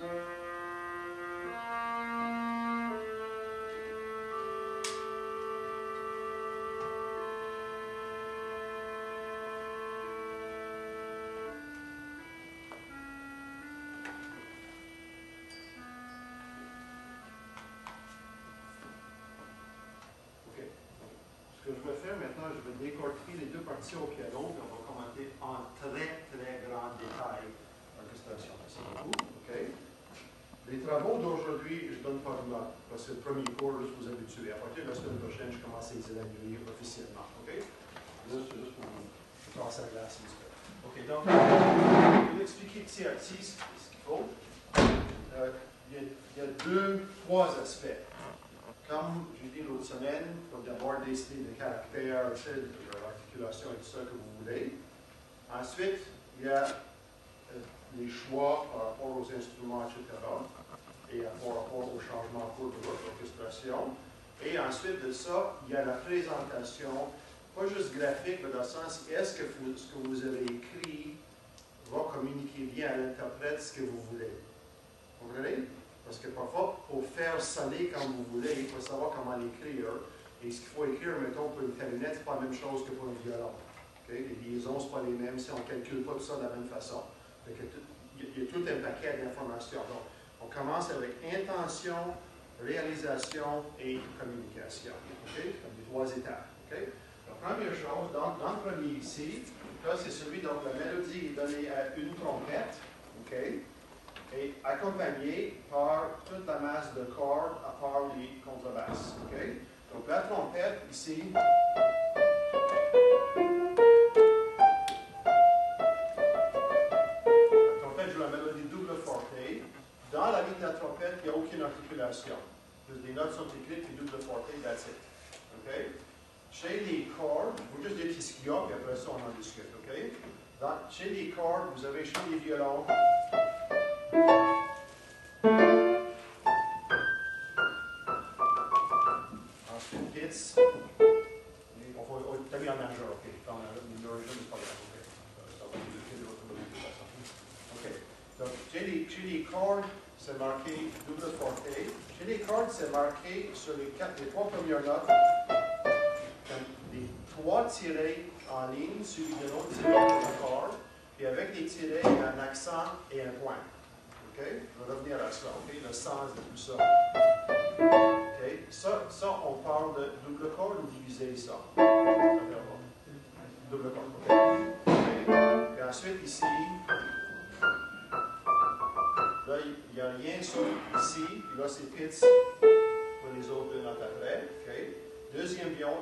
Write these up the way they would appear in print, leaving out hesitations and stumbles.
Ce que je vais faire maintenant, je vais décortiquer les deux parties au piano, puis on va commenter en très grand détail l'orchestration. Merci beaucoup. Okay. Les travaux d'aujourd'hui, je ne donne pas de notes, parce que c'est le premier cours, juste vous habituer. À partir de la semaine prochaine, je commence à les évaluer officiellement. Okay? Là, c'est juste pour vous passer la glace un petit peu. OK, donc, je vais vous expliquer petit à petit ce qu'il faut. Il y a trois aspects. Comme j'ai dit l'autre semaine, il faut d'abord décider le caractère, l'articulation et tout ça que vous voulez. Ensuite, il y a les choix par rapport aux instruments, etc. Et par rapport au changement en cours de votre orchestration. Et ensuite de ça, il y a la présentation, pas juste graphique, mais dans le sens, est-ce que ce que vous avez écrit va communiquer bien à l'interprète ce que vous voulez. Vous comprenez? Parce que parfois, pour faire sonner comme vous voulez, il faut savoir comment l'écrire. Et ce qu'il faut écrire, mettons, pour une clarinette, ce n'est pas la même chose que pour un violon. Okay? Les liaisons ne sont pas les mêmes si on ne calcule pas tout ça de la même façon. Il y a tout un paquet d'informations. Donc, on commence avec intention, réalisation et communication. Okay? Comme les trois étapes. Okay? La première chose, dans le premier ici, là, c'est celui dont la mélodie est donnée à une trompette. Okay? Et accompagné par toute la masse de cordes à part les contrebasses. Okay? Donc la trompette ici, la trompette joue la mélodie double forte. Dans la ligne de la trompette, il n'y a aucune articulation. Les notes sont écrites puis double forte, that's it. Okay? Chez les cordes, vous juste dites ce qu'il y a, puis après ça on en discute. Okay? Chez les cordes, vous avez chez les violons. Ensuite, hits. On va terminer en majeur, ok. Dans la mineur, c'est pas grave, ok. Ça va être de votre de toute façon. Ok. Donc, chez les cordes, c'est marqué double forte. Chez les cordes, c'est marqué sur les trois premières notes, les trois tirés en ligne, suivis d'un autre tiré de l'accord, et avec les tirés, il y a un accent et un point. Okay? Je vais revenir à ça, okay? Le sens de tout ça. Okay? Ça, on parle de double corde ou diviser ça? Double corde, OK. Okay. Et ensuite, ici, là, il n'y a rien sauf ici, puis là, c'est pits pour les autres deux notes après. Okay? Deuxième violon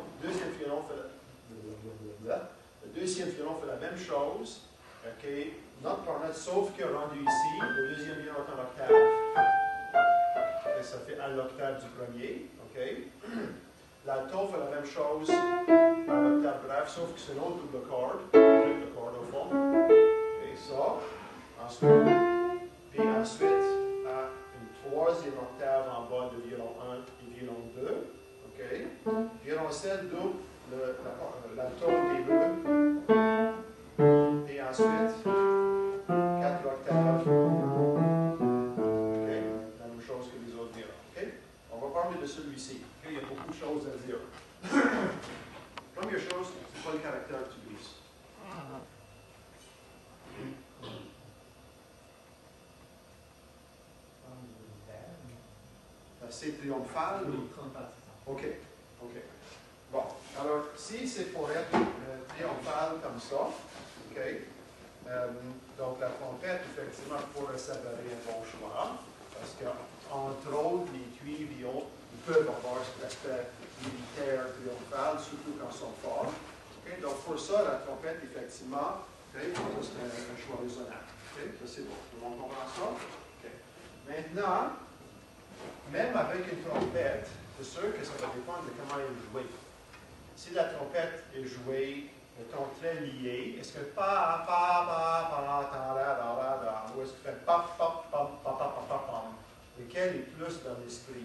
fait la même chose. Okay. Note par note, sauf que rendu ici, le deuxième violon est en octave. Et ça fait à l'octave du premier. Okay. L'alto fait la même chose à l'octave grave, sauf que c'est une autre double corde, triple corde au fond. Et ça. Ensuite, à une troisième octave en bas de violon 1 et violon 2. Okay. Violoncelle double, l'alto des deux. Et ensuite, 4 octaves. Okay. La même chose que les autres violons. Okay. On va parler de celui-ci. Okay. Il y a beaucoup de choses à dire. Première chose, c'est quoi le caractère que tu utilises? C'est triomphal? Oui, triomphal, c'est ça. OK. OK. Bon, alors, si c'est pour être triomphal comme ça, OK, donc la trompette, effectivement, pourrait s'avérer un bon choix, parce qu'entre autres, les cuivres, ils peuvent avoir cet aspect militaire triomphal, surtout quand ils sont forts. Okay? Donc, pour ça, la trompette, effectivement, okay, c'est un choix raisonnable. Okay? Ça, c'est bon. Tout le monde comprend ça? Okay. Maintenant, même avec une trompette, c'est sûr que ça va dépendre de comment elle est jouée. Si la trompette est jouée, mettons, très liée, est-ce que pa, pa, pa, pa, ta, da, da, da, da, ou est-ce que fait pa, pa, pa, pa, pa, pa, pa, pa, lequel est plus dans l'esprit?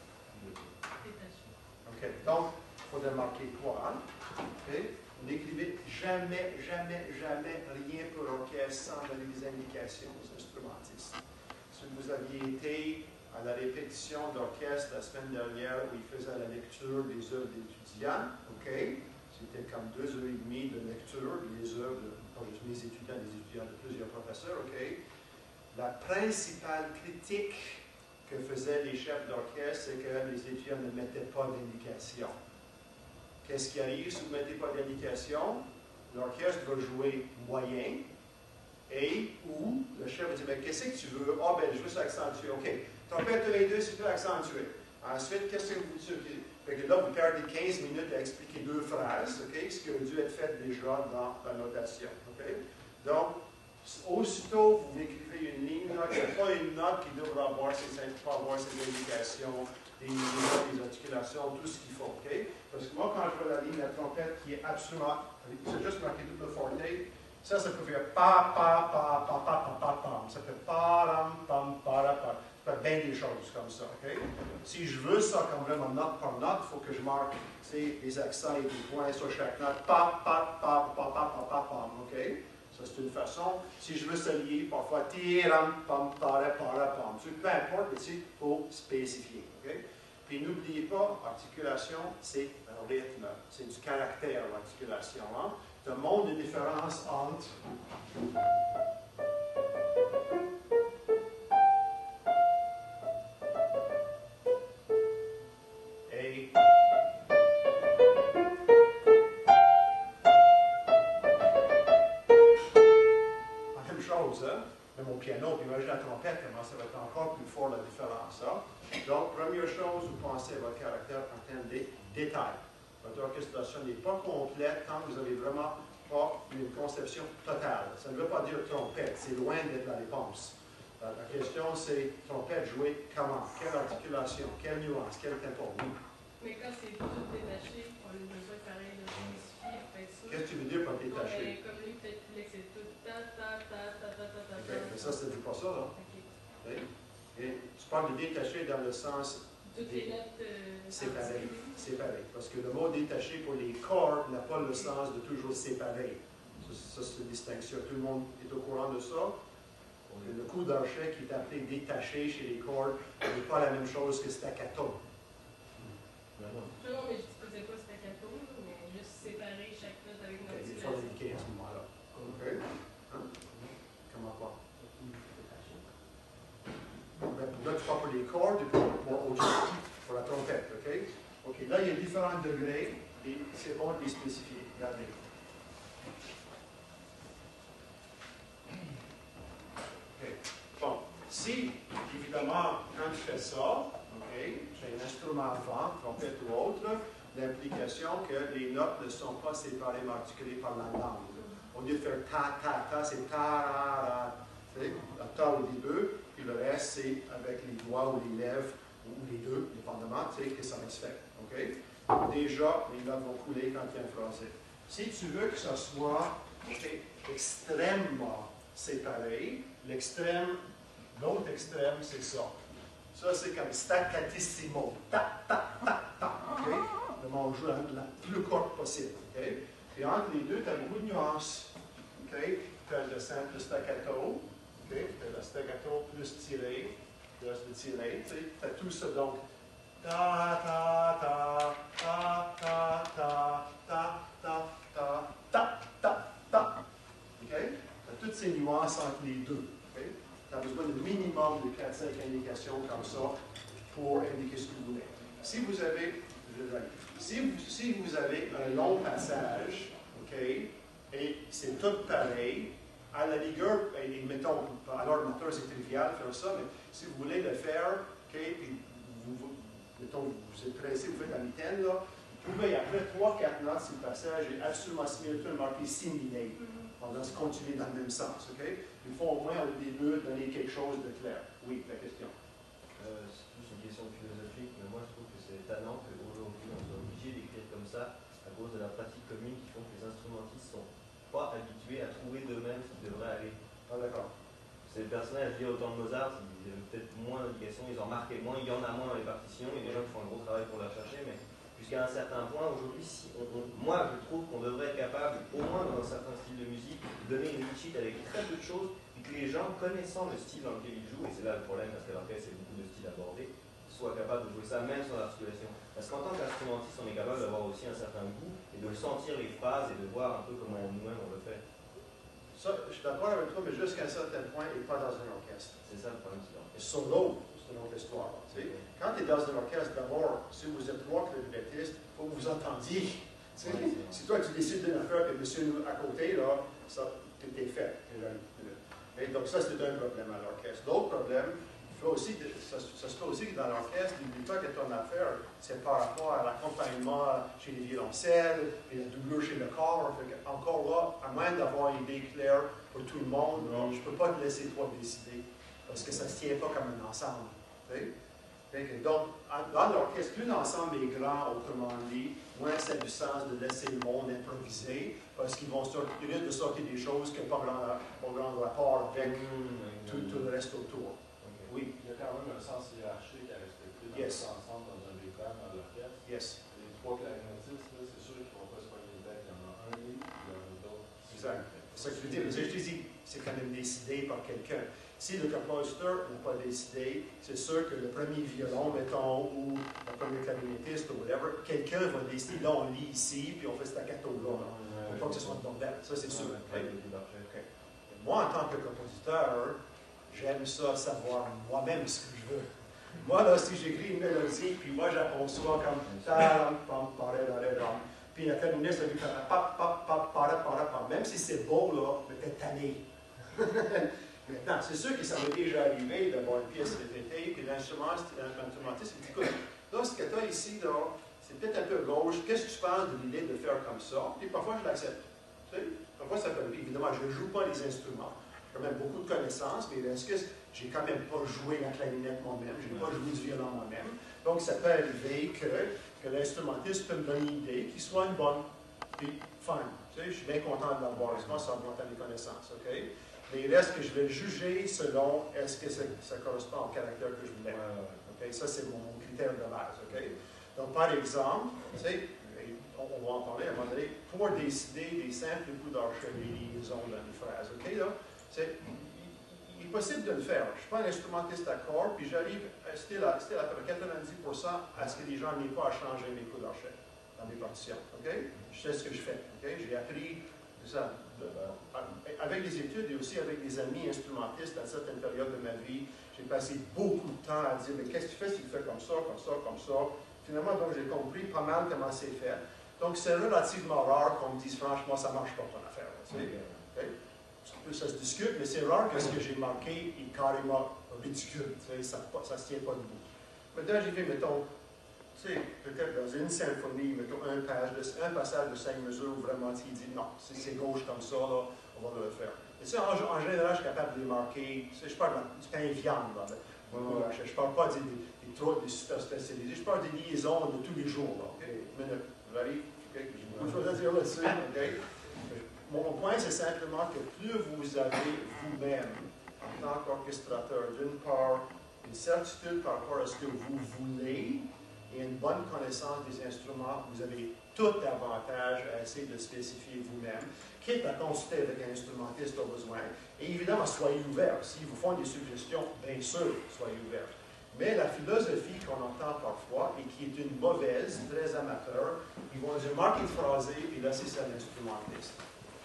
OK. Donc, il faudrait marquer quoi? OK? N'écrivez jamais, jamais, jamais rien pour orchestre sans donner des indications aux instrumentistes. si vous aviez été à la répétition d'orchestre la semaine dernière où il faisait la lecture des œuvres d'étudiants, OK? C'était comme 2 heures et demie de lecture des œuvres, pas juste mes étudiants, des étudiants de plusieurs professeurs, OK? La principale critique que faisaient les chefs d'orchestre, c'est que les étudiants ne mettaient pas d'indication. Qu'est-ce qui arrive si vous ne mettez pas d'indication? L'orchestre va jouer moyen, et où le chef va dire, mais qu'est-ce que tu veux? Ah, ben, je veux s'accentuer. OK. Trompette 1 et 2, c'est plus accentué. Ensuite, qu'est-ce que vous dites? Fait que là, vous perdez 15 minutes à expliquer 2 phrases, OK? Ce qui aurait dû être fait déjà dans la notation. OK? Donc, aussitôt vous écrivez une ligne, il n'y a pas une note qui devra avoir ses indications, des articulations, tout ce qu'il faut. OK? Parce que moi, quand je vois la ligne de la trompette qui est absolument, c'est juste marqué double forte, ça peut faire pa, pa, pa, pa, pa, pa, pa, pam. Ça fait pa, ram, pam, pa, ra, pa. Ça fait bien des choses comme ça, OK? Si je veux ça comme vraiment note par note, il faut que je marque les accents et des points sur chaque note. Pa, pa, pa, pa, pa, pa, pa, pam, OK? Ça, c'est une façon. Si je veux s'allier, parfois, ti, ram, pam, pa, ra, pam. Peu importe, mais il faut spécifier, OK? Puis n'oubliez pas, articulation, c'est un rythme. C'est du caractère, l'articulation, hein? C'est un monde de différence entre et la même chose, hein? Même au piano, puis imaginez la trompette, comment ça va être encore plus fort la différence. Hein? Donc, première chose, vous pensez à votre caractère en termes de détails. Votre orchestration n'est pas complète tant que vous n'avez vraiment pas une conception totale. Ça ne veut pas dire trompette, c'est loin d'être la réponse. La question, c'est trompette jouée comment? Quelle articulation? Quelle nuance? Quel tempo? Oui. Mais quand c'est tout détaché, on a besoin pareil de spécifier, peut être sûr. Qu'est-ce que tu veux dire par détaché? Comme lui, peut-être que c'est tout ta, ta, ta, ta, ta, ta, ta. OK, mais ça, ça ne dit pas ça, là. OK. Okay. Et tu parles de détaché dans le sens Toutes les notes séparées. Séparées. Parce que le mot détaché pour les cordes n'a pas le sens de toujours séparer. Ça c'est une distinction. Tout le monde est au courant de ça. Le coup d'archet qui est appelé détaché chez les cordes n'est pas la même chose que staccato. Non, mais je ne faisais pas staccato, mais juste séparer chaque note avec une Il faut l'indiquer à ce moment-là. OK? Hein? Comment pas? Là, tu parles pour les cordes et pour la trompette, OK? OK, là, il y a différents degrés et c'est bon de les spécifier. Regardez. OK. Bon, si, évidemment, quand je fais ça, OK, j'ai un instrument à vent, trompette ou autre, l'implication que les notes ne sont pas séparément articulées par la langue. Au lieu de faire ta, ta, ta, c'est ta, ra, ra. La ta au début, puis le reste, c'est avec les doigts ou les lèvres, ou les deux, dépendamment, que ça va se faire. OK? Déjà, les notes vont couler quand il y a un phrasé. Si tu veux que ça soit extrêmement séparé, l'autre extrême, c'est ça. Ça, c'est comme staccatissimo. Ta, ta, ta, ta. OK? Donc, on joue la plus courte possible. OK? Et entre les deux, tu as beaucoup de nuances. OK? Tu as le simple staccato. OK? Tu as le staccato plus tiré. Plus le tiré. Tu as tout ça. Donc, ta, ta, ta, ta, ta, ta, ta, ta, ta, ta, ta, ta. OK? Tu as toutes ces nuances entre les deux. OK? Tu as besoin de minimum de 4-5 indications comme ça pour indiquer ce que vous voulez. Si vous avez, si vous avez un long passage, OK, et c'est tout pareil, à la rigueur, et mettons, à l'ordinateur c'est trivial de faire ça, mais si vous voulez le faire, OK, puis mettons, vous êtes pressé, vous faites la mitaine, là, vous pouvez, après 3-4 notes, si le passage est absolument simultané, marqué similé. On va se continuer dans le même sens, OK? Il faut au moins au début donner quelque chose de clair. Oui, ta question. C'est plus une question philosophique, mais moi je trouve que c'est étonnant qu'aujourd'hui on soit obligé d'écrire comme ça à cause de la pratique commune qui font que les instrumentistes ne sont pas habitués à trouver d'eux-mêmes ce qu'ils devraient aller. Ah, d'accord. C'est le personnage lié au temps de Mozart, ils avaient peut-être moins d'indications, ils en marquaient moins, il y en a moins dans les partitions, il y a des gens qui font un gros travail pour la chercher, mais jusqu'à un certain point, aujourd'hui, moi je trouve qu'on devrait être capable, au moins dans un certain style de musique, de donner une cheat avec très peu de choses, puis les gens, connaissant le style dans lequel ils jouent, et c'est là le problème parce que l'orchestre c'est beaucoup de styles abordés, soient capables de jouer ça même sans articulation. Parce qu'en tant qu'instrumentiste, on est capable d'avoir aussi un certain goût et de sentir les phrases et de voir un peu comment nous-mêmes on le fait. Ça, je suis d'accord avec toi, mais jusqu'à un certain point, et pas dans un orchestre. C'est ça le problème, c'est Et solo, c'est une autre histoire. Tu sais. Quand tu es dans un orchestre, d'abord, si vous êtes trois clarinettistes, il faut que vous entendiez. Tu sais. Si toi tu décides d'une affaire et monsieur à côté, là, ça, t'es fait. Et donc ça, c'est un problème à l'orchestre. L'autre problème, aussi, ça se fait aussi que dans l'orchestre, n'oublie pas que ton affaire, c'est par rapport à l'accompagnement chez les violoncelles, et la doublure chez le corps. Encore là, à moins d'avoir une idée claire pour tout le monde, je ne peux pas te laisser toi décider, parce que ça ne se tient pas comme un ensemble. Donc, dans l'orchestre, plus l'ensemble est grand, autrement dit, moins ça a du sens de laisser le monde improviser, parce qu'ils risquent de sortir des choses qui n'ont pas grand rapport avec tout le reste autour. Oui. Il y a quand même un sens hiérarchique à respecter dans ensemble dans un big band, dans l'orchestre. Yes. Les trois clarinettistes, c'est sûr qu'ils ne vont pas se pogner le bec. Il y en a un lead, il y en a d'autres. Exact. C'est ça que je veux dire. Mais je te dis, c'est quand même décidé par quelqu'un. Si le compositeur n'a pas décidé, c'est sûr que le premier violon, mettons, ou le premier clarinettiste, ou whatever, quelqu'un va décider. Là, on lit ici, puis on fait staccato là. Il ne faut pas que ce soit de bordel. Ça, c'est sûr. Moi, en tant que compositeur, j'aime ça, savoir moi-même ce que je veux. Moi, là, si j'écris une mélodie, puis moi, je la conçois comme puis la clarinette, ça lui fait même si c'est beau, là, mais t'es tanné. Maintenant, c'est sûr que ça m'est déjà arrivé d'avoir une pièce répétée, puis l'instrumentiste dit, écoute, là, ce que tu as ici, là, c'est peut-être un peu gauche, qu'est-ce que tu penses de l'idée de faire comme ça? Puis parfois, je l'accepte. Tu sais? Parfois, ça peut. Évidemment, je ne joue pas les instruments. J'ai quand même beaucoup de connaissances, mais est-ce que j'ai quand même pas joué la clarinette moi-même, je n'ai pas joué du violon moi-même. Donc, ça peut arriver que l'instrumentiste peut me donner une idée qui soit une bonne. Puis, fine. Tu sais, je suis bien content de l'avoir. Je pense que ça augmente mes connaissances. OK? Mais il reste que je vais juger selon est-ce que ça correspond au caractère que je voulais. OK? Ça, c'est mon critère de base. OK? Donc, par exemple, tu sais, on va en parler à un moment donné, pour décider des simples coups d'archet, des liaisons dans les phrases. OK? Là? Il est possible de le faire. Je ne suis pas un instrumentiste à corps, puis j'arrive à 90% à ce que les gens n'aient pas à changer mes coups d'archet dans mes partitions. Okay? Je sais ce que je fais. Okay? J'ai appris ça avec les études et aussi avec des amis instrumentistes à certaines périodes de ma vie. J'ai passé beaucoup de temps à dire, mais qu'est-ce que tu fais si tu fais comme ça, comme ça, comme ça? Finalement, donc, j'ai compris pas mal comment c'est fait. Donc, c'est relativement rare qu'on me dise, franchement, ça ne marche pas ton affaire. Okay? Ça se discute, mais c'est rare que ce que j'ai marqué est carrément ridicule. Ça ne se tient pas debout. Maintenant, j'ai fait, mettons, tu sais, peut-être dans une symphonie, mettons un passage de 5 mesures où vraiment il dit non, si c'est gauche comme ça, là, on va le faire. Et ça, en général, je suis capable de les marquer. Je parle du pain viande. Je ne parle pas des trucs, des super spécialisés. Je parle des liaisons de tous les jours. Là, okay? Une minute, j'arrive, j'ai beaucoup de choses à dire là-dessus. Okay? Mon point, c'est simplement que plus vous avez vous-même, en tant qu'orchestrateur, d'une part, une certitude par rapport à ce que vous voulez et une bonne connaissance des instruments, vous avez tout avantage à essayer de spécifier vous-même, quitte à consulter avec un instrumentiste au besoin. Et évidemment, soyez ouverts. S'ils vous font des suggestions, bien sûr, soyez ouverts. Mais la philosophie qu'on entend parfois, et qui est une mauvaise, très amateur, ils vont dire marquer une phrasée, et là, c'est ça l'instrumentiste.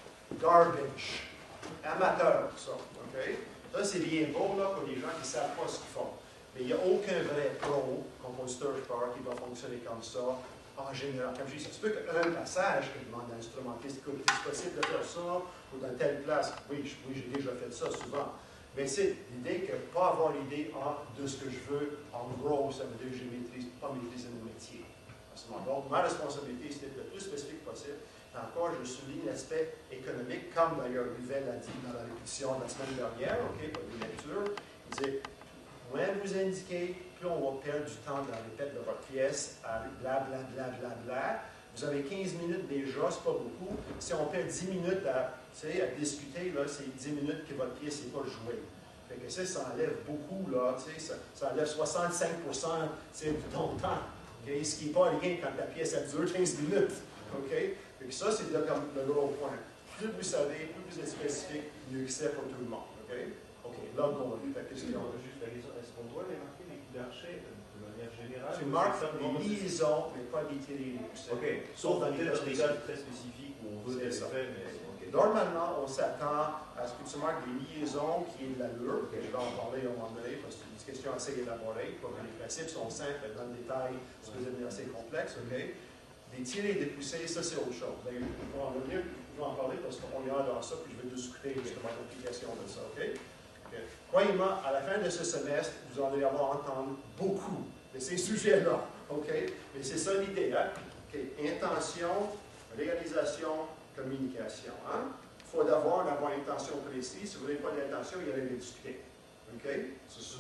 Garbage. Amateur, ça. Okay? Ça, c'est bien beau là, pour les gens qui ne savent pas ce qu'ils font. Mais il n'y a aucun vrai pro, compositeur, je parle, qui va fonctionner comme ça. En général, comme je dis, ça se peut qu'un passage que demande à l'instrumentiste, écoute, est-ce possible de faire ça, ou dans telle place? Oui, j'ai déjà fait ça souvent. Mais c'est l'idée que pas avoir l'idée de ce que je veux, en gros, ça veut dire que je ne maîtrise pas maîtriser le métier. À ce moment. Donc, ma responsabilité, c'est d'être le plus spécifique possible. Encore, je souligne l'aspect économique, comme d'ailleurs Rivel a dit dans la répétition de la semaine dernière, OK, pas de lecture. Il disait, moins vous indiquez, plus on va perdre du temps dans la répète de votre pièce à blablabla. Vous avez 15 minutes déjà, c'est pas beaucoup. Si on perd 10 minutes à discuter, là, c'est 10 minutes que votre pièce n'est pas jouée. Fait que ça enlève beaucoup, là, ça enlève 65% de ton temps. Okay? Ce qui n'est pas rien quand la pièce a dure 15 minutes. Okay? Et ça, c'est comme le gros point. Plus vous savez, plus vous êtes spécifique, mieux que c'est pour tout le monde. OK? OK, là, go, ta question. Juste la question, est-ce qu'on doit les marquer les coups d'archet de manière générale? Tu marques les liaisons, mais pas les tirés les poussées. OK, sauf dans des cas très spécifiques où on veut des effets, mais... Okay. Normalement, on s'attend à ce que tu marques des liaisons qui aient de l'allure. Je vais en parler à un moment donné parce que c'est une question assez élaborée. Les principes sont simples, dans le détail, c'est assez complexe. Okay? Des tirés et des poussées, ça c'est autre chose. Je vais en revenir, je vais en parler parce qu'on y a dans ça, puis je vais discuter justement l'application de ça. Okay? Okay. Croyez-moi, à la fin de ce semestre, vous en allez avoir entendu beaucoup de ces sujets-là. Okay? Mais c'est ça l'idée. Hein? Okay. Intention, réalisation, communication. Hein? Il faut d'abord avoir une intention précise. Si vous n'avez pas d'intention, il y a rien à discuter. Okay?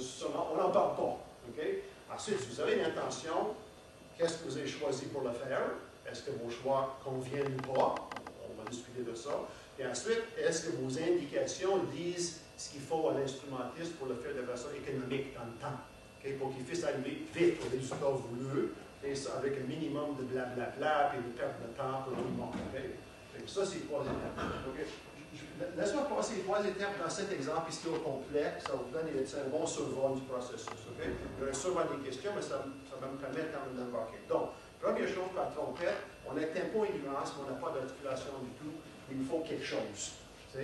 On n'en parle pas. Okay? Ensuite, si vous avez une intention, qu'est-ce que vous avez choisi pour le faire? Est-ce que vos choix conviennent ou pas? On va discuter de ça. Et ensuite, est-ce que vos indications disent ce qu'il faut à l'instrumentiste pour le faire de façon économique dans le temps? Okay? Pour qu'il puisse arriver vite au résultat voulu, et ça, avec un minimum de blablabla et de perte de temps pour tout le monde. Okay? Ça, c'est les trois étapes. Okay? Laisse-moi passer les trois étapes dans cet exemple ici au complet. Ça va vous donner un bon survol du processus. Okay? Il y aura sûrement des questions, mais ça va me permettre quand même d'embarquer. Donc, première chose par trompette, on a tempo et nuance, mais on n'a pas d'articulation du tout. Il nous faut quelque chose.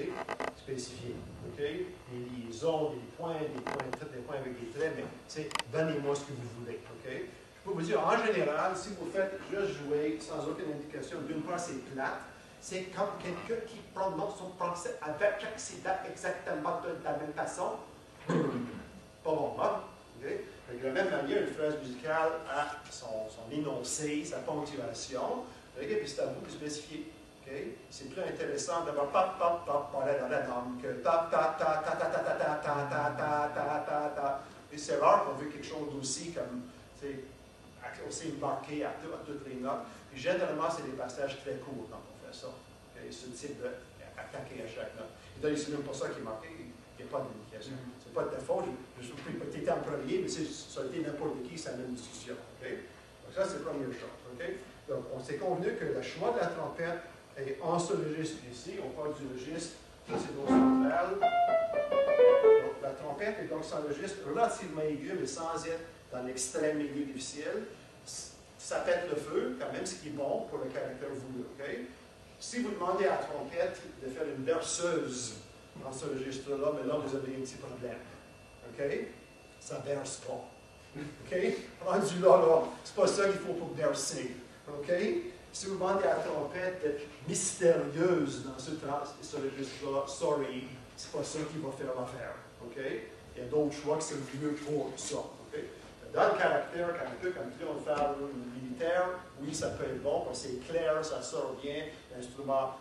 Spécifié. Okay? Des liaisons, des points avec des traits, mais donnez-moi ce que vous voulez. Okay? Je peux vous dire, en général, si vous faites juste jouer sans aucune indication, d'une part, c'est plate. C'est comme quelqu'un qui prononce son français avec chaque syllabe exactement de la même façon. Pas bon, hein? Okay? De la même manière, une phrase musicale a son énoncé, sa ponctuation. Okay? Puis c'est à vous de spécifier. Okay? C'est plus intéressant d'avoir pap, pap, pap, que ta, ta, ta, ta, ta, ta, ta, ta, ta, ta, ta, ta, ta, ta. Et c'est rare qu'on veut quelque chose d'aussi comme, aussi marqué à toutes les notes. Puis généralement, c'est des passages très courts quand on fait ça. Okay? Ce type d'attaquer à chaque note. Et d'ailleurs, c'est même pour ça qu'il est marqué, il n'y a pas d'indication. C'est pas de ta faute, je suis peut-être en premier, mais ça a été n'importe qui, ça a une discussion. Okay? Donc ça, c'est la première chose. Okay? Donc, on s'est convenu que le choix de la trompette est en ce registre ici. On parle du registre, ça c'est do central. Donc, la trompette est donc sur un registre relativement aigu, mais sans être dans l'extrême aigu difficile. Ça pète le feu, quand même, ce qui est bon pour le caractère voulu. Okay? Si vous demandez à la trompette de faire une berceuse dans ce registre-là, mais là, vous avez un petit problème. OK? Ça ne berce pas. OK? Rendu là, c'est pas ça qu'il faut pour bercer. OK? Si vous demandez à la trompette d'être mystérieuse dans ce registre-là, sorry, c'est pas ça qui va faire l'affaire. OK? Il y a d'autres choix qui sont mieux pour ça. OK? Dans le caractère, un peu comme triomphal ou militaire, oui, ça peut être bon, parce que c'est clair, ça sort bien, l'instrument,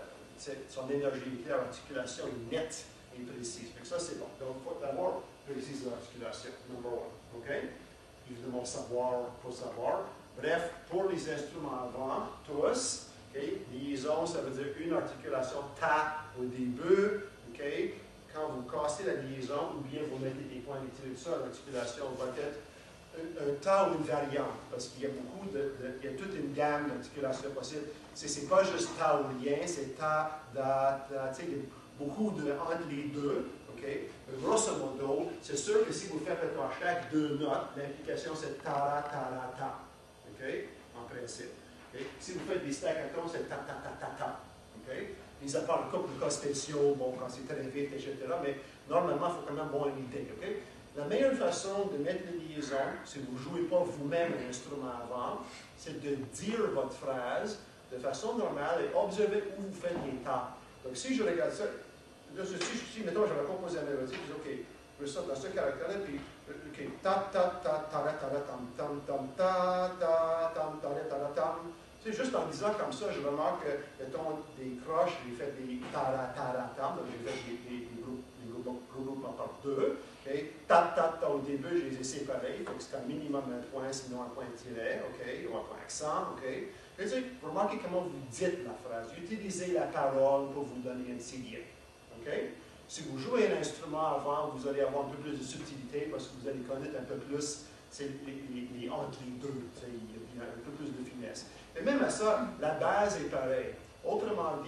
son énergie est claire, l'articulation est nette et précise. Donc ça, c'est bon. Donc, il faut d'abord préciser l'articulation, number one. OK? Évidemment, savoir pour savoir. Bref, pour les instruments avant, tous, okay, liaison, ça veut dire une articulation ta au début. Okay? Quand vous cassez la liaison, ou bien vous mettez des points de tout ça, l'articulation va être un ta ou une variante, parce qu'il y a il y a toute une gamme d'articulations possibles. C'est pas juste ta ou lien, c'est ta, da, da, tu sais, il y a beaucoup entre les deux. Okay? Grosso modo, c'est sûr que si vous faites à chaque deux notes, l'implication c'est ta, ta, ta. Okay? En principe. Okay? Si vous faites des staccatons, c'est ta, ta, ta, ta, ta. Okay? Mis à part le couple de cas spéciaux, bon, quand c'est très vite, etc. Mais normalement, il faut quand même avoir une idée. Okay? La meilleure façon de mettre les liaisons, si vous ne jouez pas vous-même un instrument avant, c'est de dire votre phrase de façon normale et observer où vous faites les temps. Donc, si je regarde ça, là, si mettons, j'avais composé la mélodie, je dis, OK, je veux ça dans ce caractère-là, puis, OK, ta, ta, ta, ta, ta, ta, tam, tam, tam, ta, ta, tam, ta, ta, ta, tam. Tu sais, juste en disant comme ça, je remarque que, mettons, des croches, j'ai fait des ta, ta, ta, tam, donc j'ai fait des groupements par deux. Okay. Ta, ta, ta, au début, je les ai séparés, il faut que c'est un minimum un point, sinon un point tiré, OK, ou un point accent, OK. Et tu sais, remarquez comment vous dites la phrase. Utilisez la parole pour vous donner un signe. OK? Si vous jouez un instrument avant, vous allez avoir un peu plus de subtilité parce que vous allez connaître un peu plus les entre les deux. Il y a un peu plus de finesse. Mais même à ça, la base est pareille. Autrement dit,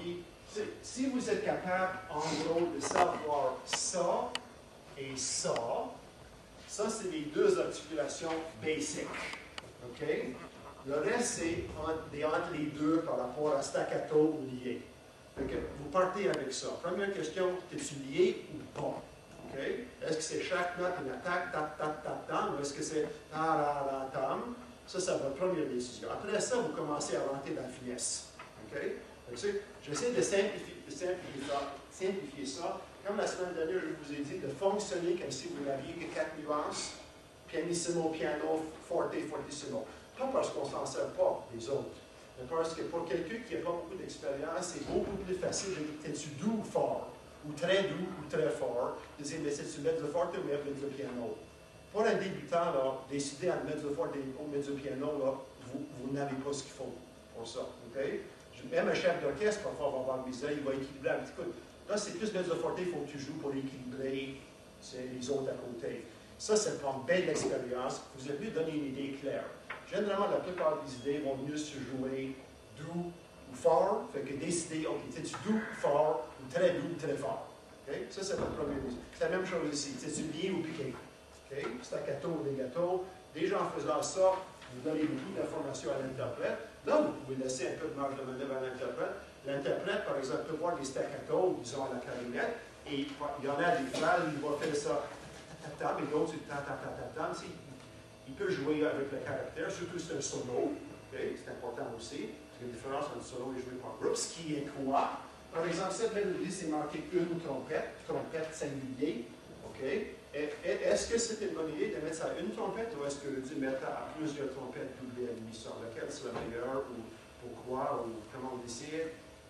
Si vous êtes capable, en gros, de savoir ça et ça, ça, c'est les deux articulations basiques. OK? Le reste, c'est entre les deux par rapport à staccato ou lié. Donc, vous partez avec ça. Première question, es-tu lié ou pas? OK? Est-ce que c'est chaque note une attaque, tap, tap, tap, tam, ou est-ce que c'est ta, ra, ra, tam? Ça, c'est votre première décision. Après ça, vous commencez à rentrer dans la finesse. OK? J'essaie de simplifier ça. Comme la semaine dernière, je vous ai dit de fonctionner comme si vous n'aviez que 4 nuances. Pianissimo, piano, forte, fortissimo. Pas parce qu'on ne s'en sert pas des autres, mais parce que pour quelqu'un qui n'a pas beaucoup d'expérience, c'est beaucoup plus facile de dire es-tu doux ou fort, ou très doux ou très fort, de dire mais c'est-tu mezzo forte ou mezzo piano. Pour un débutant, là, décider entre mezzo forte ou mezzo piano, là, vous n'avez pas ce qu'il faut pour ça. Okay? Même un chef d'orchestre, parfois, va avoir misère, il va équilibrer un petit peu. Là, c'est plus mezzo forte, il faut que tu joues pour équilibrer les autres à côté. Ça prend bien de l'expérience. Vous êtes mieux donner une idée claire. Généralement, la plupart des idées vont mieux se jouer doux ou fort. Fait que décider, OK, es-tu doux, fort, ou très doux, ou très fort. Okay? Ça, c'est votre première idée. C'est la même chose ici. Es-tu lié ou piqué? Okay? Staccato ou legato. Déjà, en faisant ça, vous donnez beaucoup d'informations à l'interprète. Là, vous pouvez laisser un peu de marge de manœuvre à l'interprète. L'interprète, par exemple, peut voir les staccato, disons, à la clarinette, et il y en a des phrases où il va faire ça, ta-ta-ta, mais d'autres, c'est ta-ta-ta-ta-ta. Il peut jouer avec le caractère, surtout si c'est un solo. Okay? C'est important aussi. Parce qu'il y a une différence entre un solo et jouer par groupe. Ce qui est quoi? Par exemple, cette mélodie, c'est marqué une trompette singulier. Okay? Est-ce que c'est une bonne idée de mettre ça à une trompette ou est-ce que tu mets à plusieurs trompettes doublées à l'unisson? Laquelle c'est la meilleure ou pourquoi ou comment on décide?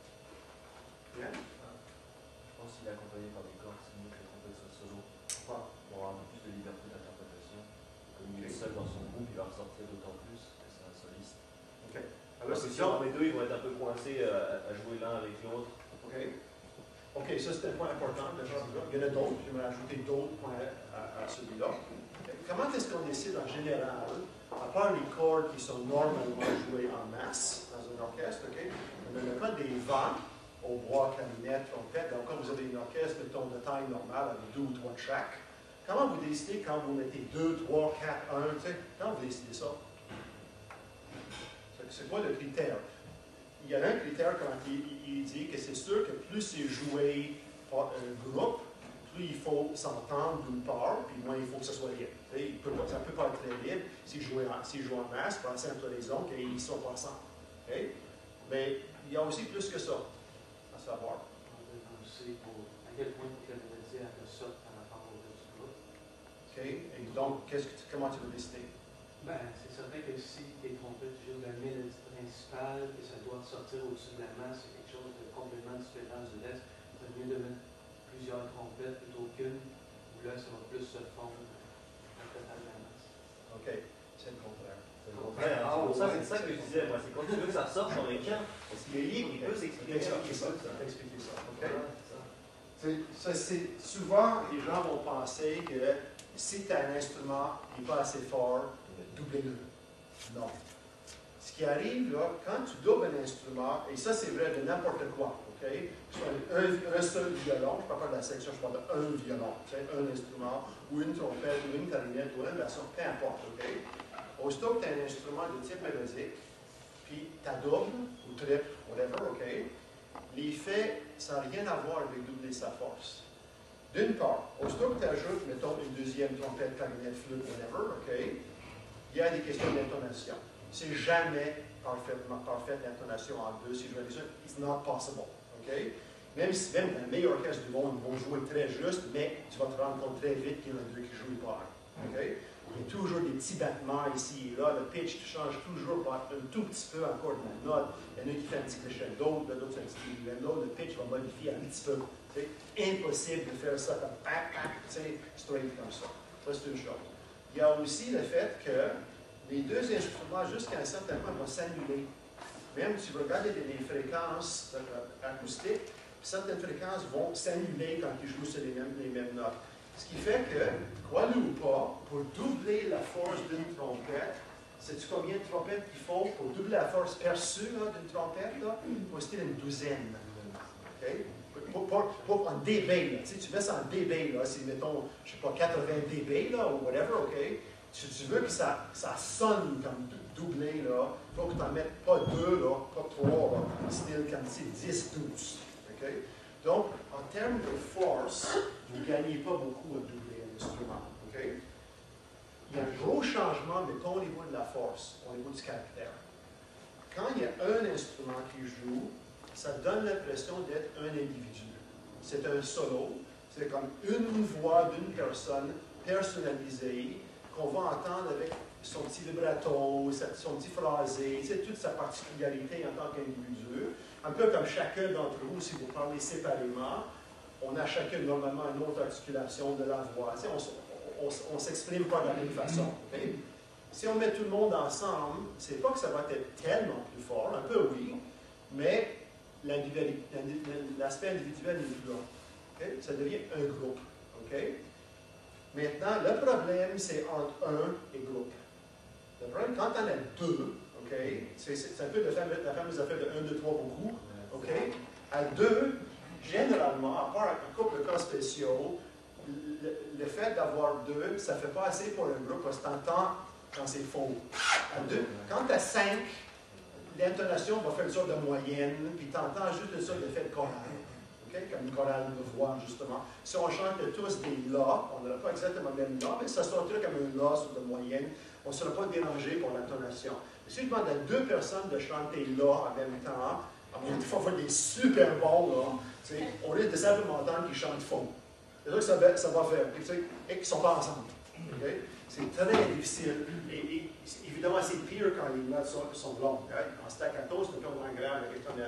Bien? Je pense qu'il est accompagné par des cordes, c'est mieux que les trompettes soient solo. Pourquoi? Pour avoir un peu plus de liberté d'interprétation. Comme il est seul dans son groupe, il va ressortir d'autant plus que c'est un soliste. OK. Alors, c'est sinon, les deux, ils vont être un peu coincés à jouer l'un avec l'autre. OK. OK, ça c'est un point important. Il y en a d'autres. J'aimerais ajouter d'autres points à celui-là. Okay. Comment est-ce qu'on décide en général, à part les cordes qui sont normalement jouées en masse dans un orchestre, OK? On n'a pas des vents au bois, clarinette, trompette. Donc, quand vous avez une orchestre de ton de taille normale avec 2 ou 3 de chaque, comment vous décidez quand vous mettez 2, 3, 4, 1, tu sais? Comment vous décidez ça? C'est quoi le critère? Il y a un critère quand il dit que c'est sûr que plus c'est joué par un groupe, plus il faut s'entendre d'une part, puis moins il faut que ce soit libre. Ça ne peut pas être très libre s'ils jouent en masse, passer entre les ondes, et ils ne sont pas ensemble. Okay? Mais il y a aussi plus que ça à savoir. On peut penser à quel point il faut que la mélodie sorte par rapport au reste du groupe. Okay? Et donc, comment tu veux décider? Ben, c'est certain que si tes trompettes jouent la mélodie principale et ça doit sortir au-dessus de la masse, c'est quelque chose de complètement différent du reste. C'est mieux de mettre plusieurs trompettes plutôt qu'une, où là, ça va plus se fondre dans le total de la masse. OK. C'est le contraire. C'est le contraire. C'est ça que je disais, moi. C'est quand tu veux que ça ressorte, j'en ai qu'un. Parce qu'il est libre, il peut s'exprimer. T'expliquer ça. OK? Souvent, les gens vont penser que si tu as un instrument qui n'est pas assez fort, doublez-le. Non. Ce qui arrive, là, quand tu doubles un instrument, et ça, c'est vrai de n'importe quoi, OK? Un seul violon, je ne parle pas de la section, je parle d'un violon, un instrument, ou une trompette, ou une clarinette, ou un basson, peu importe, OK? Aussitôt que tu as un instrument de type mélodique, puis tu as double, ou triple, whatever, OK? L'effet, ça n'a rien à voir avec doubler sa force. D'une part, aussitôt que tu ajoutes, mettons, une deuxième trompette, clarinette, flûte, whatever, OK? Il y a des questions d'intonation. C'est jamais parfaite l'intonation en deux. Si je veux dire ça, it's not possible. Okay? Même dans le meilleur orchestre du monde, ils vont jouer très juste, mais tu vas te rendre compte très vite qu'il y en a deux qui jouent pas. Okay? Il y a toujours des petits battements ici et là. Le pitch change toujours par un tout petit peu encore de la note. Il y en a qui fait un petit crescendo, l'autre fait un petit diminuendo. Le pitch va modifier un petit peu. C'est impossible de faire ça comme straight comme ça. Ça, c'est une chose. Il y a aussi le fait que les deux instruments, jusqu'à un certain point, vont s'annuler. Même si vous regardez les fréquences acoustiques, certaines fréquences vont s'annuler quand ils jouent sur les mêmes notes. Ce qui fait que, crois-le ou pas, pour doubler la force d'une trompette, sais-tu combien de trompettes il faut pour doubler la force perçue d'une trompette? Il faut c'était une douzaine. OK? Pas en dB, là. Tu mets ça en dB, là. C'est, mettons, je sais pas, 80 dB, là, ou whatever, OK? Si tu veux que ça sonne comme doublé, là, il faut que tu n'en mettes pas 2, là, pas 3, là, style comme c'est 10, 12. OK? Donc, en termes de force, vous ne gagnez pas beaucoup à doubler un instrument. OK? Il y a un gros changement, mais pas au niveau de la force, au niveau du caractère. Quand il y a un instrument qui joue, ça donne l'impression d'être un individu. C'est un solo, c'est comme une voix d'une personne personnalisée qu'on va entendre avec son petit vibrato, son petit phrasé, toute sa particularité en tant qu'individu. Un peu comme chacun d'entre vous, si vous parlez séparément, on a chacun normalement une autre articulation de la voix. On ne s'exprime pas de la même façon. Okay? Si on met tout le monde ensemble, c'est pas que ça va être tellement plus fort, un peu oui, mais l'aspect individuel est plus long. Okay? Ça devient un groupe. Okay? Maintenant, le problème, c'est entre un et groupe. Le problème, quand on a deux, okay, c'est un peu la fameuse affaire de 1, 2, 3 beaucoup. Okay? À deux, généralement, à part un couple de cas spéciaux, le fait d'avoir deux, ça ne fait pas assez pour un groupe parce que tu entends quand c'est faux. À deux, quand tu as 5, l'intonation va faire une sorte de moyenne, puis tu entends juste une sorte d'effet de chorale. Okay? Comme une chorale de voix, justement. Si on chante tous des la, on n'aura pas exactement le même la, mais ça sortirait comme un la sur de moyenne. On ne sera pas dérangé pour l'intonation. Si je demande à 2 personnes de chanter la en même temps, il faut faire des super bons, là, on risque de simplement entendre qu'ils chantent faux. C'est ça que ça va faire, et qu'ils ne sont pas ensemble. Okay? C'est très difficile. Et évidemment, c'est pire quand les notes sont longues. Right? En staccato, c'est un peu moins grave la question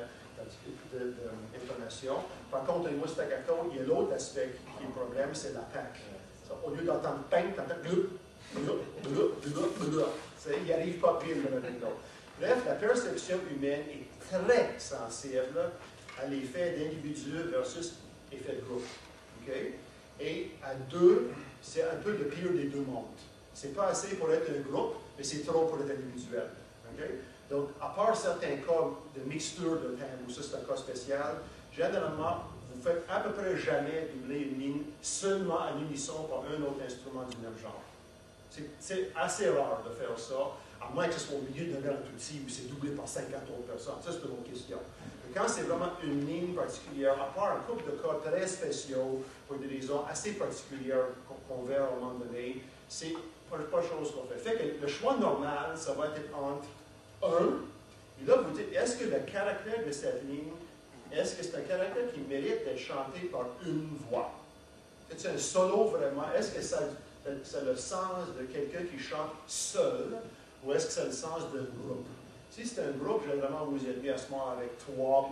d'intonation. Par contre, au niveau staccato, il y a l'autre aspect qui est le problème, c'est l'attaque. Au lieu d'entendre pain, tu entends gloup, gloup, gloup, gloup, gloup. Il n'y arrive pas pire de l'un l'autre. Bref, la perception humaine est très sensible à l'effet d'individu versus effet de groupe. Okay? Et à deux, c'est un peu le pire des deux mondes. Ce n'est pas assez pour être un groupe, mais c'est trop pour être individuel. Okay? Donc, à part certains cas de mixture de timbre, où ça c'est un cas spécial, généralement, vous ne faites à peu près jamais doubler une ligne seulement à l'unisson par un autre instrument du même genre. C'est assez rare de faire ça, à moins que ce soit au milieu d'un grand outil où c'est doublé par 50 autres personnes. Ça, c'est une autre question. Mais quand c'est vraiment une ligne particulière, à part un couple de cas très spéciaux, pour des raisons assez particulières qu'on verra à un moment donné, c'est pas chose qu'on fait. Fait que le choix normal, ça va être entre un, et là, vous dites, est-ce que le caractère de cette ligne, est-ce que c'est un caractère qui mérite d'être chanté par une voix? C'est un solo vraiment? Est-ce que ça a le sens de quelqu'un qui chante seul, ou est-ce que ça a le sens d'un groupe? Si c'est un groupe, généralement, vous êtes bien à ce moment avec 3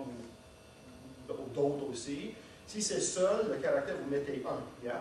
ou d'autres aussi. Si c'est seul, le caractère, vous mettez 1. Yeah?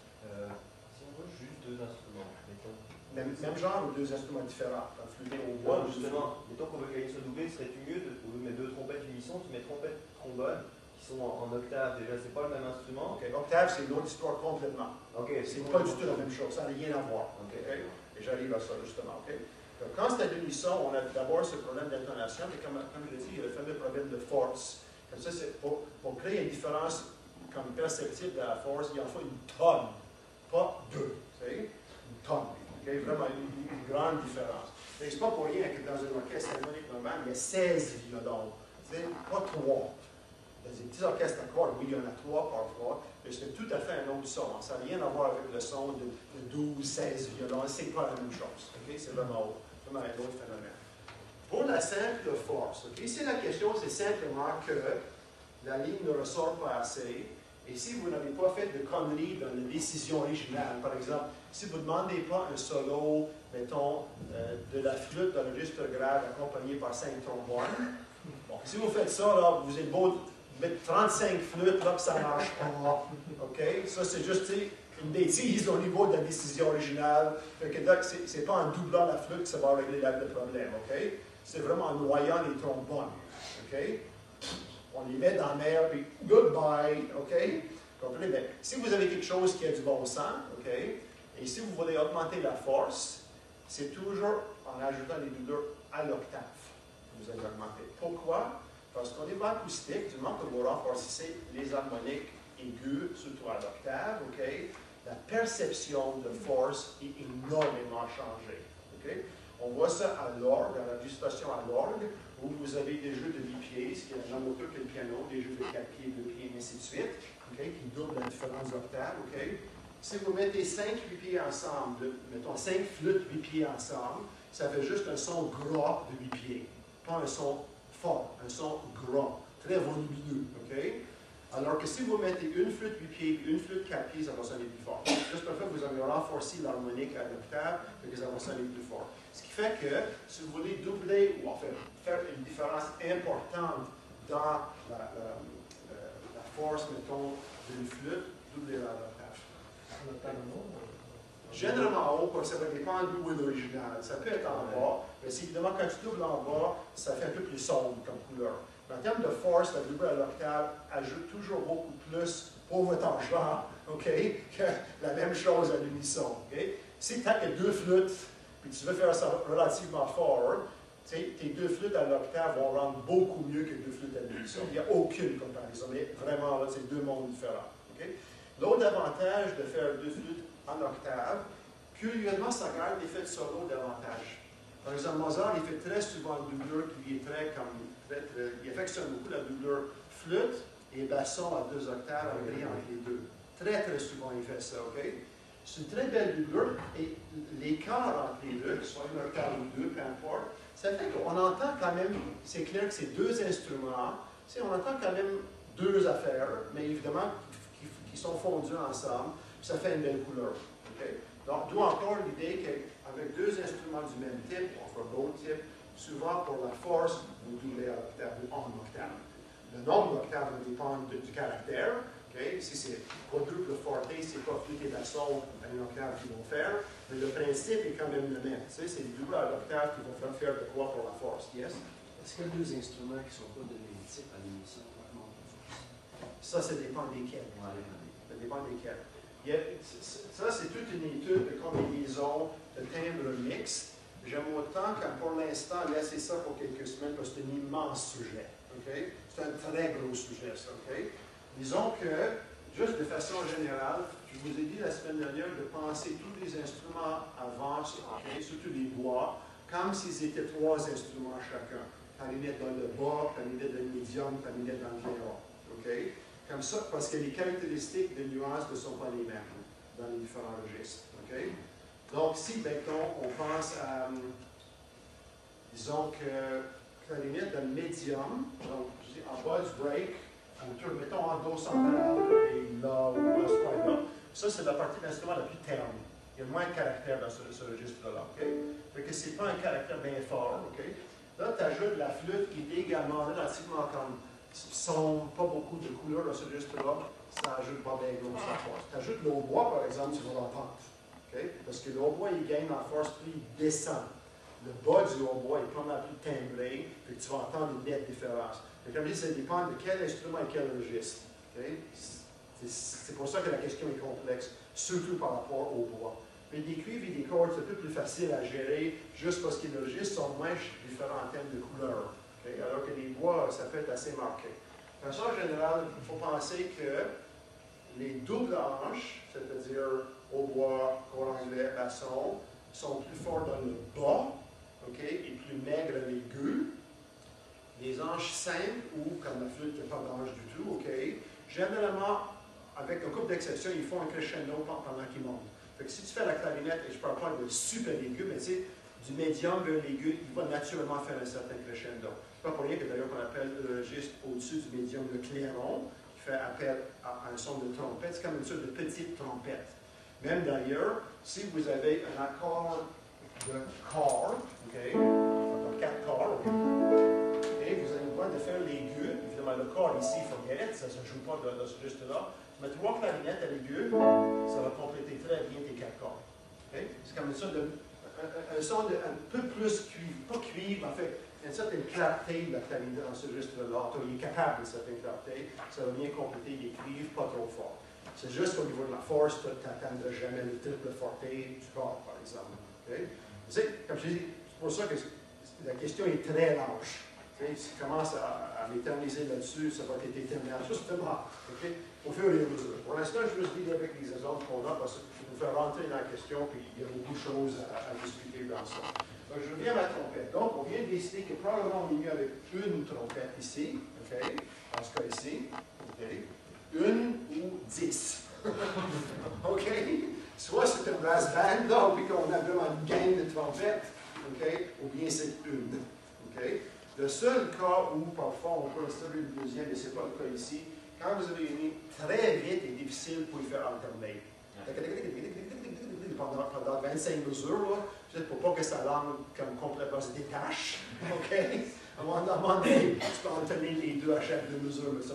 Si on veut juste 2 instruments, mettons. Même genre ou 2 instruments différents, un flûte au bois. Justement, mettons qu'on veut qu'elle soit doublée, serait-il mieux au lieu de mettre 2 trompettes unisson, tu mets trompette, trombone, qui sont en octave déjà, c'est pas le même instrument. Okay. Octave, c'est une autre histoire complètement. Okay, c'est pas du tout la même chose, ça n'a rien à voir. Okay. Okay? Et j'arrive à ça justement. Okay? Donc, quand c'est à l'unisson, on a d'abord ce problème d'intonation, mais comme je l'ai dit, il y a le fameux problème de force. Comme ça, c'est pour créer une différence comme perceptible de la force, il en faut une tonne, pas 2. Une tonne. Okay? Vraiment une grande différence. Mais c'est pas pour rien que dans un orchestre harmonique normal, il y a 16 violons, pas 3. Dans des petits orchestres à cordes, oui, il y en a 3 parfois, mais c'est tout à fait un autre son. Ça n'a rien à voir avec le son de 12, 16 violons, c'est pas la même chose. Okay? C'est vraiment un autre phénomène. Pour la simple force, okay? Ici la question, c'est simplement que la ligne ne ressort pas assez. Et si vous n'avez pas fait de conneries dans la décision originale, par exemple, si vous ne demandez pas un solo, mettons, de la flûte dans le registre grave accompagné par 5 trombones, bon, si vous faites ça, là, vous êtes beau mettre 35 flûtes, là, que ça ne marche pas. OK? Ça, c'est juste une bêtise au niveau de la décision originale. Fait que là, c'est pas en doublant la flûte que ça va régler le problème. OK? C'est vraiment en noyant les trombones. OK? On les met dans la mer, puis goodbye, OK? Comprenez? Bien, si vous avez quelque chose qui a du bon sens, OK? Et si vous voulez augmenter la force, c'est toujours en ajoutant les doubleurs à l'octave que vous allez augmenter. Pourquoi? Parce qu'au niveau acoustique, du moment que vous renforcissez les harmoniques aiguës, surtout à l'octave, OK, la perception de force est énormément changée. OK? On voit ça à l'orgue, à la distorsion à l'orgue, où vous avez des jeux de 8 pieds, ce qui est la même hauteur que le piano, des jeux de 4 pieds, 2 pieds, et ainsi de suite, OK, qui doublent la différence d'octave. OK? Si vous mettez 5 8 pieds ensemble, mettons 5 flûtes 8 pieds ensemble, ça fait juste un son gras de 8 pieds, pas un son fort, un son gras, très volumineux. OK? Alors que si vous mettez une flûte 8 pieds et une flûte 4 pieds, ça va sonner plus fort. Juste pour le fait que vous avez renforcé l'harmonique à l'octave, et que ça va sonner plus fort. Ce qui fait que si vous voulez doubler ou en fait faire une différence importante dans la force, mettons, d'une flûte, doublez-la à l'octave. Généralement en haut, parce que ça va dépendre d'où est l'original. Ça peut être en bas, mais évidemment, quand tu doubles en bas, ça fait un peu plus sombre comme couleur. Mais en termes de force, la double à l'octave ajoute toujours beaucoup plus pour votre argent, OK, que la même chose à l'unisson. OK? Si tu as que 2 flûtes, puis tu veux faire ça relativement fort, tes 2 flûtes à l'octave vont rendre beaucoup mieux que 2 flûtes à l'unisson. Il n'y a aucune comparaison, mais vraiment, là, c'est 2 mondes différents. OK? L'autre avantage de faire 2 flûtes en octave, curieusement, ça garde l'effet de solo davantage. Par exemple, Mozart, il fait très souvent une doublure qui est très comme. Il affectionne beaucoup la doublure flûte et basson à 2 octaves en gris entre les deux. Très, très souvent, il fait ça, OK? C'est une très belle doublure et l'écart entre les deux, soit une octave ou 2, peu importe, ça fait qu'on entend quand même, c'est clair que c'est 2 instruments, on entend quand même 2 affaires, mais évidemment qui sont fondues ensemble, ça fait une belle couleur, OK? Donc, d'où encore l'idée qu'avec 2 instruments du même type, enfin d'autres types, souvent pour la force, vous doublez à l'octave ou en octave. Le nombre d'octaves va dépendre du caractère. Okay? Si c'est quadruple forte, c'est pas flûte et basson à une octave qu'ils vont faire, mais le principe est quand même le même. C'est des doubles à l'octave qui vont faire de quoi pour la force. Yes? Est-ce qu'il y a 2 instruments qui ne sont pas de même type à l'émission? Ça dépend desquels. Ça dépend desquels. Ça, c'est toute une étude de combinaison de timbres mixtes. J'aime autant que pour l'instant, laisser ça pour quelques semaines parce que c'est un immense sujet. Okay? C'est un très gros sujet, ça. Okay? Disons que, juste de façon générale, je vous ai dit la semaine dernière de penser tous les instruments avant, okay? Surtout les bois, comme s'ils étaient 3 instruments chacun. Clarinette dans le bas, clarinette dans le médium, clarinette dans le violon. Okay? Comme ça, parce que les caractéristiques de nuances ne sont pas les mêmes dans les différents registres. Okay? Donc, si, mettons, on pense à, disons que clarinette dans le médium, donc, je dis en bas du break, mettons en do central et là, ou là, c'est pas là. Ça, c'est la partie de l'instrument la plus terne. Il y a moins de caractère dans ce registre-là. OK? Fait que c'est pas un caractère bien fort. OK? Là, tu ajoutes la flûte qui est également relativement comme sombre, pas beaucoup de couleurs dans ce registre-là. Ça ajoute pas bien gros sa force. Tu ajoutes l'hautbois, par exemple, tu vas l'entendre. Okay? Parce que le hautbois, il gagne en force, puis il descend. Le bas du hautbois est pas mal plus timbré, puis tu vas entendre une nette différence. Mais comme je dis, ça dépend de quel instrument et quel registre. Okay? C'est pour ça que la question est complexe, surtout par rapport au bois. Mais des cuivres et des cordes, c'est un peu plus facile à gérer, juste parce que les registres sont moins différents en termes de couleur. Okay? Alors que les bois, ça peut être assez marqué. De façon générale, il faut penser que les doubles hanches, c'est-à-dire hautbois, corps anglais, basson, sont plus forts dans le bas, okay, et plus maigres à l'aigu. Les hanches simples, ou comme la flûte, il n'y a pas d'hanche du tout, okay, généralement, avec un couple d'exceptions, ils font un crescendo pendant qu'ils montent. Fait que si tu fais la clarinette, et je ne parle pas de super aigu, mais tu sais, du médium vers l'aigu, il va naturellement faire un certain crescendo. C'est pas pour rien que d'ailleurs on appelle le registre au-dessus du médium le clairon, qui fait appel à un son de trompette. C'est comme une sorte de petite trompette. Même d'ailleurs, si vous avez un accord de corps, okay, 4 corps, okay, vous avez le droit de faire l'aigu. Évidemment, le corps ici, forget it, ça ne se joue pas dans ce registre-là. Tu mets 3 clarinettes à l'aigu, ça va compléter très bien tes 4 corps. Okay? C'est comme une sorte de un son un peu plus cuivre, pas cuivre, en fait, une certaine clarté de la clarinette dans ce registre-là. Il est capable d'une certaine clarté, ça va bien compléter les cuivres, pas trop fort. C'est juste au niveau de la force, tu n'atteindras jamais le triple forte du corps, par exemple. Okay? Tu sais, comme je dis, c'est pour ça que la question est très large. Si tu commences à m'éterniser là-dessus, ça va être éternel, justement. Okay? Au fur et à mesure. Pour l'instant, je veux juste dire avec les exemples qu'on a, parce que je vais vous faire rentrer dans la question, puis il y a beaucoup de choses à discuter dans ça. Donc, je reviens à la trompette. Donc, on vient de décider que probablement on est mieux avec une trompette ici, okay? Dans ce cas ici, okay? Une ou 10. OK? Soit c'est un brass band, là, puis qu'on a vraiment une gang de trompettes, okay? Ou bien c'est une. Okay? Le seul cas où, parfois, on peut installer le deuxième, et ce n'est pas le cas ici, quand vous avez une ligne très vite et difficile pour y faire alterner. Pendant 25 mesures, là, peut-être pour pas que sa langue comme complètement se détache. OK? À un moment donné, tu peux alterner les deux à chaque deux mesures, mais ça,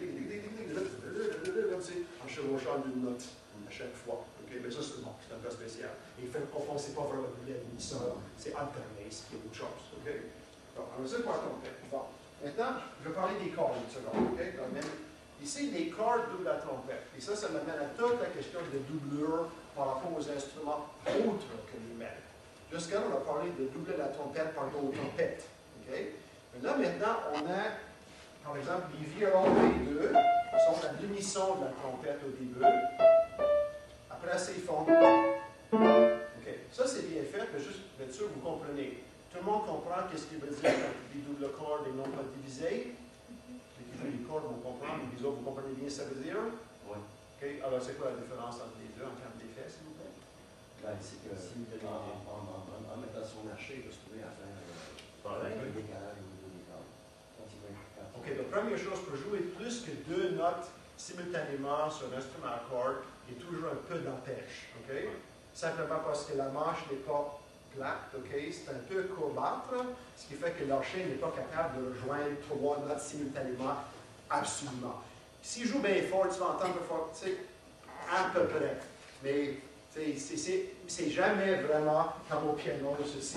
en chevauchant d'une note à chaque fois. Okay? Mais ça, c'est bon, c'est un cas spécial. Et on ne sait pas vraiment ni ça, c'est alterner, ce qui est autre chose. Okay? Donc, on va essayer de voir ton fait. Bon. Maintenant, je vais parler des cordes une seconde. Okay? Donc, même, ici, les cordes doublent la trompette. Et ça m'amène à toute la question de doublure par rapport aux instruments autres que les mêmes. Jusqu'à là, on a parlé de doubler la trompette par d'autres trompettes. Okay? Mais là, maintenant, on a, par exemple, les violons B2 sont à l'unisson de la trompette au début. Après, c'est fond. Okay. Ça, c'est bien fait, mais juste pour être sûr, vous comprenez. Tout le monde comprend qu'est-ce qu'il veut dire quand il dit double cordes et non pas divisé. Les cordes vont comprendre, mais les autres, vous comprenez bien ce que ça veut dire? Oui. Okay. Alors, c'est quoi la différence entre les deux en termes d'effet, s'il vous plaît? Ben, c'est que en mettant son archer, il va se trouver à faire un décalage au niveau des cordes. OK, la première chose, pour jouer plus que deux notes simultanément sur un instrument à cordes, il y a toujours un peu d'empêche. OK? Simplement parce que la manche n'est pas plate, OK? C'est un peu courbâtre, ce qui fait que l'archer n'est pas capable de rejoindre trois notes simultanément, absolument. S'il joue bien fort, tu vas entendre fort, tu sais, à peu près. Mais c'est jamais vraiment comme au piano, ceci.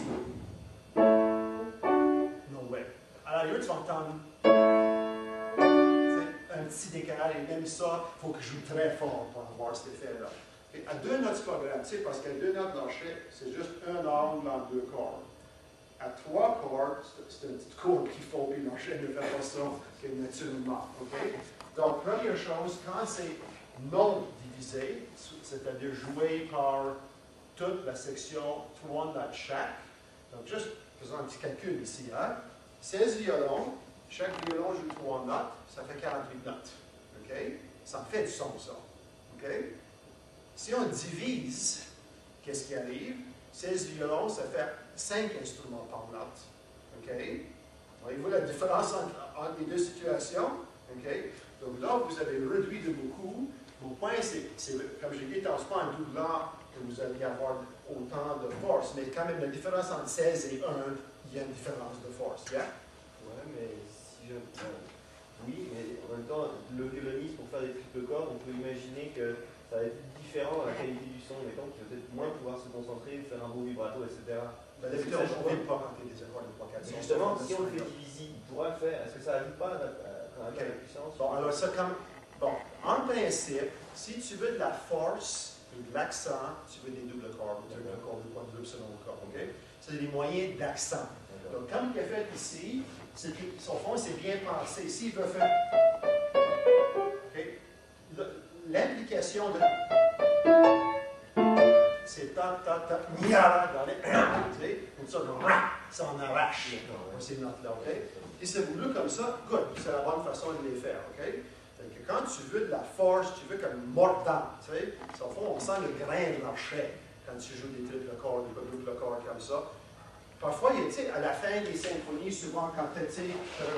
No way. À la lieu, tu vas entendre un petit décalage, et même ça, il faut que je joue très fort pour avoir cet effet-là. À deux notes, c'est pas grave, parce qu'à deux notes d'archet, c'est juste un angle en deux cordes. À trois cordes, c'est une petite courbe qu'il faut, puis l'archet ne fait pas ça naturellement. Okay? Donc, première chose, quand c'est non divisé, c'est-à-dire joué par toute la section, trois notes chaque, donc juste faisons un petit calcul ici, hein? 16 violons, chaque violon joue 3 notes, ça fait 48 notes. OK? Ça fait du son, ça. OK? Si on divise, qu'est-ce qui arrive? 16 violons, ça fait 5 instruments par note. OK? Voyez-vous la différence entre les deux situations? OK? Donc là, vous avez réduit de beaucoup. Mon point, c'est comme j'ai dit, c'est pas en doublant que vous allez avoir autant de force, mais quand même, la différence entre 16 et 1, il y a une différence de force. Yeah? Ouais, mais si je. Oui, mais en même temps, le violoniste, pour faire des triples cordes, on peut imaginer que ça va être différent dans la qualité du son, mettons, qu'il va peut-être moins pouvoir se concentrer, faire un beau vibrato, etc. Ben, d'habitude, on ne peut pas canter des accords de 3-4 sons. Justement, si on le fait diviser, il pourra le faire. Est-ce que ça n'ajoute pas quand même à la puissance? Bon, alors ça, bon, en principe, si tu veux de la force et de l'accent, tu veux des doubles cordes, ou triple cordes, ou quadruple selon le corps, OK? C'est des moyens d'accent. Donc, comme il a fait ici, son fond, c'est bien pensé. Ici, il veut faire. Okay. L'implication de. C'est ta, nia, dans les. Tu sais, comme ça, ça en arrache. Ces notes-là, OK? Et c'est voulu comme ça, good, c'est la bonne façon de les faire, OK? Donc, quand tu veux de la force, tu veux comme mordant, tu sais, au fond, on sent le grain de l'archet quand tu joues des triples cordes, des quadruples cordes comme ça. Parfois, tu sais, à la fin des symphonies, souvent, quand tu sais,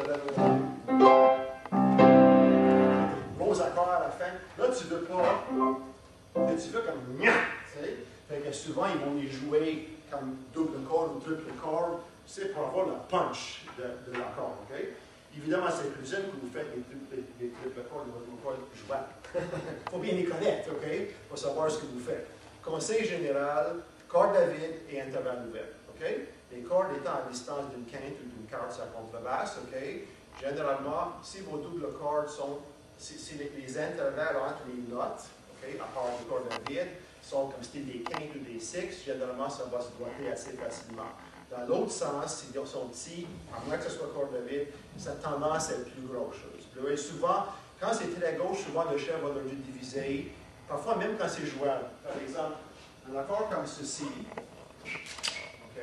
gros accords à la fin, là, tu veux pas, tu veux comme, tu sais, fait que souvent, ils vont les jouer comme double corde ou triple corde, c'est pour avoir le punch de l'accord, OK? Évidemment, c'est plus simple que vous faites des triple cordes ou des cordes jouables. Il faut bien les connaître, OK? Pour savoir ce que vous faites. Conseil général, corde à vide et intervalle ouvert, OK? Les cordes étant à distance d'une quinte ou d'une quarte sur la contrebasse, OK? Généralement, si vos doubles cordes sont, si les intervalles entre les notes, OK, à part les cordes à vide, sont comme si c'était des quintes ou des sixes, généralement, ça va se doiter assez facilement. Dans l'autre sens, s'ils sont petits, à moins que ce soit corde vide, ça a tendance à être plus grosse chose. Vous voyez, souvent, quand c'est très gauche, souvent le chef va devenir divisé. Parfois, même quand c'est jouable. Par exemple, un accord comme ceci, OK,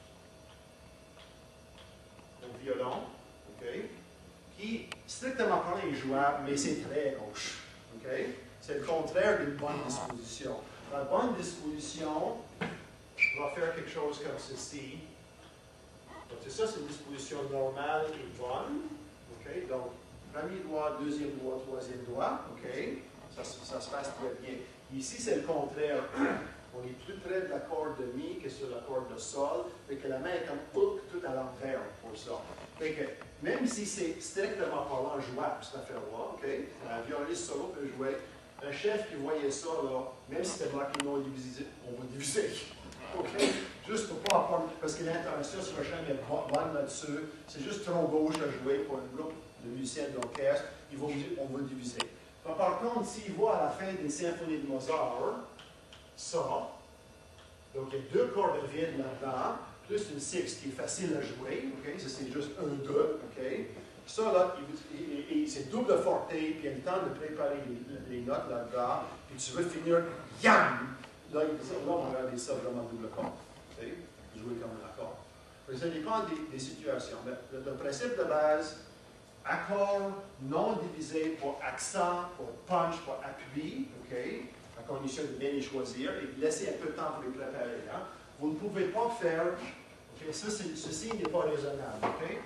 un violon, OK, qui, strictement parlant, est jouable, mais c'est très gauche. OK? C'est le contraire d'une bonne disposition. La bonne disposition va faire quelque chose comme ceci. Donc, c'est ça, c'est une disposition normale et bonne. OK? Donc, premier doigt, deuxième doigt, troisième doigt. OK? Ça se passe très bien. Ici, c'est le contraire. On est plus près de la corde de mi que sur la corde de sol. Fait que la main est comme hook tout à l'envers pour ça. Fait que même si c'est strictement parlant jouable, cette affaire-là, OK? Un violoniste solo peut jouer. Un chef qui voyait ça, là, même si c'était marqué non divisé, on va diviser. OK? Juste pour pas avoir. Parce que l'intention sera jamais bonne là-dessus. C'est juste trop gauche à jouer pour un groupe de musiciens d'orchestre. On va diviser. Par contre, s'il voit à la fin des symphonies de Mozart, ça, donc il y a deux cordes vides là-dedans, plus une six qui est facile à jouer, OK? Ça c'est juste 1, 2, OK? Ça là, c'est double forte, puis il y a le temps de préparer les notes là-dedans, puis tu veux finir, yam! Là, on va regarder ça vraiment double corde, OK? Jouer comme un accord. Ça dépend des situations. Le principe de base, accord non divisé pour accent, pour punch, pour appui, OK? À condition de bien les choisir et de laisser un peu de temps pour les préparer. Hein? Vous ne pouvez pas faire, OK? Ceci n'est pas raisonnable, OK?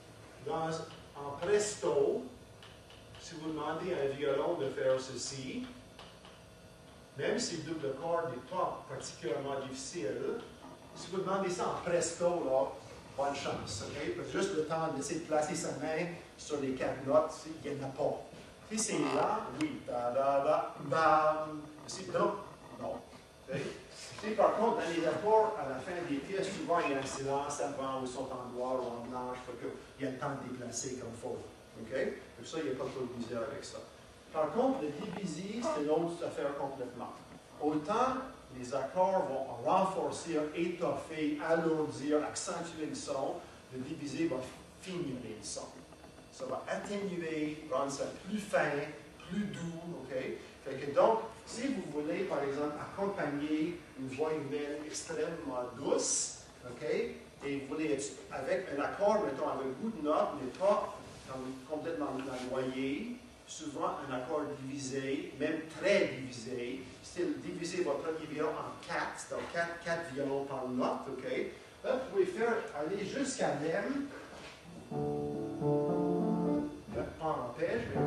En presto, si vous demandez à un violon de faire ceci, même si le double corde n'est pas particulièrement difficile, si vous demandez ça en presto, là, bonne chance, OK? Juste le temps d'essayer de placer sa main sur les 4 notes, il n'y en a pas. Si c'est là, oui, bam. Si non, non. Si par contre, dans les accords, à la fin des pièces, souvent il y a un silence avant, ou ils sont en noir ou en blanche, il faut qu'il y ait le temps de déplacer comme il faut. OK? Pour ça, il n'y a pas trop de misère avec ça. Par contre, le divisé, c'est une autre affaire complètement. Autant les accords vont renforcer, étoffer, alourdir, accentuer le son, le divisé va finir le son. Ça va atténuer, rendre ça plus fin, plus doux, OK? Fait que donc, si vous voulez, par exemple, accompagner une voix humaine extrêmement douce, OK? Et vous voulez être avec un accord, mettons, avec beaucoup de notes, mais pas complètement noyé, souvent un accord divisé, même très divisé, style diviser votre premier violon en 4, donc 4 violons par note, OK? Là, vous pouvez faire aller jusqu'à même, pas en pêche, mais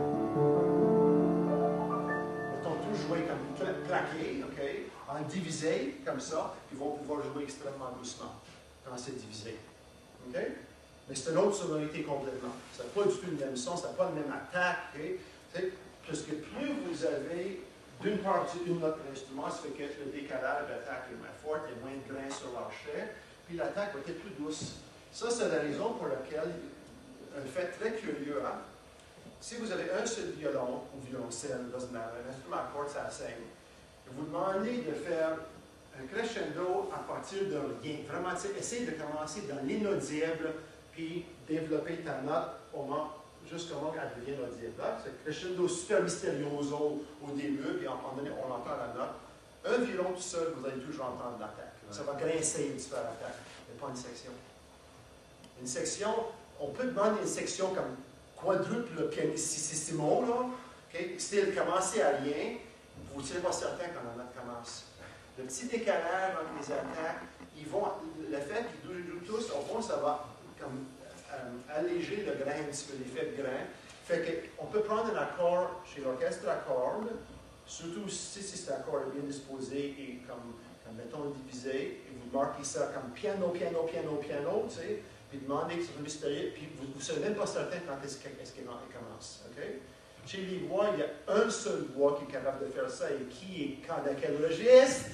mettons tout jouer comme claqué, OK? En divisé, comme ça, ils vont pouvoir jouer extrêmement doucement quand c'est divisé. OK? Mais c'est une autre sonorité complètement. Ça n'a pas du tout le même son, ça n'a pas la même attaque. Okay? Parce que plus vous avez d'une partie une note de l'instrument, ça fait que le décalage d'attaque est moins fort, il y a moins de grains sur l'archet, puis l'attaque va être plus douce. Ça, c'est la raison pour laquelle, un fait très curieux, hein? Si vous avez un seul violon ou violoncelle, un instrument à cordes, ça saigne, vous demandez de faire un crescendo à partir de rien. Vraiment, essayez de commencer dans l'inaudible, puis développer ta note jusqu'au moment qu'elle devient audible. C'est crescendo super mystérioso au début, puis à un moment donné, on entend la note. Un violon tout seul, vous allez toujours entendre l'attaque. Ça va grincer une super attaque, mais pas une section. Une section, on peut demander une section comme quadruple pianissimo, là, okay? Style commencer à rien, vous ne serez pas certain quand la note commence. Le petit décalage entre les attaques, le fait qu'ils jouent tous, au fond, ça va comme alléger le grain, un petit peu l'effet de grain. Fait qu'on peut prendre un accord chez l'orchestre à cordes, surtout si cet accord est bien disposé et comme mettons divisé, et vous marquez ça comme piano, piano, piano, piano, tu sais, puis demandez que ce soit mystérieux, puis vous ne serez même pas certain quand est-ce qu'il commence. Okay? Chez les voix, il y a un seul voix qui est capable de faire ça, et qui est quand dans quel registre?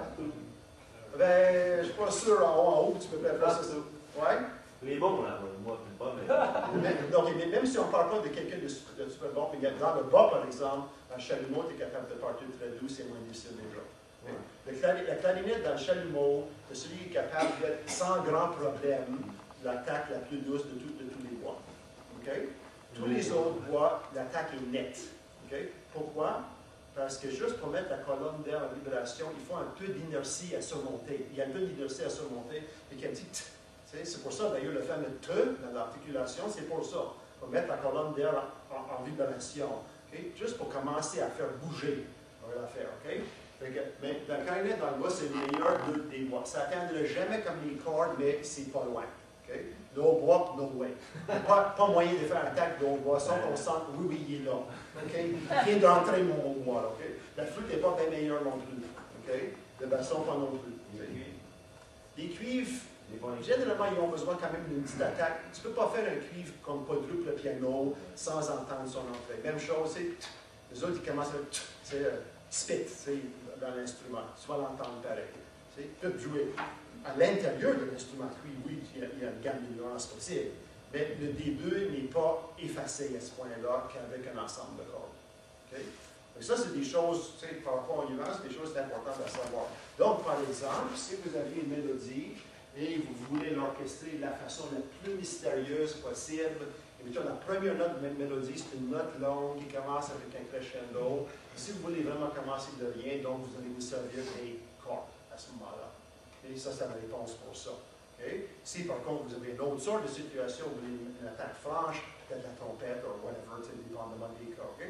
Ben, je ne suis pas sûr en haut, tu peux faire ça. Ouais? Les bons, là, moi, plus pas, mais... Donc, même si on ne parle pas de quelqu'un de super bon, mais dans le bas, par exemple, un chalumeau, tu es capable de partir très doux, c'est moins difficile déjà. La clarinette dans le chalumeau, c'est celui qui est capable d'être sans grand problème l'attaque la plus douce de tous les bois. Okay? Tous les autres bois, l'attaque est nette. Okay? Pourquoi? Parce que juste pour mettre la colonne d'air en vibration, il faut un peu d'inertie à surmonter. Il y a un peu d'inertie à surmonter et qu'il y a un petit t. C'est pour ça, d'ailleurs, le fameux T dans l'articulation, c'est pour ça. Pour mettre la colonne d'air en vibration. Okay? Juste pour commencer à faire bouger. On va la faire. Okay? Mais la clarinette dans le bois, c'est le meilleur des bois. Ça n'atteindrait jamais comme les cordes, mais c'est pas loin. Okay? Le haut bois, no way. Pas moyen de faire un attaque de haut bois, sans qu'on sente, oui, il est là. Okay? Il vient d'entrer mon haut bois. Okay? La flûte n'est pas bien meilleure non plus. Okay? Le basson, pas non plus. Okay? Les cuivres, généralement, ils ont besoin quand même d'une petite attaque. Tu ne peux pas faire un cuivre comme quadruple piano sans entendre son entrée. Même chose, les autres, ils commencent à spit dans l'instrument. Tu vas l'entendre pareil. Ils peuvent jouer à l'intérieur de l'instrument. Oui, il y a une gamme de nuances possible. Mais le début n'est pas effacé à ce point-là qu'avec un ensemble de cordes. Okay? Donc ça, c'est des choses, par rapport aux nuances, des choses importantes à savoir. Donc, par exemple, si vous avez une mélodie et vous voulez l'orchestrer de la façon la plus mystérieuse possible, et la première note de la mélodie, c'est une note longue qui commence avec un crescendo. Et si vous voulez vraiment commencer de rien, donc vous allez vous servir des cordes à ce moment-là. Et ça, c'est la réponse pour ça. Okay? Si par contre vous avez une autre sorte de situation, vous voulez une attaque franche, peut-être la trompette ou whatever, dépendamment des cas. Okay?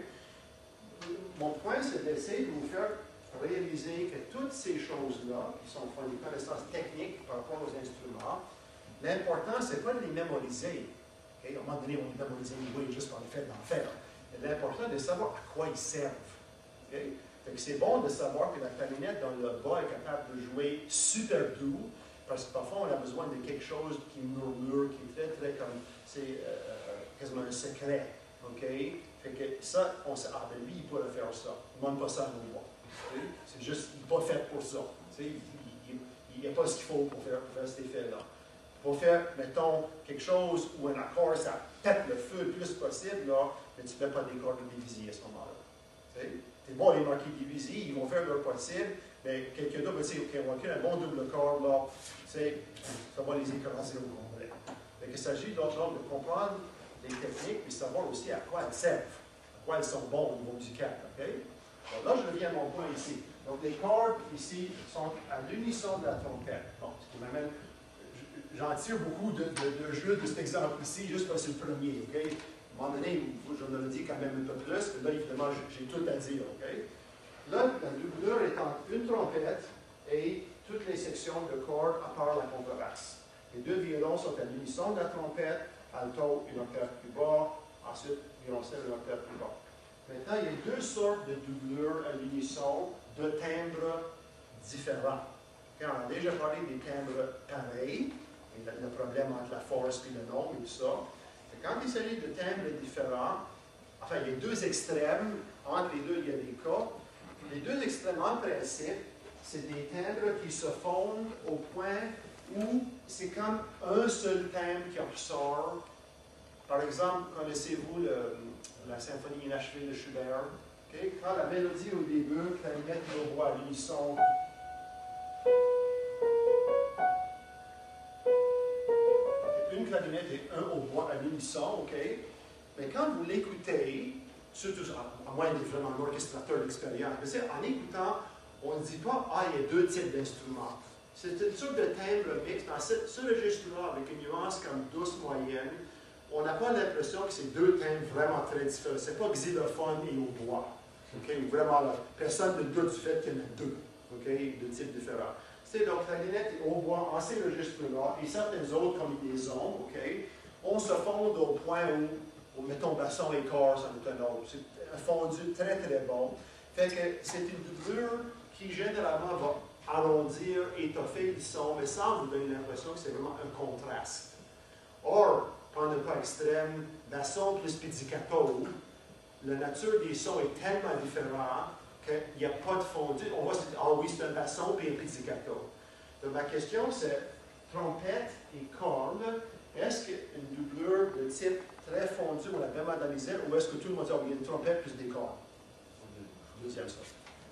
Mon point, c'est d'essayer de vous faire réaliser que toutes ces choses-là, qui sont des connaissances techniques par rapport aux instruments, l'important, c'est pas de les mémoriser. Okay? À un moment donné, on les mémorise oui, juste par le fait d'en faire. Mais l'important, c'est de savoir à quoi ils servent. Okay? C'est bon de savoir que la clarinette dans le bas est capable de jouer super doux, parce que parfois on a besoin de quelque chose qui murmure, qui est très comme, c'est quasiment un secret. OK? Fait que ça, on sait, ben lui, il pourrait faire ça. Il ne demande pas ça à nos voix. C'est juste, il n'est pas fait pour ça. Il n'y a pas ce qu'il faut pour faire cet effet-là. Pour faire, mettons, quelque chose où un accord, ça pète le feu le plus possible, là, mais tu ne fais pas des cordes de divisie à ce moment-là. C'est bon, les marqués divisés, ils vont faire leur possible, mais quelqu'un d'autre va dire, OK, on va créer un bon double corps, là, ça va les écraser au complet. Donc, il s'agit donc de comprendre les techniques, puis savoir aussi à quoi elles servent, à quoi elles sont bonnes au niveau musical. Okay? Donc là, je reviens à mon point ici. Donc, les cordes ici sont à l'unisson de la trompette. Bon, ce qui m'amène, j'en tire beaucoup de jeu de cet exemple ici, juste parce que c'est le premier. Okay? À un moment donné, je vous ai dit quand même un peu plus, là, évidemment, j'ai tout à dire. Okay? Là, la doublure est entre une trompette et toutes les sections de cordes à part la contrebasse. Les deux violons sont à l'unisson de la trompette, alto une octave plus bas, ensuite violoncelle une octave plus bas. Maintenant, il y a deux sortes de doublures à l'unisson de timbres différents. Okay, on a déjà parlé des timbres pareils, et le problème entre la force et le nombre et tout ça. Et quand il s'agit de timbres différents, enfin, il y a deux extrêmes, entre les deux, il y a des cas. Les deux extrêmes, en principe, c'est des timbres qui se fondent au point où c'est comme un seul timbre qui ressort. Par exemple, connaissez-vous la symphonie inachevée de Schubert? Okay? Quand la mélodie au début, clarinette et hautbois à l'unisson. Une clarinette et un hautbois à l'unisson, OK? Mais quand vous l'écoutez, surtout à moins d'être vraiment un orchestrateur d'expérience, mais en écoutant, on ne dit pas, ah, il y a deux types d'instruments. C'est une sorte de timbre mixte. Dans ce registre-là, avec une nuance comme douce moyenne, on n'a pas l'impression que c'est deux timbres vraiment très différents. Ce n'est pas xylophone et hautbois. Okay? Vraiment, là, personne ne doute du fait qu'il y en a deux. Okay? Deux types différents. C'est donc clarinette et hautbois en ces registres-là, et certains autres, comme les ondes, okay? On se fonde au point où, mettons, basson et corps, ça est un autre. C'est un fondu très, très bon. Fait que c'est une doublure qui, généralement, va arrondir, étoffer le son, mais sans vous donner l'impression que c'est vraiment un contraste. Or, prendre un cas extrême, basson plus pizzicato, la nature des sons est tellement différente qu'il n'y a pas de fondu. On va se dire, ah oui, c'est un basson puis un pizzicato. Donc, ma question, c'est trompette et corne, est-ce qu'une doublure de type très fondu, on la bémol dans les ailes, ou est-ce que tout le monde dit, oh, il y a une trompette plus des cornes? Deuxième ça.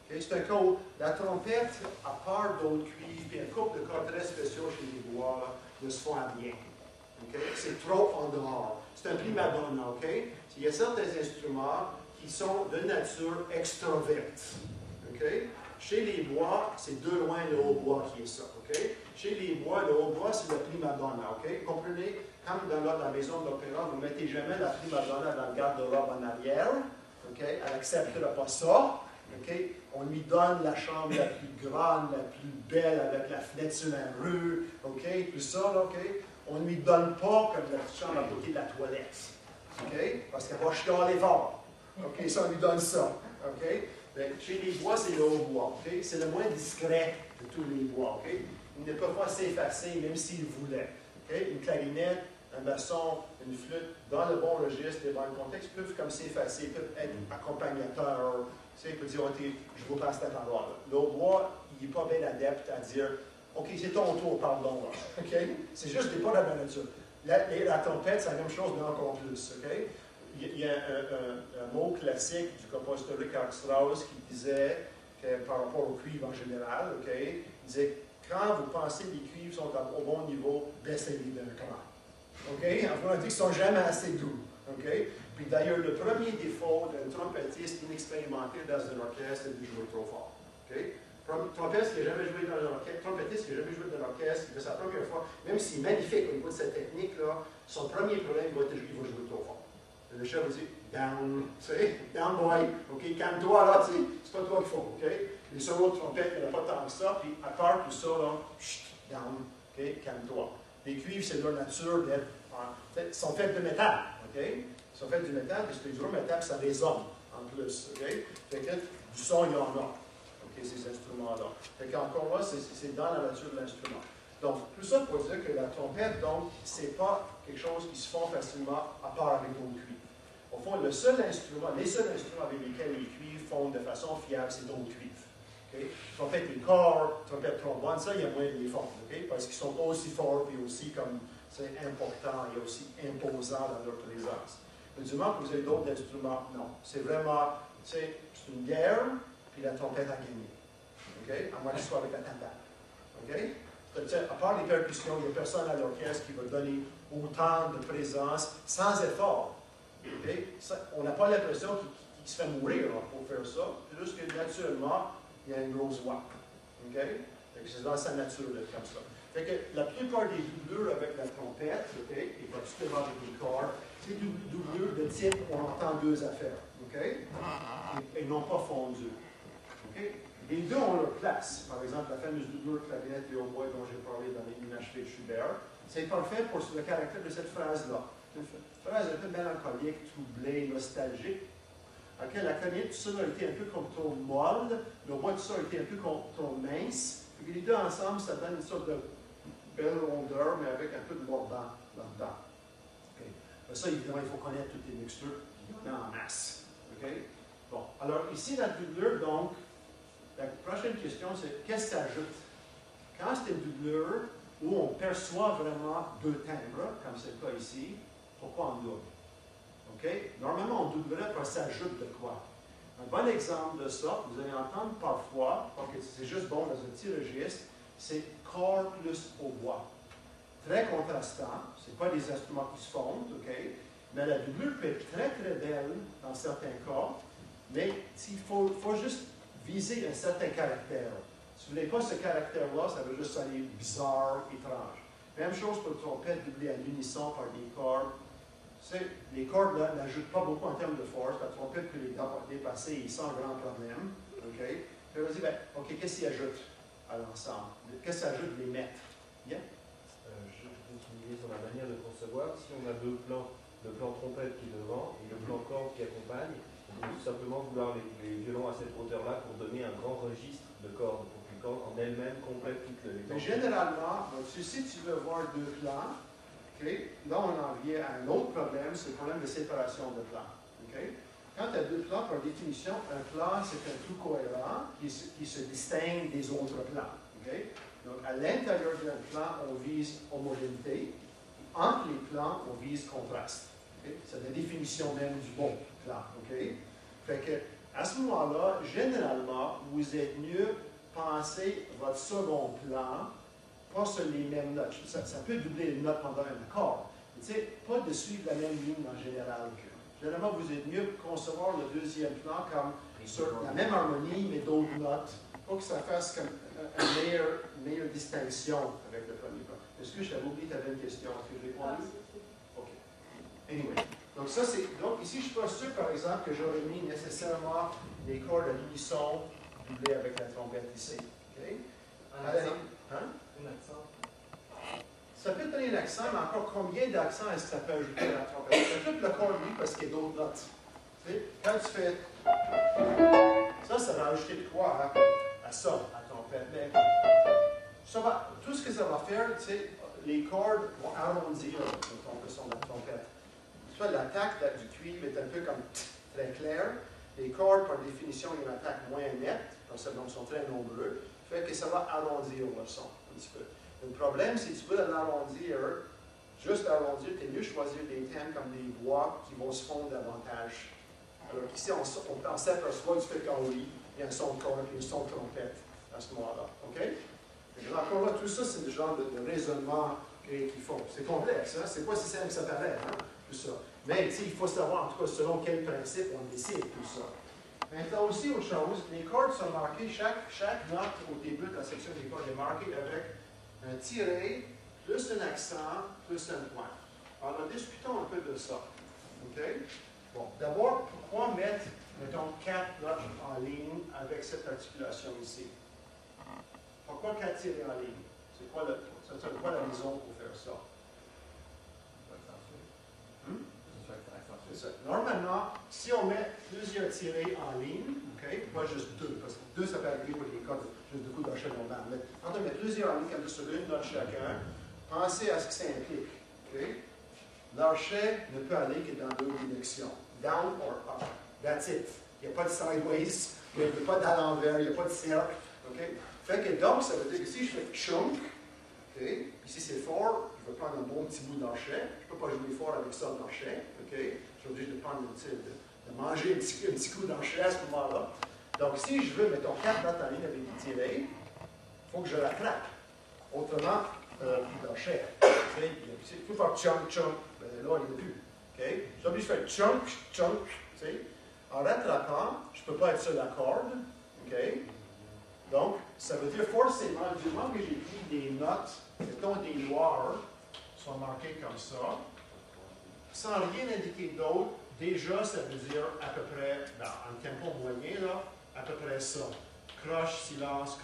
Okay? C'est un cas où la trompette, à part d'autres cuivres, puis un couple de cas très spéciaux chez les bois, là, ne se font à rien. Okay? C'est trop en dehors. C'est un prima donna, OK? Il y a certains instruments qui sont de nature extroverte. Okay? Chez les bois, c'est de loin le hautbois qui est ça. Okay? Chez les bois, le hautbois, c'est le prima donna. Okay? Comprenez, comme dans la maison de l'opéra, vous ne mettez jamais la prima donna dans le garde-robe en arrière. Okay? Elle n'acceptera pas ça. Okay? On lui donne la chambre la plus grande, la plus belle, avec la fenêtre sur la rue. Okay? Tout ça, là, okay? On ne lui donne pas comme la chambre à côté de la toilette. Okay? Parce qu'elle va chialer fort. Okay? Ça, on lui donne ça. Okay? Chez les bois, c'est le hautbois. Okay? C'est le moins discret de tous les bois. Okay? Ils ne peuvent pas s'effacer, même s'ils voulaient. Okay? Une clarinette, un basson, une flûte, dans le bon registre et dans le contexte, peuvent comme s'effacer, peuvent être accompagnateurs. Tu sais, il peut dire, OK, je vous passe cet endroit-là. Le hautbois, il n'est pas bien adepte à dire, OK, c'est ton tour, pardon. Okay? C'est juste des pas de la nature. La trompette, c'est la même chose, mais encore plus. Okay? Il y a un mot classique du compositeur Richard Strauss qui disait, que, par rapport au cuivre en général, okay, il disait, quand vous pensez que les cuivres sont au bon niveau, baissez-les d'un cran. Okay? En fait, on dit qu'ils ne sont jamais assez doux. Okay? Puis d'ailleurs, le premier défaut d'un trompettiste inexpérimenté dans un orchestre, c'est de jouer trop fort. Okay? Trompettiste qui n'a jamais joué dans l'orchestre, trompettiste qui n'a jamais joué dans l'orchestre, qui fait sa première fois, même s'il est magnifique au niveau de sa technique-là, son premier problème, il va jouer trop fort. Le chef va dire, down, tu sais, down boy, ok, calme-toi là, tu sais, c'est pas toi qu'il faut, ok? Les solos de trompette, il n'y en a pas tant que ça, puis à part tout ça, là, chut, down, ok, calme-toi. Les cuivres, c'est leur nature d'être, sont faits de métal, ok? Ils sont faits du métal, puis c'est du métal, puis ça résonne en plus, ok? Fait que du son, il y en a. Ces instruments-là. Fait qu'encore là, c'est dans la nature de l'instrument. Donc, tout ça pour dire que la trompette, donc, c'est pas quelque chose qui se font facilement à part avec d'autres cuivres. Au fond, les seuls instruments avec lesquels les cuivres font de façon fiable, c'est d'autres cuivres. Okay? Trompette et corps, trompette, trombone, ça, il y a moins de les fondre, okay? Parce qu'ils sont aussi forts et aussi comme, c'est important et aussi imposants dans leur présence. Mais du moment que vous avez d'autres instruments, non. C'est vraiment, c'est une guerre, puis la trompette a gagné. Okay? À moins que ce soit avec la timbale. Okay? À part les percussions, il n'y a personne à l'orchestre qui va donner autant de présence sans effort. Okay? On n'a pas l'impression qu'il se fait mourir pour faire ça, plus que naturellement, il y a une grosse voix. Okay? C'est dans sa nature d'être comme ça. Fait que la plupart des doublures avec la trompette, okay, et particulièrement avec les corps, c'est des doublures de type où on entend deux affaires. Okay? Et non pas fondues. Okay? Les deux ont leur place. Par exemple, la fameuse doublure clarinette et hautbois dont j'ai parlé dans les inachevés de Schubert, c'est parfait pour le caractère de cette phrase-là. C'est une phrase un peu mélancolique, troublée, nostalgique, à laquelle la clarinette, tout ça a été un peu comme trop molle, le hautbois, tout ça a été un peu trop mince. Et les deux ensemble, ça donne une sorte de belle rondeur, mais avec un peu de mordant là-dedans. Okay. Ça, évidemment, il faut connaître toutes les mixtures, il y en a en masse. Okay? Bon, alors ici, la doublure, donc, la prochaine question, c'est qu'est-ce que ça ajoute? Quand c'est une doublure où on perçoit vraiment deux timbres, comme c'est le cas ici, pourquoi on double? Okay? Normalement, on doublerait parce que ça ajoute de quoi? Un bon exemple de ça, vous allez entendre parfois, parce que c'est juste bon dans un petit registre, c'est corps plus hautbois. Très contrastant, ce n'est pas des instruments qui se fondent, okay? Mais la doublure peut être très très belle dans certains cas, mais il faut juste viser un certain caractère. Si vous n'avez pas ce caractère-là, ça va juste sonner bizarre, étrange. Même chose pour le trompette doublée à l'unisson par des cordes. Les cordes n'ajoutent pas beaucoup en termes de force. La trompette peut les dépasser sans grand problème. Okay? Puis on va dire, ben, OK, qu'est-ce qu'il ajoute à l'ensemble? Qu'est-ce que ça ajoute de les mettre? Bien? Je continue sur la manière de concevoir. Si on a deux plans, le plan trompette qui est devant et le plan corde qui accompagne, on peut tout simplement vouloir les violons à cette hauteur-là pour donner un grand registre de cordes, pour qu'une corde en elle-même complète toute l'étendue. Mais généralement, si tu veux voir deux plans, okay, là on en vient à un autre problème, c'est le problème de séparation de plans. Okay? Quand tu as deux plans, par définition, un plan c'est un tout cohérent qui se distingue des autres plans. Okay? Donc à l'intérieur d'un plan, on vise homogénéité. Entre les plans, on vise contraste. Okay? C'est la définition même du bon plan. Okay? Fait que À ce moment-là, généralement, vous êtes mieux penser votre second plan, pas sur les mêmes notes. Ça peut doubler les notes pendant un accord. Tu sais, pas de suivre la même ligne en général. Généralement, vous êtes mieux concevoir le deuxième plan comme sur la même harmonie, mais d'autres notes, pour que ça fasse comme une meilleure distinction avec le premier plan. Est-ce que je t'avais oublié, tu avais une question? Est-ce que j'ai répondu? OK. Anyway. Donc, ça, c'est. Donc, ici, je ne suis pas sûr, par exemple, que j'aurais mis nécessairement les cordes à l'unisson doublées avec la trompette ici. OK? Un accent. Hein? Un accent. Ça peut donner un accent, mais encore combien d'accents est-ce que ça peut ajouter à la trompette? Ça peut le corps, lui, parce qu'il y a d'autres notes. Tu sais, quand tu fais. Ça va ajouter de quoi à ça, à la trompette. Mais ça va, tout ce que ça va faire, tu sais, les cordes vont arrondir le son de la trompette. Tu vois, l'attaque du cuivre est un peu comme très clair. Les cordes, par définition, ont une attaque moins nette, parce que donc sont très nombreux, fait que ça va arrondir le son un petit peu. Le problème, c'est que tu veux l'arrondir, juste arrondir, tu es mieux choisir des thèmes comme des voix qui vont se fondre davantage. Alors qu'ici, on s'aperçoit du fait qu'en oui, il y a un son de corde et un son de trompette à ce moment-là. OK? Et encore là, tout ça, c'est le genre de raisonnement qu'ils font. C'est complexe, hein? C'est pas si simple que ça paraît, hein? Tout ça. Mais il faut savoir, en tout cas, selon quel principe on décide tout ça. Maintenant, aussi, autre chose, les cordes sont marquées, chaque note au début de la section des cordes est marquée avec un tiré, plus un accent, plus un point. Alors, discutons un peu de ça. OK? Bon, d'abord, pourquoi mettre, mettons, 4 notes en ligne avec cette articulation ici? Pourquoi 4 tirés en ligne? C'est quoi la raison pour faire ça? C'est ça. Normalement, si on met plusieurs tirés en ligne, okay, pas juste 2, parce que 2 ça peut arriver pour les cordes juste de coups d'archet normal, mais quand on met plusieurs en ligne, comme sur une note chacun, pensez à ce que ça implique. Okay? L'archet ne peut aller que dans 2 directions, down or up. That's it. Il n'y a pas de sideways, il n'y a pas d'à l'envers, il n'y a pas de cercle. Okay? Fait que donc, ça veut dire que si je fais chunk, okay, ici c'est fort, je vais prendre un bon petit bout d'archet, je ne peux pas jouer fort avec ça d'archet, okay? Je suis obligé de prendre de manger un petit coup d'archet à ce moment-là. Donc si je veux, mettons, 4 notes en ligne avec des tirés, il faut que je l'attrape. Autrement, d'archet. Il faut faire chunk, chunk, ben, là, il n'y en a plus. Okay? Je suis obligé de faire chunk, chunk, tu sais. En rattrapant, je ne peux pas être sur la corde, okay? Donc, ça veut dire forcément, du moment que j'ai pris des notes, mettons des noirs, sont marquées comme ça, sans rien indiquer d'autre, déjà, ça veut dire à peu près, en tempo moyen, là, à peu près ça. Croche, silence,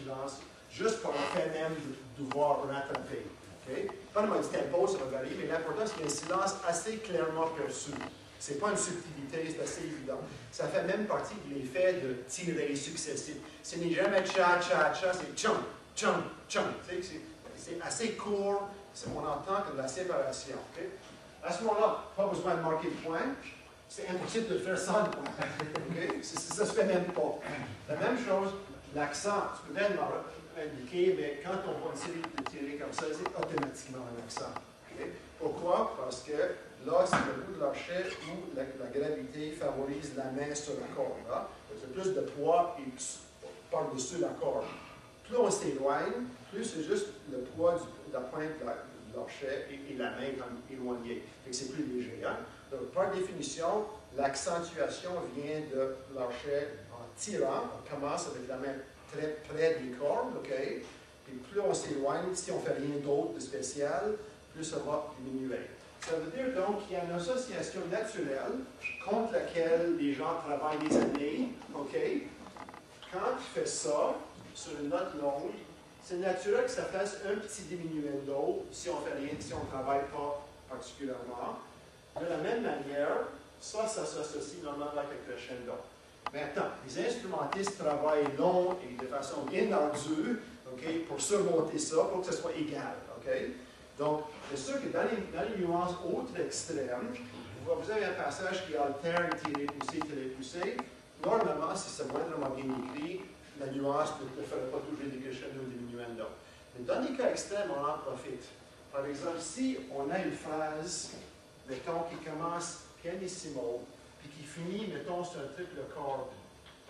juste pour le fait même de devoir rattraper. Okay? Pas le tempo, ça va varier, mais l'important, c'est qu'il y ait un silence assez clairement perçu. Ce n'est pas une subtilité, c'est assez évident. Ça fait même partie de l'effet de tirer successif. Ce n'est jamais cha, cha, cha, c'est chum, chum, chum. C'est assez court, on entend comme la séparation. Okay? À ce moment-là, pas besoin de marquer le point. C'est impossible de le faire sans le point. Okay? Ça ne se fait même pas. La même chose, l'accent, tu peux bien indiquer, mais quand on voit une série de tirés comme ça, c'est automatiquement un accent. Okay? Pourquoi? Parce que là, c'est le bout de l'archet où la gravité favorise la main sur la corde. Là. C'est plus de poids par-dessus la corde. Plus on s'éloigne, plus c'est juste le poids de la pointe de l'archet et la main éloignée. C'est plus léger. Hein? Donc, par définition, l'accentuation vient de l'archet en tirant. On commence avec la main très près des cordes, OK? Puis plus on s'éloigne, si on ne fait rien d'autre de spécial, plus ça va diminuer. Ça veut dire donc qu'il y a une association naturelle contre laquelle les gens travaillent des années, OK? Quand tu fais ça, sur une note longue, c'est naturel que ça fasse un petit diminuendo si on fait rien, si on ne travaille pas particulièrement. De la même manière, ça s'associe normalement avec le crescendo. Maintenant, les instrumentistes travaillent long et de façon bien ardue, okay, pour surmonter ça, pour que ce soit égal. Okay? Donc, c'est sûr que dans les nuances autres extrêmes, vous avez un passage qui alterne tiré, poussé. Normalement, si c'est moindrement bien écrit, la nuance ne ferait pas toujours des crescendo ou des diminuendo. Mais dans les cas extrêmes, on en profite. Par exemple, si on a une phrase, mettons, qui commence pianissimo, puis qui finit, mettons, sur un triple corde,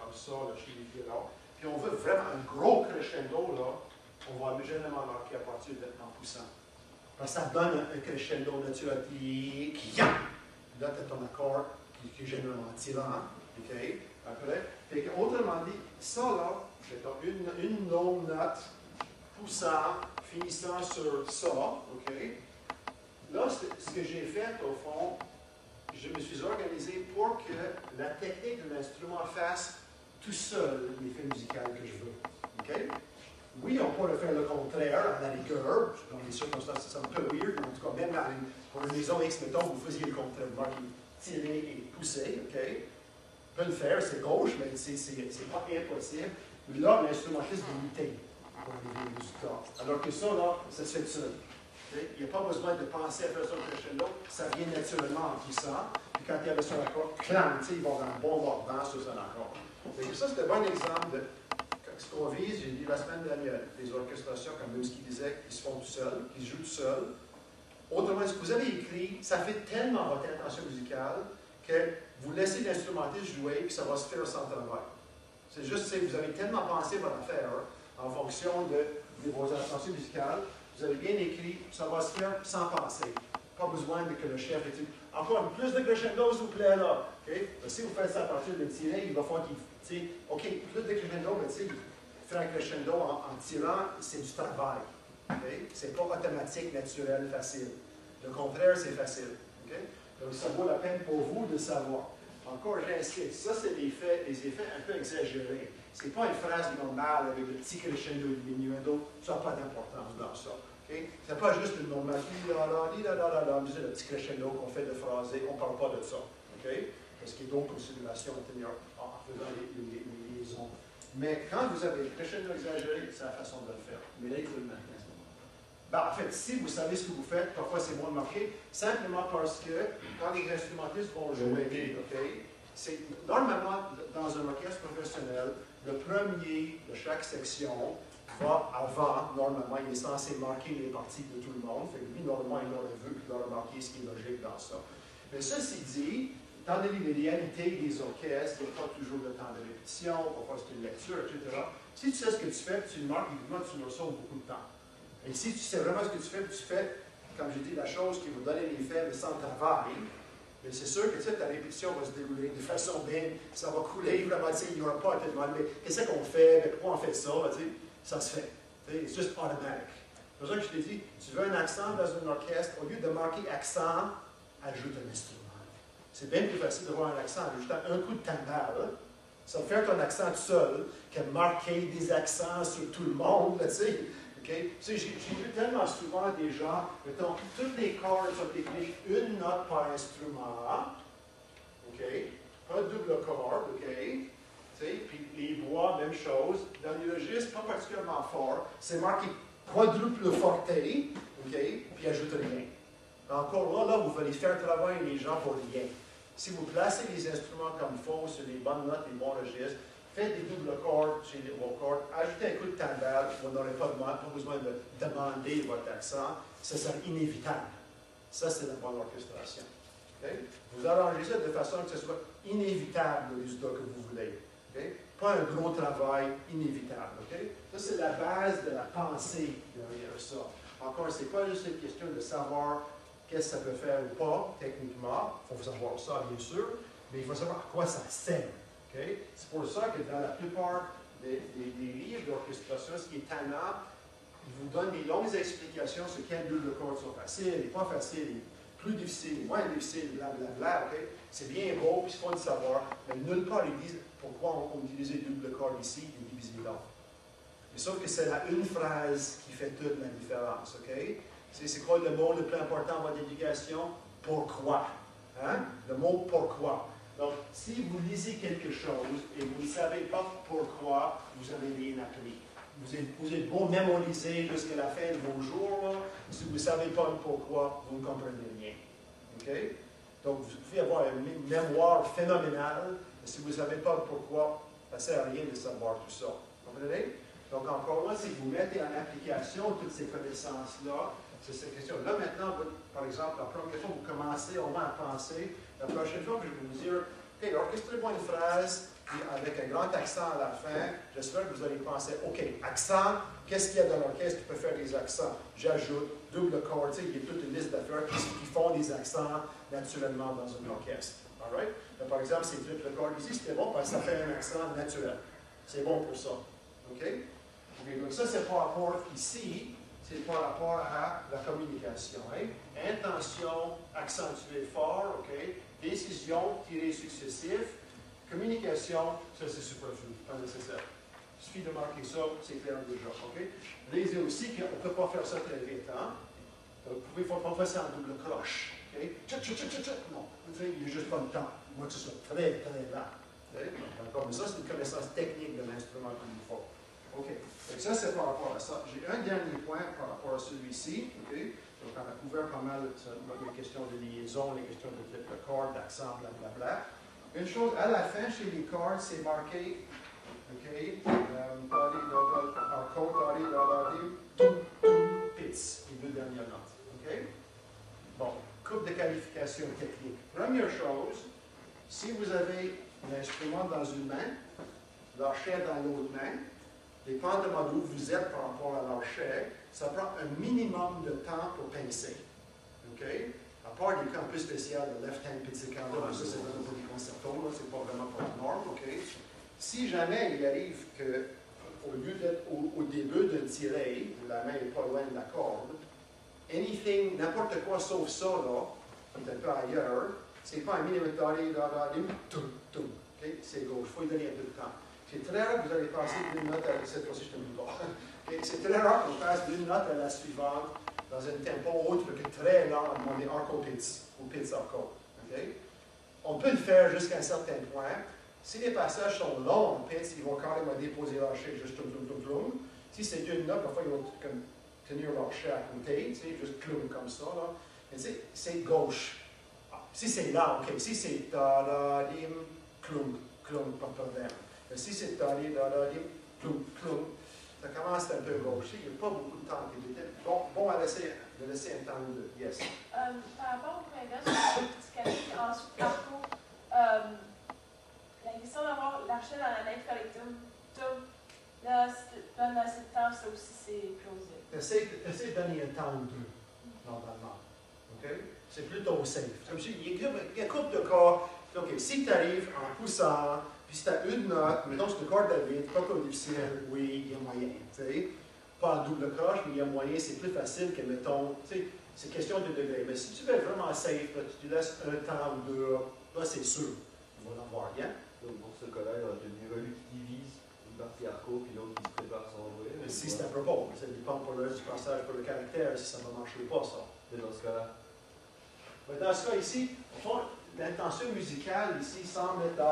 comme ça, là, chez les violons. Puis on veut vraiment un gros crescendo, là, on va généralement marquer à partir en poussant. Parce que ça donne un crescendo naturel qui là, tu as ton accord qui est généralement tirant. OK? Après, fait que, autrement dit, ça là, c'est une longue note poussant, finissant sur ça. OK? Là, ce que j'ai fait, au fond, je me suis organisé pour que la technique de l'instrument fasse tout seul l'effet musical que je veux. OK? Oui, on pourrait faire le contraire, à la rigueur. Dans les circonstances, c'est un peu weird, mais en tout cas, même pour une maison X, mettons, vous faisiez le contraire, tirer et pousser, OK? On peut le faire, c'est gauche, mais c'est pas impossible. Mais là, l'instrumentiste va lutter pour arriver au résultat. Alors que ça, là, ça se fait tout seul. Il n'y a pas besoin de penser à faire ça au crescendo, ça vient naturellement en poussant. Puis quand il y avait son accord, clang, il va avoir un bon mordant sur son accord. Et ça, c'est un bon exemple de ce qu'on vise. J'ai dit la semaine dernière, des orchestrations, comme Rimsky disait, qui se font tout seuls, qui se jouent tout seuls. Autrement, ce que vous avez écrit, ça fait tellement votre intention musicale que vous laissez l'instrumentiste jouer, puis ça va se faire sans travail. C'est juste que vous avez tellement pensé votre affaire en fonction de vos intentions musicales. Vous avez bien écrit, ça va se faire sans penser. Pas besoin que le chef ait dit encore plus de crescendo, s'il vous plaît, là. Okay? Si vous faites ça à partir de tirer, il va falloir qu'il. OK, plus de crescendo, mais faire un crescendo en tirant, c'est du travail. Okay? C'est pas automatique, naturel, facile. Le contraire, c'est facile. Okay? Donc, ça vaut la peine pour vous de savoir. Encore, j'insiste, ça, c'est des effets un peu exagérés. C'est pas une phrase normale avec le petit crescendo et le diminuendo. Ça n'a pas d'importance dans ça. Okay? C'est pas juste une normale, le petit crescendo qu'on fait de phrasé. On ne parle pas de ça. Okay? Parce qu'il y a d'autres considérations à tenir en faisant les liaisons. Mais quand vous avez le crescendo exagéré, c'est la façon de le faire. Mais là, il faut le marquer à ce moment-là. Ben, en fait, si vous savez ce que vous faites, parfois c'est moins marqué, simplement parce que quand les instrumentistes vont jouer, okay, c'est normalement dans un orchestre professionnel, le premier de chaque section va avant, normalement, il est censé marquer les parties de tout le monde. Fait que lui, normalement, il aurait vu, puis il aurait marqué ce qui est logique dans ça. Mais ceci dit, étant donné les réalités des orchestres, il n'y a pas toujours le temps de répétition, parfois c'est une lecture, etc. Si tu sais ce que tu fais, tu le marques, évidemment, tu leur sauves beaucoup de temps. Et si tu sais vraiment ce que tu fais, comme j'ai dit, la chose qui va donner l'effet, mais sans travail, mais c'est sûr que ta répétition va se dérouler de façon bien, ça va couler, vraiment, il n'y aura pas à te demander, mais qu'est-ce qu'on fait, mais pourquoi on fait ça, ça se fait. C'est juste automatique. C'est pour ça que je t'ai dit, tu veux un accent dans un orchestre, au lieu de marquer accent, ajoute un instrument. C'est bien plus facile d'avoir un accent en ajoutant un coup de timbale. Ça va faire ton accent tout seul que marquer des accents sur tout le monde, tu sais. Okay? J'ai vu tellement souvent des gens, mettons, toutes les cordes sont écrites une note par instrument, OK? Pas de double corde, OK? Puis les bois, même chose. Dans les registres, pas particulièrement fort, c'est marqué quadruple forte, OK? Puis ajoute rien. Encore là, vous allez faire travailler les gens pour rien. Si vous placez les instruments comme il faut sur les bonnes notes, les bons registres, faites des doubles cordes chez vos cordes, ajoutez un coup de timbale, vous n'aurez pas besoin de demander votre accent, ça sera inévitable. Ça, c'est la bonne orchestration. Okay? Vous arrangez ça de façon que ce soit inévitable le résultat que vous voulez. Okay? Pas un gros travail inévitable. Okay? Ça, c'est la base de la pensée derrière ça. Encore, ce n'est pas juste une question de savoir qu'est-ce que ça peut faire ou pas, techniquement. Il faut savoir ça, bien sûr, mais il faut savoir à quoi ça sert. Okay? C'est pour ça que dans la plupart des livres d'orchestration, ce qui est tannant, ils vous donnent des longues explications sur quelles doubles cordes sont faciles et pas faciles, plus difficiles, moins difficiles, blablabla. Okay? C'est bien beau, puis c'est pas de savoir, mais nulle part ils disent pourquoi on utilise les doubles cordes ici et divisé là. Mais sauf que c'est la une phrase qui fait toute la différence. Okay? C'est quoi le mot le plus important dans votre éducation? Pourquoi? Hein? Le mot pourquoi. Donc, si vous lisez quelque chose et vous ne savez pas pourquoi, vous n'avez rien appris. Vous êtes beau mémoriser jusqu'à la fin de vos jours, là. Si vous ne savez pas pourquoi, vous ne comprenez rien. Okay? Donc, vous pouvez avoir une mémoire phénoménale, mais si vous ne savez pas pourquoi, ça ne sert à rien de savoir tout ça. Comprenez? Donc, encore là, si vous mettez en application toutes ces connaissances-là, c'est cette question. Là, maintenant, par exemple, la première fois que vous commencez au moins à penser, la prochaine fois que je vais vous dire, OK, orchestrez-moi une phrase puis avec un grand accent à la fin, j'espère que vous allez penser, OK, accent, qu'est-ce qu'il y a dans l'orchestre qui peut faire des accents? J'ajoute, double chord, tu sais, il y a toute une liste d'affaires qui font des accents naturellement dans un orchestre. All right? Donc, par exemple, ces triple chord ici, c'était bon parce que ça fait un accent naturel. C'est bon pour ça. OK? OK, donc ça, c'est par rapport ici, c'est par rapport à la communication. Hein? Intention, accentué fort, OK? Décision, tiré successif. Communication, ça c'est superflu, pas nécessaire. Il suffit de marquer ça, c'est clair déjà. OK? Lisez aussi qu'on ne peut pas faire ça très vite. Hein? Donc, vous pouvez pas faire ça en double croche. OK? Non, il n'y a juste pas le temps. Moi, c'est ça, très, très lent. D'accord? Mais ça, c'est une connaissance technique de l'instrument qu'il nous faut. OK. Donc, ça, c'est par rapport à ça. J'ai un dernier point par rapport à celui-ci. OK? Donc, on a couvert pas mal les questions de liaison, les questions de type de corde, d'accent, blablabla. Une chose, à la fin, chez les cordes, c'est marqué, OK, pits, les deux dernières notes. OK? Bon, coupe de qualification technique. Première chose, si vous avez l'instrument dans une main, l'archet dans l'autre main, dépendamment d'où vous êtes par rapport à l'archet, ça prend un minimum de temps pour pincer. OK? À part des cas un peu spéciaux, le left-hand pizzicato, ça c'est vraiment pour des concertos, c'est pas vraiment pour la norme, OK? Si jamais il arrive que, au lieu d'être au début d'un tiré, où la main n'est pas loin de la corde, anything, n'importe quoi sauf ça, là, qui est un peu ailleurs, c'est pas un minimum OK? C'est gauche, il faut y donner un peu de temps. C'est très rare que vous allez passer d'une note à cette fois-ci, je te dis pas. Okay? C'est très rare qu'on passe d'une note à la suivante dans un tempo autre que très lent, on est arco pizz ou pizz arco. Okay? On peut le faire jusqu'à un certain point. Si les passages sont longs en pizz, ils vont carrément déposer l'archet juste cloum. Si c'est une note, parfois ils vont comme, tenir l'archet à côté, juste cloum comme ça. Là. Mais c'est gauche. Si c'est là, ok. Si c'est da-da-dim, cloum, pas de problème. Mais si c'est da-da-dim, cloum, ça commence un peu gauche. Il n'y a pas beaucoup de temps. Bon à laisser un temps ou deux. Yes. Par rapport au point d'invest, ensuite, parcours, la question d'avoir l'archet dans la main collectum, là, si tu donnes assez de temps, ça aussi, c'est plausible. Essaye de donner un temps ou deux, normalement. OK? C'est plutôt safe. Comme si, il y a une couple de cas. OK, si tu arrives en poussant, puis si tu as une note, mettons sur le corde de vide, pas comme difficile, oui, il y a moyen. T'sais. Pas en double croche, mais il y a moyen, c'est plus facile que, mettons, c'est question de degré. Mais si tu veux être vraiment safe, là, tu laisses un temps ou deux, là, c'est sûr, on va en voir rien. Donc pour ce cas-là, il aurait devenu valu qui divise une partie arco, puis l'autre qui se prépare sans envoyer. Mais si c'est à propos, ça dépend pour le du passage, pour le caractère, si ça va marcher ou pas, ça. Et dans ce cas-là, Dans ce cas ici, au fond, l'intention musicale ici semble être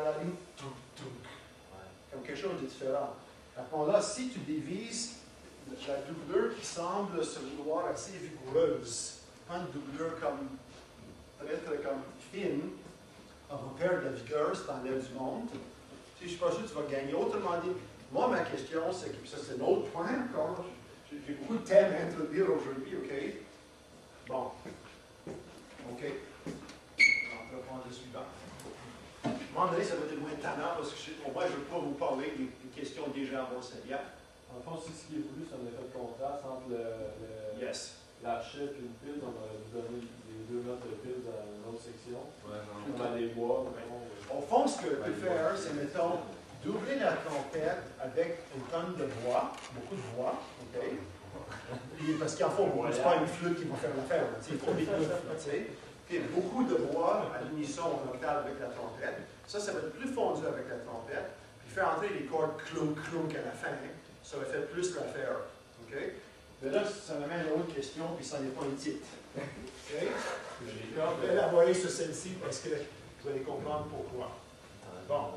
comme quelque chose de différent. À ce moment-là, si tu divises la doublure qui semble se vouloir assez vigoureuse, pas une doublure comme très comme fine, on va perdre de la vigueur, c'est en l'air du monde. Je ne suis pas sûr que tu vas gagner. Autrement dit, moi, ma question, c'est que, ça c'est un autre point encore, j'ai beaucoup de thèmes à introduire aujourd'hui, OK? Bon. OK. On va prendre le suivant. À un moment donné, ça va être moins tannant parce que pour moi, je ne veux pas vous parler des questions déjà avancées. Yeah. En fond, si ce qui est voulu, c'est un effet de contraste entre l'archet et une pile. On aurait dû donner les deux notes de pile dans une autre section. Comme dans les bois. Au fond, ce que je peux faire, c'est, mettons, doubler la trompette avec une tonne de voix, beaucoup de voix, OK? Parce qu'il en faut beaucoup, c'est pas une flûte qui va faire l'affaire, il faut des flûtes, tu sais. Puis beaucoup de voix à l'unisson en octave avec la trompette. Ça va être plus fondu avec la trompette. Puis faire entrer les cordes clunk à la fin, ça va faire plus l'affaire, OK? Mais là, ça m'amène à une autre question, puis ça n'est pas une titre. OK? Je vais élaborer sur celle-ci parce que vous allez comprendre pourquoi. Bon.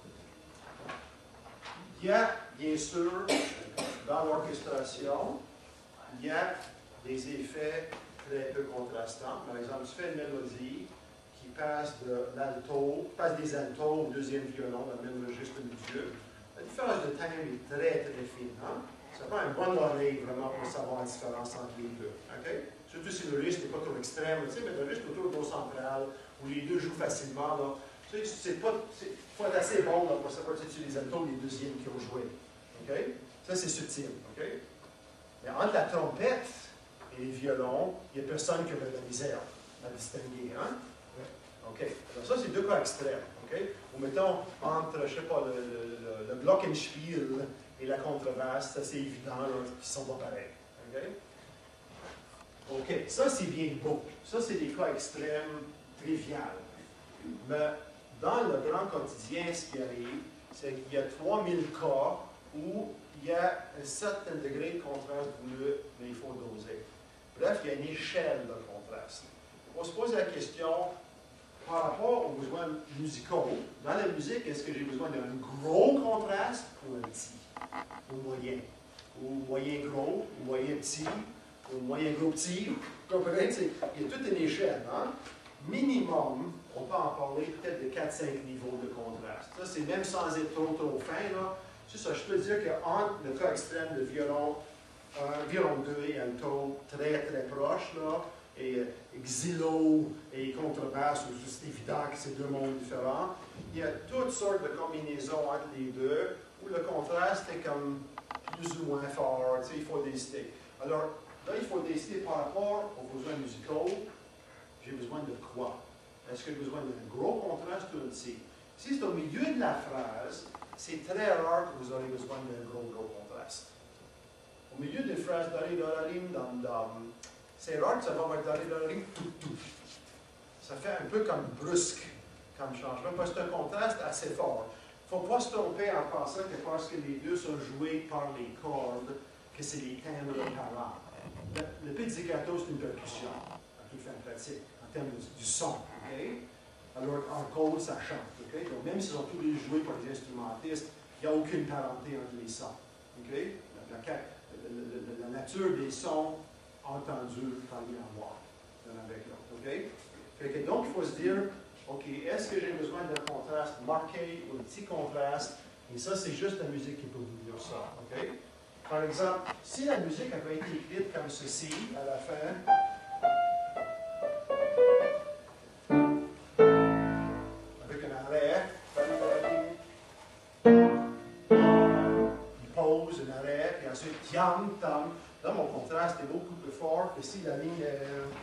Il y a, bien sûr, dans l'orchestration, il y a des effets très peu contrastants. Par exemple, tu fais une mélodie qui passe de l'alto, passe des altos au deuxième violon dans le même registre milieu. La différence de timbre est très fine. Hein? Ça prend une bonne oreille vraiment pour savoir la différence entre les deux. Okay? Surtout si le registre n'est pas trop extrême, mais le registre autour de l'eau centrale, où les deux jouent facilement, là, Tu sais, il faut être assez bon là, pour savoir que c'est les altos les deuxièmes qui ont joué. OK? Ça, c'est subtil. OK? Mais entre la trompette et les violons, il n'y a personne qui a de la misère à distinguer. Hein? OK. Alors ça, c'est deux cas extrêmes. OK? Ou mettons, entre, je ne sais pas, le glockenspiel et la contrebasse, c'est assez évident qu'ils ne sont pas pareils. OK? OK. Ça, c'est bien beau. Ça, c'est des cas extrêmes triviaux. Mais dans le grand quotidien, ce qui arrive, c'est qu'il y a 3000 cas où il y a un certain degré de contraste voulu, mais il faut doser. Bref, il y a une échelle de contraste. On se pose la question, par rapport aux besoins musicaux, dans la musique, est-ce que j'ai besoin d'un gros contraste ou un petit, ou moyen, ou moyen gros, ou moyen petit, ou moyen gros petit? Vous comprenez? Il y a toute une échelle. Hein? Minimum, on peut en parler peut-être de 4-5 niveaux de contraste. Ça, c'est même sans être trop fin. Là. C'est ça, je peux dire qu'entre le cas extrême de violon 1, violon 2 et alto très proches, là, et xylo et contrebasse, c'est évident que c'est deux mondes différents, il y a toutes sortes de combinaisons entre les deux où le contraste est comme plus ou moins fort, tu sais, il faut décider. Alors, là, il faut décider par rapport aux besoins musicaux, j'ai besoin de quoi? Est-ce que j'ai besoin d'un gros contraste ou d'un petit? Si c'est au milieu de la phrase, c'est très rare que vous aurez besoin d'un gros contraste. Au milieu des phrases dari, dararim, dam, dam, c'est rare que ça va avoir dari, dararim, tout. Ça fait un peu comme brusque, comme changement, parce que c'est un contraste assez fort. Il ne faut pas se tromper en pensant que parce que les deux sont joués par les cordes, que c'est les timbres parlants. Le pizzicato, c'est une percussion, en toute fin pratique, en termes du son. Okay? Alors, en cause, ça chante. Okay? Donc, même s'ils sont tous les joués par les instrumentistes, il n'y a aucune parenté entre les sons. Okay? La nature des sons entendus par les voix, l'un avec l'autre. Okay? Fait que donc, il faut se dire, OK, est-ce que j'ai besoin d'un contraste marqué ou un petit contraste? Et ça, c'est juste la musique qui peut vous dire ça. Okay? Par exemple, si la musique avait été écrite comme ceci, à la fin, avec un arrêt, une pause, un arrêt, puis ensuite, tiam, tam. Là, mon contraste est beaucoup plus fort que si la ligne est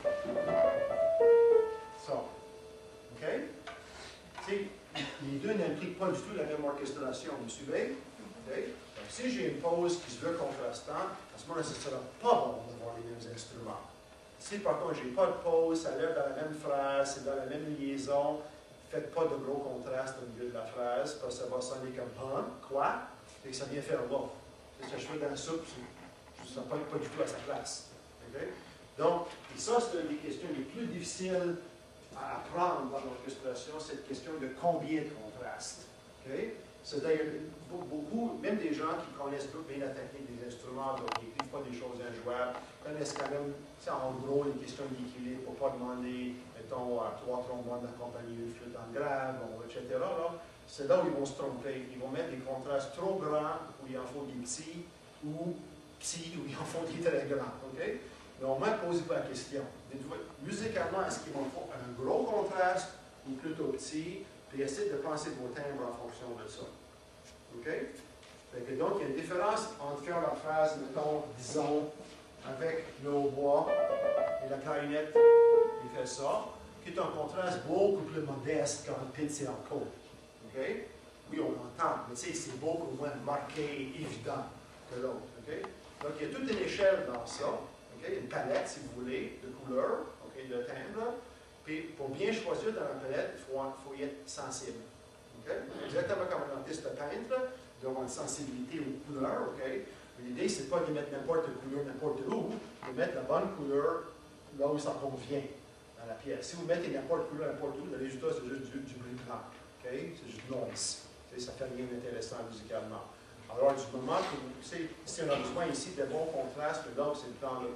ça. OK? T'sais, les deux n'impliquent pas du tout la même orchestration. Vous suivez? Okay? Donc, si j'ai une pause qui se veut contrastante, à ce moment-là, ce ne sera pas bon d'avoir les mêmes instruments. Si par contre, je n'ai pas de pause, ça lève dans la même phrase, c'est dans la même liaison, faites pas de gros contraste au milieu de la phrase, parce que ça va sonner comme quoi, et que ça vient faire là. C'est ce que je fais dans la soupe, ça ne pas du tout à sa place. Okay? Donc, et ça, c'est une des questions les plus difficiles à apprendre dans l'orchestration, cette question de combien de contrastes. Okay? C'est d'ailleurs beaucoup, même des gens qui connaissent bien la technique des instruments, donc qui n'écrivent pas des choses injouables, connaissent quand même, en gros, les questions d'équilibre pour ne pas demander, mettons, à 3 trombones d'accompagner une flûte en grave, etc. C'est là où ils vont se tromper. Ils vont mettre des contrastes trop grands, où il en faut des petits, ou petits, où il en faut des très grands. Okay? Mais au moins, posez-vous la question. Musicalement, est-ce qu'il vous faut un gros contraste ou plutôt petit? Puis essayez de penser de vos timbres en fonction de ça. OK? Fait que donc, il y a une différence entre faire la phrase, mettons, disons, avec le hautbois et la clarinette, il fait ça, qui est un contraste beaucoup plus modeste qu'en pitch et en côte. OK? Oui, on l'entend, mais tu sais, c'est beaucoup moins marqué et évident que l'autre. OK? Donc, il y a toute une échelle dans ça. Okay? Une palette, si vous voulez, de couleurs, okay? De timbres. Puis, pour bien choisir dans la palette, il faut y être sensible. Okay? Exactement comme un artiste peintre, il doit avoir une sensibilité aux couleurs. Okay? L'idée, c'est pas de mettre n'importe quelle couleur n'importe où, de mettre la bonne couleur là où ça convient dans la pièce. Si vous mettez n'importe quelle couleur n'importe où, le résultat, c'est juste du bruit blanc. Okay? C'est juste noise. Ça ne fait rien d'intéressant musicalement. Alors, du moment que si on a besoin ici de bons contrastes, là, c'est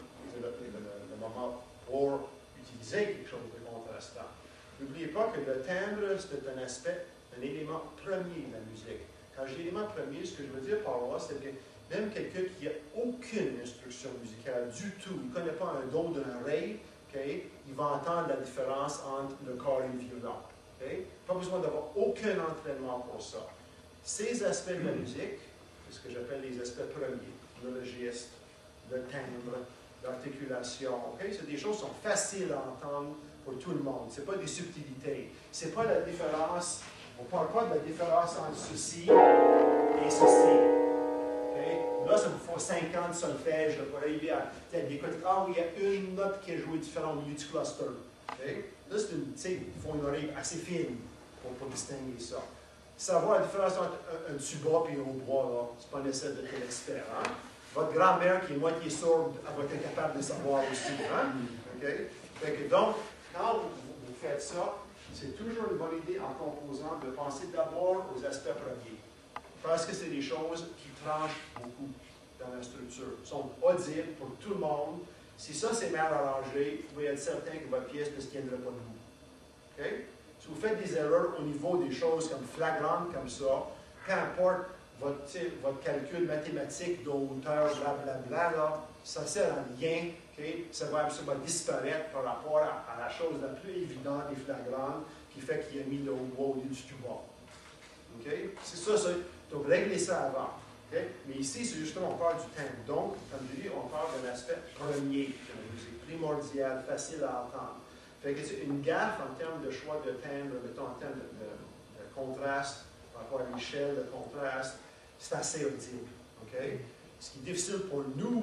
le moment pour utiliser quelque chose de contrastant. N'oubliez pas que le timbre, c'est un aspect, un élément premier de la musique. Quand j'ai l'élément premier, ce que je veux dire par là, c'est que même quelqu'un qui n'a aucune instruction musicale du tout, il ne connaît pas un do d'un ré, okay, il va entendre la différence entre le corps et le violon. Okay? Pas besoin d'avoir aucun entraînement pour ça. Ces aspects de la musique, c'est ce que j'appelle les aspects premiers, le registre, le timbre, l'articulation, okay? C'est des choses qui sont faciles à entendre pour tout le monde. Ce n'est pas des subtilités. Ce n'est pas la différence, on ne parle pas de la différence entre ceci et ceci. Okay? Là, ça vous faut 50 solfèges pour arriver à écouter. Ah oui, il y a une note qui est jouée différente au milieu du cluster. Okay? Là, il faut une oreille assez fine pour distinguer ça. Savoir la différence entre un tuba et un hautbois, ce n'est pas nécessaire d'être un expert. Hein? Votre grand-mère qui est moitié sourde, elle va être incapable de savoir aussi. Hein? Okay? Fait que donc, quand vous faites ça, c'est toujours une bonne idée en composant de penser d'abord aux aspects premiers. Parce que c'est des choses qui tranchent beaucoup dans la structure. Ils sont audibles pour tout le monde. Si ça c'est mal arrangé, vous pouvez être certain que votre pièce ne se tiendra pas debout. Okay? Si vous faites des erreurs au niveau des choses comme flagrantes comme ça, peu importe votre calcul mathématique de hauteur, blablabla, là, ça ne sert à rien. Okay? Ça va disparaître par rapport à la chose la plus évidente et flagrante qui fait qu'il a mis le hautbois au lieu du tuba. Okay? C'est ça, donc régler ça avant. Okay? Mais ici, c'est justement, on parle du timbre. Donc, comme je dis, on parle d'un aspect premier de la musique, primordial, facile à entendre. Fait que c'est une gaffe en termes de choix de timbre, mettons en termes de contraste, par rapport à l'échelle de contraste, c'est assez audible. Okay? Ce qui est difficile pour nous,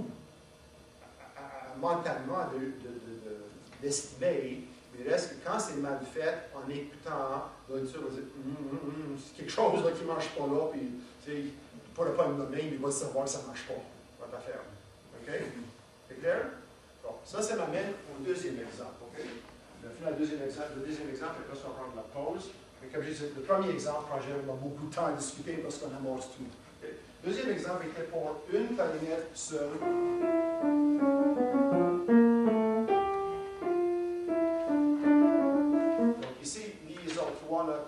mentalement, d'estimer, mais reste que quand c'est mal fait, en écoutant, l'auditeur va dire c'est quelque chose là, qui ne marche pas là, puis il ne pourra pas me nommer, mais il va savoir que ça ne marche pas, votre affaire. OK? C'est clair? Bon, ça m'amène au deuxième exemple. OK? Le deuxième exemple, après ça, on va prendre la pause. Mais comme je disais, le premier exemple prend généralement beaucoup de temps à discuter parce qu'on amorce tout. Okay? Deuxième exemple était pour une clarinette seule. Donc ici, les autres trois, là,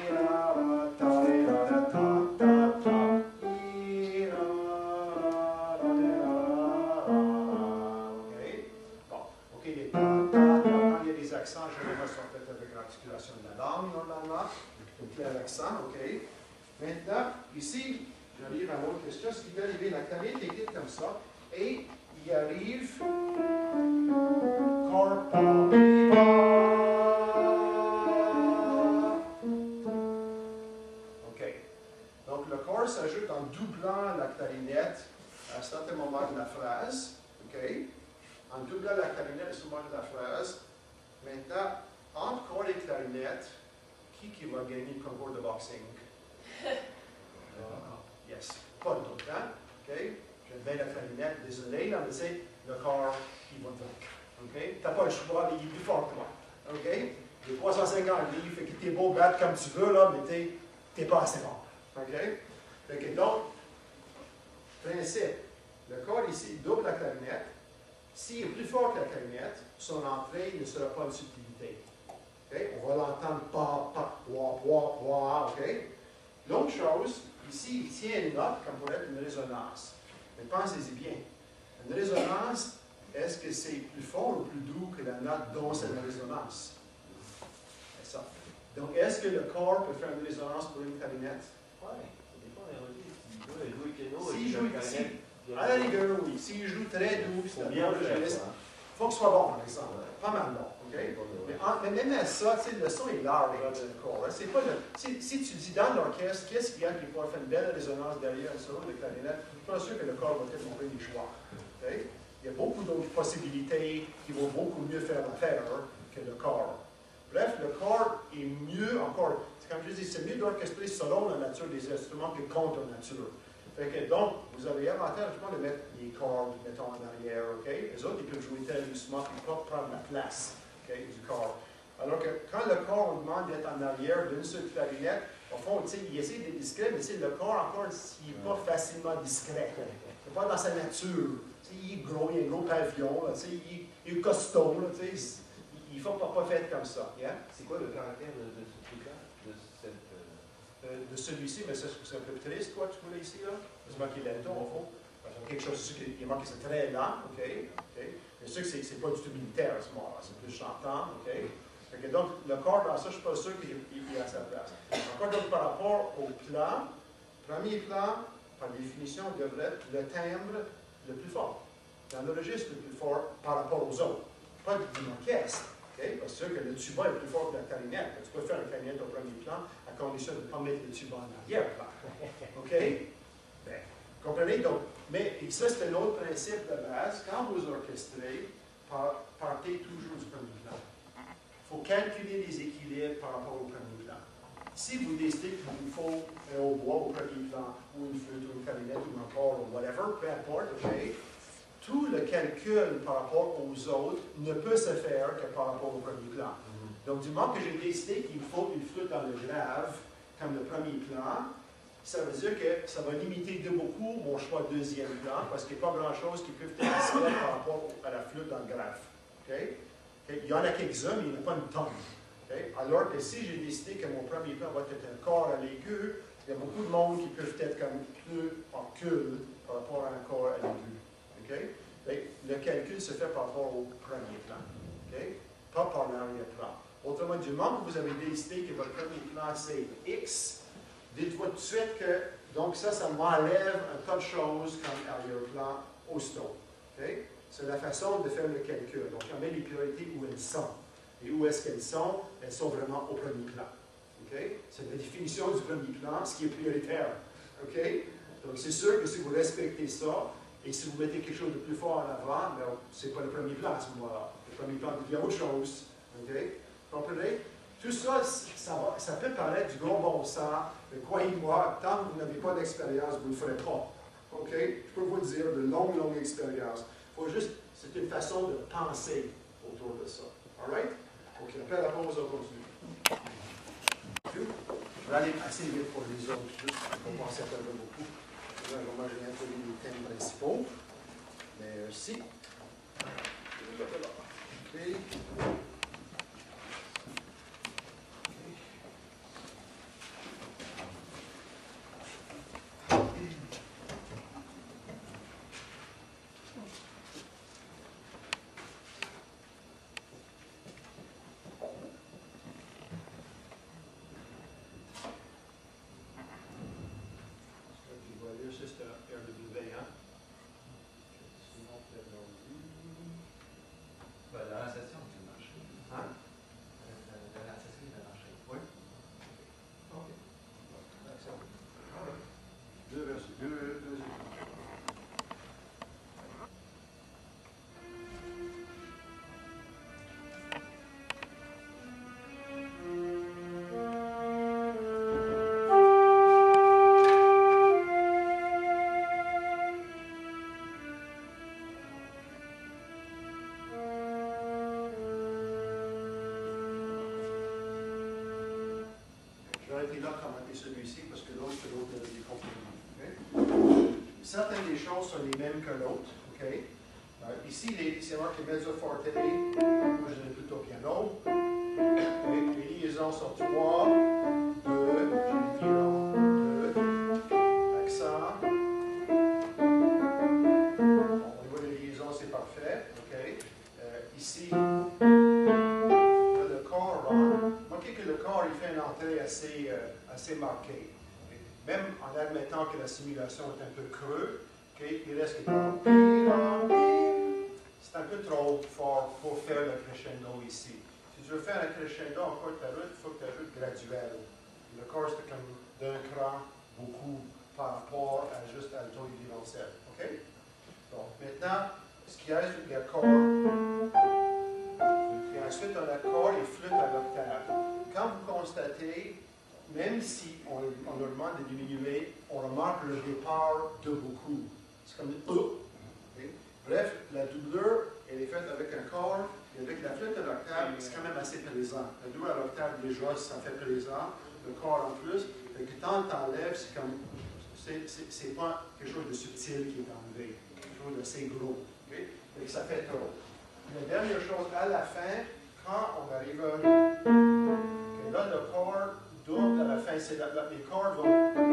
OK, les quand il y a des accents, généralement, sont faits avec l'articulation de la langue, normalement. Donc, clair accent, OK. Maintenant, ici, j'arrive à l'autre question. Ce qui peut arriver, la clarinette est écrite comme ça, et il arrive corps, OK. Donc, le corps s'ajoute en doublant la clarinette à un certain moment de la phrase, OK. En doublant la clarinette à ce moment de la phrase. Maintenant, entre corps et clarinette, qui va gagner le concours de boxing? Yes. Pas d'autre, hein? OK? J'aime bien la clarinette, désolé, là, mais c'est le corps qui va vaincre. OK? Tu n'as pas le choix, il est plus fort que toi. OK? Il est 350 livres, fait que tu es beau battre comme tu veux, là, mais tu n'es pas assez fort. OK? Fait que donc, principe, le corps ici double la clarinette. S'il est plus fort que la clarinette, son entrée ne sera pas une subtilité. Okay? On va l'entendre pa, pa, wa, wa, wa. Okay? L'autre chose, ici, il tient une note comme pour être une résonance. Mais pensez-y bien. Une résonance, est-ce que c'est plus fort ou plus doux que la note dont c'est la résonance? C'est ça. Donc, est-ce que le corps peut faire une résonance pour une clarinette? Oui, ça dépend des registres. Il joue piano. S'il joue ici, à la rigueur, oui. S'il joue très doux, c'est bien le geste. Il faut que ce soit bon, par exemple. Pas mal bon. Okay? Mais même à ça, le son est large dans le corps. Hein? C'est pas si tu dis dans l'orchestre, qu'est-ce qu'il y a qui pourrait faire une belle résonance derrière un solo de clarinette, je ne suis pas sûr que le corps va peut-être trouver des choix. Okay? Il y a beaucoup d'autres possibilités qui vont beaucoup mieux faire l'affaire que le corps. Bref, le corps est mieux encore. Comme je dis, c'est mieux d'orchestrer selon la nature des instruments que contre la nature. Fait que donc, vous avez l'avantage de mettre les cordes, mettons, en arrière, OK? Les autres, ils peuvent jouer très doucement et pas prendre la place, OK, du corps. Alors que quand le corps, on demande d'être en arrière d'une seule clarinette, au fond, il essaie d'être discret, mais le corps, encore, il n'est pas facilement discret. C'est pas dans sa nature. Il est gros, il a un gros pavillon, là, il est costaud, là, il ne faut pas faire comme ça. Yeah? C'est quoi le caractère de ce truc-là? De celui-ci, mais c'est un peu triste, quoi, tu vois ici, là. C'est marqué lento, au fond. Quelque chose qui est marqué, c'est très lent, OK? Mais ce que c'est pas du tout militaire à ce moment-là, c'est plus chantant, OK? Donc, le corps dans ça, je ne suis pas sûr qu'il est à sa place. Encore donc, par rapport au plan, premier plan, par définition, devrait être le timbre le plus fort. L'enregistre le plus fort par rapport aux autres. Pas d'une orchestre. Okay? Parce que le tuba est plus fort que la clarinette. Tu peux faire une clarinette au premier plan à condition de ne pas mettre le tuba en arrière-plan. OK? Bien, comprenez? Donc, mais ça, c'est un autre principe de base. Quand vous orchestrez, partez toujours du premier plan. Il faut calculer les équilibres par rapport au premier plan. Si vous décidez qu'il vous faut un hautbois au premier plan, ou une flûte, ou une clarinette, ou un corps, ou whatever, peu importe, OK? Tout le calcul par rapport aux autres ne peut se faire que par rapport au premier plan. Donc, du moment que j'ai décidé qu'il me faut une flûte dans le grave, comme le premier plan, ça veut dire que ça va limiter de beaucoup mon choix de deuxième plan, parce qu'il n'y a pas grand-chose qui peut être discret par rapport à la flûte dans le grave. Okay? Okay? Il y en a quelques-uns, mais il n'y en a pas une tonne. Okay? Alors que si j'ai décidé que mon premier plan va être un corps à l'aigu, il y a beaucoup de monde qui peuvent être comme plus en cul par rapport à un corps à l'aigu. Okay? Le calcul se fait par rapport au premier plan, okay? Pas par l'arrière-plan. Autrement, du moment que vous avez décidé que votre premier plan c'est X, dites-vous tout de suite que donc ça m'enlève un tas de choses comme arrière-plan aussitôt. Okay? C'est la façon de faire le calcul. Donc, on met les priorités où elles sont. Et où est-ce qu'elles sont? Elles sont vraiment au premier plan. Okay? C'est la définition du premier plan, ce qui est prioritaire. Okay? Donc, c'est sûr que si vous respectez ça, et si vous mettez quelque chose de plus fort en avant, ce n'est pas le premier plan à ce moment-là. Le premier plan devient autre chose. Okay? Comprenez? Tout ça, ça peut paraître du gros bon sens, mais croyez-moi, tant que vous n'avez pas d'expérience, vous ne le ferez pas. OK? Je peux vous dire de longue expérience. Faut juste, c'est une façon de penser autour de ça. All right? OK, après la pause, on continue. Je vais aller assez vite pour les autres, juste pour penser à peu beaucoup. Là, moi, j'ai introduit les thèmes principaux. Merci. OK. Celui-ci parce que l'autre, c'est l'autre des compléments. Okay? Certaines des choses sont les mêmes que l'autre. Okay? Ici, c'est marqué mezzo forte. Moi, je dirais plutôt piano. Okay? Les liaisons sont 3, 2, j'ai dit 2, accent. Bon, au niveau des liaisons, c'est parfait. Okay? Ici, le corps, remarquez que le corps, il fait une entrée assez marquée. Même en admettant que la simulation est un peu creux, okay, il reste que c'est un peu trop fort pour faire le crescendo ici. Si tu veux faire un crescendo en cours de ta route, il faut que ta route graduelle. Le corps, c'est comme d'un cran beaucoup par rapport à juste alto et violoncelle. Okay? Donc, maintenant, ce qui reste, c'est l'accord. Et ensuite, on a l'accord et flûte à l'octave. Quand vous constatez, même si on leur demande de diminuer, on remarque le départ de beaucoup. C'est comme une okay? Bref, la doublure, elle est faite avec un corps, et avec la flûte à l'octave, c'est quand même assez plaisant. La doublure à l'octave, déjà, ça fait plaisant. Le corps en plus. Fait que quand tu enlèves, c'est comme. C'est pas quelque chose de subtil qui est enlevé. Quelque chose d'assez gros. Okay? Fait que ça fait trop. La dernière chose, à la fin, quand on arrive à. Okay, là, le corps double à la fin, c'est les cordes vont.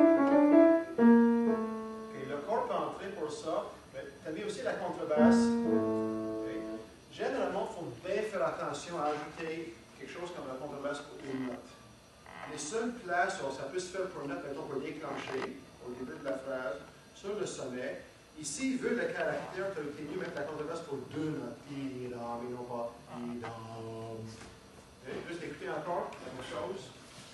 Okay, le corps peut entrer pour ça, mais tu as mis aussi la contrebasse. Okay. Généralement, il faut bien faire attention attention à ajouter quelque chose comme la contrebasse pour une note. Les seules places où ça peut se faire pour une note, mettons, pour déclencher au début de la phrase, sur le sommet. Ici, vu le caractère, tu as été mieux mettre la contrebasse pour deux notes. Idam, et non pas idam. Juste écouter encore la même chose.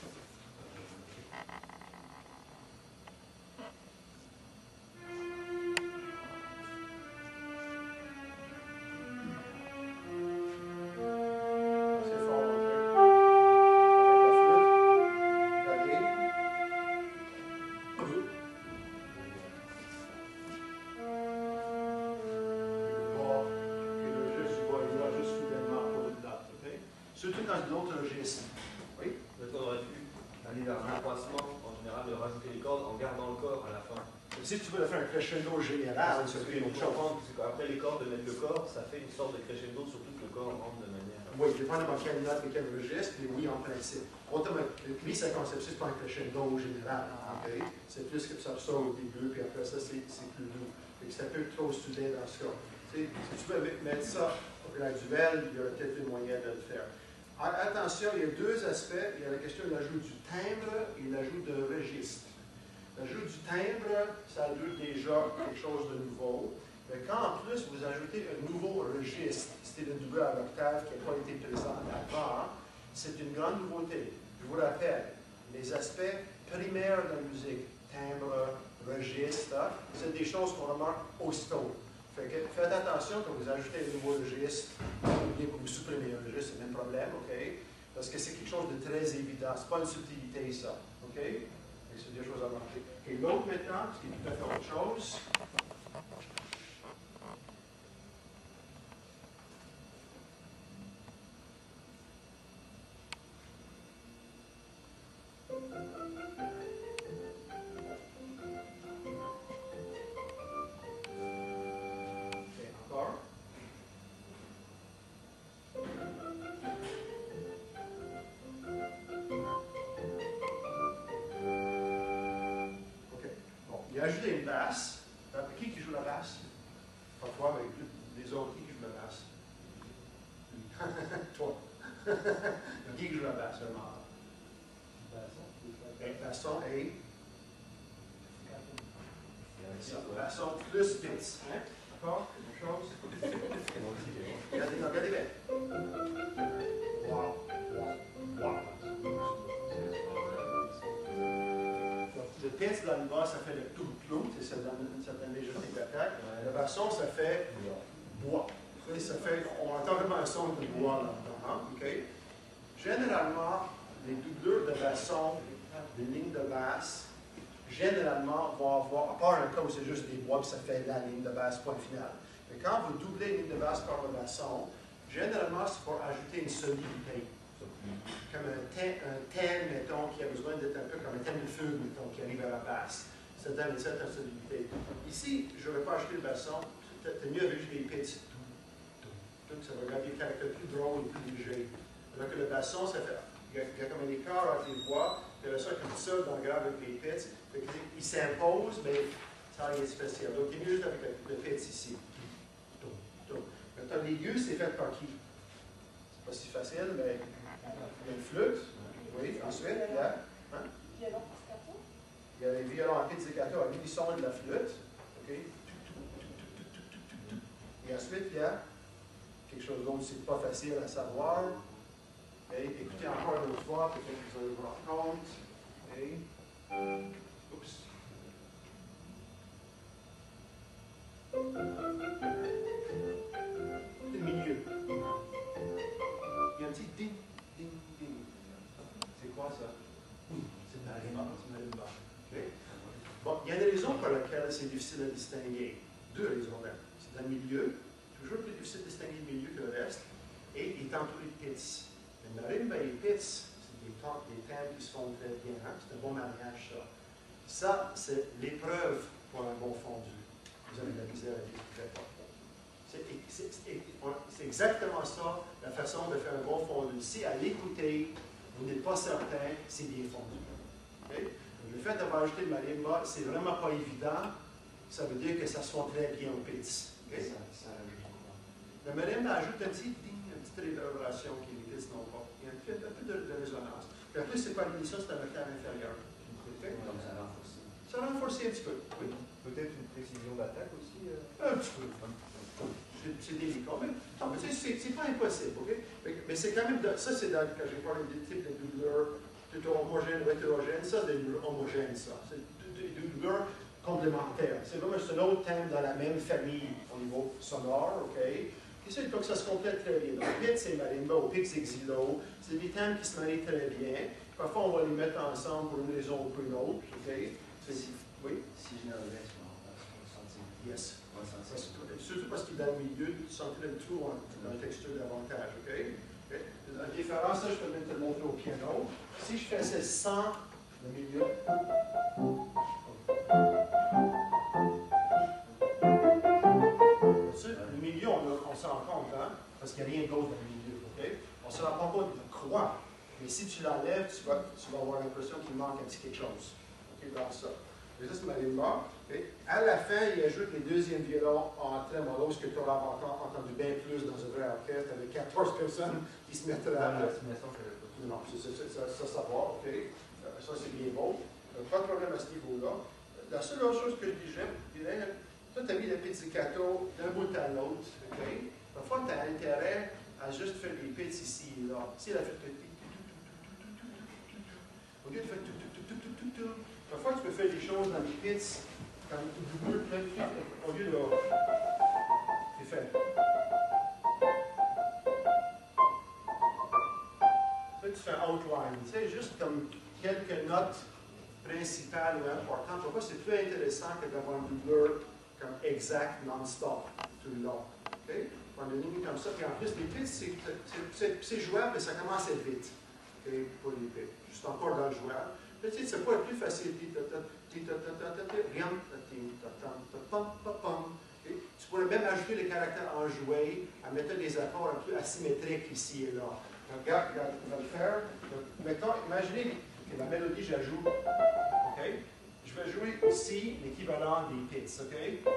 Surtout dans d'autres registres. Oui? Donc on aurait pu aller vers un accroissement, en général, de rajouter les cordes en gardant le corps à la fin. Si tu veux faire un crescendo général, c'est qu'après les cordes, de mettre le corps, ça fait une sorte de crescendo, surtout que le corps rentre de manière... Oui, dépendamment de quelle note et quel registre, mais oui, en principe. Lui, sa conception, c'est pas un crescendo général. Okay? C'est plus que ça ressort au début, puis après ça, c'est plus doux. C'est un peu trop soudé dans ce cas. Si tu veux mettre ça au graduel, il y aurait peut-être des moyens de le faire. Attention, il y a deux aspects. Il y a la question de l'ajout du timbre et l'ajout d'un registre. L'ajout du timbre, ça ajoute déjà quelque chose de nouveau. Mais quand en plus vous ajoutez un nouveau registre, c'était le double à l'octave qui n'a pas été présent avant, c'est une grande nouveauté. Je vous rappelle, les aspects primaires de la musique, timbre, registre, c'est des choses qu'on remarque aussitôt. Faites attention quand vous ajoutez un nouveau registre, ou bien que vous supprimez un registre, c'est le même problème, OK? Parce que c'est quelque chose de très évident. Ce n'est pas une subtilité, ça. OK? C'est des choses à marquer. Et l'autre maintenant, ce qui est tout à fait autre chose. Ajouter une basse. Qui joue la basse? Parfois, avec les autres, qui joue la basse? Toi. Qui joue la basse, vraiment? Basson et? Basson plus Pitts. D'accord? Quelque chose? Regardez bien. Wow. Wow. Le Pitts dans le bas, ça fait le clou-clou, ça donne une certaine légèreté d'attaque. Le basson, ça fait bois. Ça fait, on entend vraiment un son de bois là-dedans. Okay? Généralement, les doubleurs de basson, des lignes de basse, généralement vont avoir, à part un cas où c'est juste des bois, puis ça fait la ligne de basse, point final. Mais quand vous doublez une ligne de basse par le basson, généralement, c'est pour ajouter une solidité. Comme un thème, mettons, qui a besoin d'être un peu comme un thème de fugue, mettons, qui arrive à la basse. Ça donne une certaine solidité. Ici, je n'aurais pas acheté le basson, c'est mieux avec les pitts. Ça va garder le caractère plus drôle et plus léger. Alors que le basson, ça fait, il y a comme un écart entre les voix, il y a ça comme ça dans le grave avec les pitts. Il s'impose, mais ça n'a rien de spécial. Donc, il est mieux juste avec le pitts ici. Maintenant, l'aigu, c'est fait par qui? C'est pas si facile, mais il y a une flûte. Oui, ensuite, il y a. Hein? Violon pizzicato. Il y a les violons en pizzicato à l'unisson de la flûte. OK? Et ensuite, il y a quelque chose d'autre, c'est pas facile à savoir. Okay? Écoutez encore une autre fois, peut-être que vous allez vous rendre compte. Okay? Oups. Le milieu. Il y a un petit ding, ding, ding. C'est quoi ça? C'est marimba. Okay? Bon, il y a une raison pour laquelle c'est difficile à distinguer. Deux raisons même. C'est dans le milieu, toujours plus difficile de distinguer le milieu que le reste, et il est entouré de pits. Le marimba et les pits, c'est des thèmes qui se font très bien. Hein? C'est un bon mariage, ça. Ça, c'est l'épreuve pour un bon fondu. Vous avez de la misère à découvrir pas. C'est exactement ça, la façon de faire un bon fondu. Si à l'écouter, vous n'êtes pas certain, c'est bien fondu. Okay? Le fait d'avoir ajouté le marimba, c'est vraiment pas évident. Ça veut dire que ça se fond très bien au pits. Okay? Le marimba ajoute un petit ding, un petite réverbération qui les pistes n'ont pas. Il y a un peu de résonance. Puis en plus, c'est pas ça, c'est un octave inférieur. Okay. Comme ça renforce. Ça renforce un petit peu. Oui. Peut-être une précision d'attaque aussi. Un petit peu. C'est délicat, mais c'est pas impossible, ok? Mais c'est quand même, ça c'est quand j'ai parlé des types de doubleurs plutôt homogènes ou hétérogènes, ça c'est des doubleurs homogènes, ça. C'est des doubleurs complémentaires. C'est vraiment un autre thème dans la même famille au niveau sonore, ok? Et ça, il faut que ça se complète très bien. Donc, vite, c'est marimba, au pic, c'est xylo. C'est des thèmes qui se marient très bien. Parfois, on va les mettre ensemble pour une raison ou pour une autre, ok? Oui? Si je l'enlève, on va sentir. Yes. On va sentir. Surtout parce qu'il est dans le milieu, tu sentirais le trou dans la texture davantage, ok? La différence, là, je peux te le montrer au piano. Si je faisais sans le milieu. Le milieu, on s'en rend compte, hein? Parce qu'il n'y a rien d'autre dans le milieu, ok? On ne se rend pas compte de la croix. Mais si tu l'enlèves, tu vas avoir l'impression qu'il manque un petit quelque chose. Ok, dans ça. Et ça, c'est marimba. Okay. À la fin, il ajoute les deuxièmes violons en trémolo, ce que tu auras entendu bien plus dans un vrai orchestre avec 14 personnes qui se mettent là. Non, ça va, ok. Ça, c'est bien beau. Pas de problème à ce niveau-là. La seule autre chose que je dirais, toi, tu as mis le pizzicato d'un bout à l'autre, ok. Parfois, tu as intérêt à juste faire des pits ici et là. Si elle a fait au lieu de faire parfois, tu peux faire des choses dans les pits comme au lieu de. C'est fait. Là, tu fais un outline. Tu sais, juste comme quelques notes principales ou importantes. Pourquoi c'est plus intéressant que d'avoir un doubleur comme exact non-stop tout le long. Okay? Prendre une ligne comme ça. Puis en plus, les pits, c'est jouable, mais ça commence à être vite. Okay? Pour les pits. Juste encore dans le jouable. Peut-être c'est pas le plus facile. Tu pourrais même ajouter les caractères enjoués en mettant des accords un peu asymétriques ici et là. Regarde, on va le faire. Mettons, imaginez que la mélodie, j'ajoute. OK? Je vais jouer ici l'équivalent des pits. OK?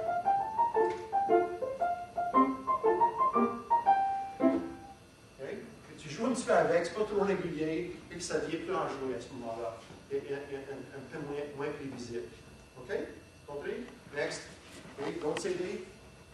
Tu joues un petit peu avec, c'est pas trop régulier, et que ça devient plus enjoué à ce moment-là. Et un peu moins prévisible. OK? Compris? Next. OK, l'autre CD.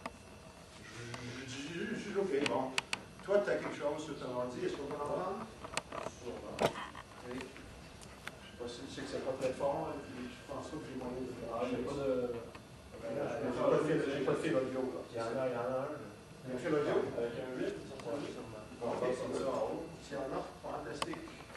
Je suis OK. Bon. Toi, tu as quelque chose sur ton ordi. Est-ce qu'on peut en prendre? Sûrement. OK. Je ne sais pas si tu sais que c'est pas très fort. Je pense pas que j'ai mon livre. J'ai pas de. J'ai pas de fil audio. Il y en a un. Il y a un fil audio? Avec un 8, Bon, OK, comme ça en haut. S'il y en a, fantastique.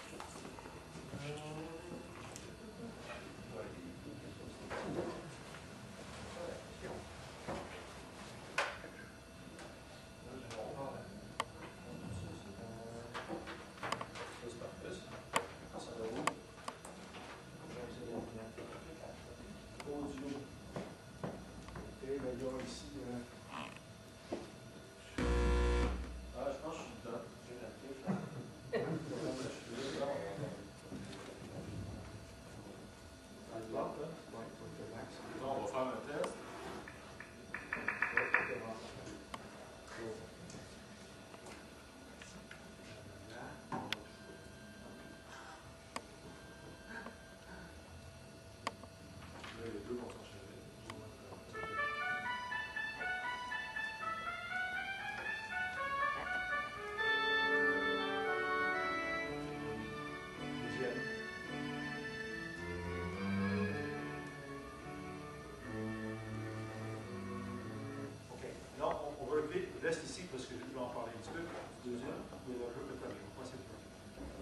Reste ici parce que je vais en parler un petit peu. Deuxième, mais un peu peut-être. Je vais passer le temps.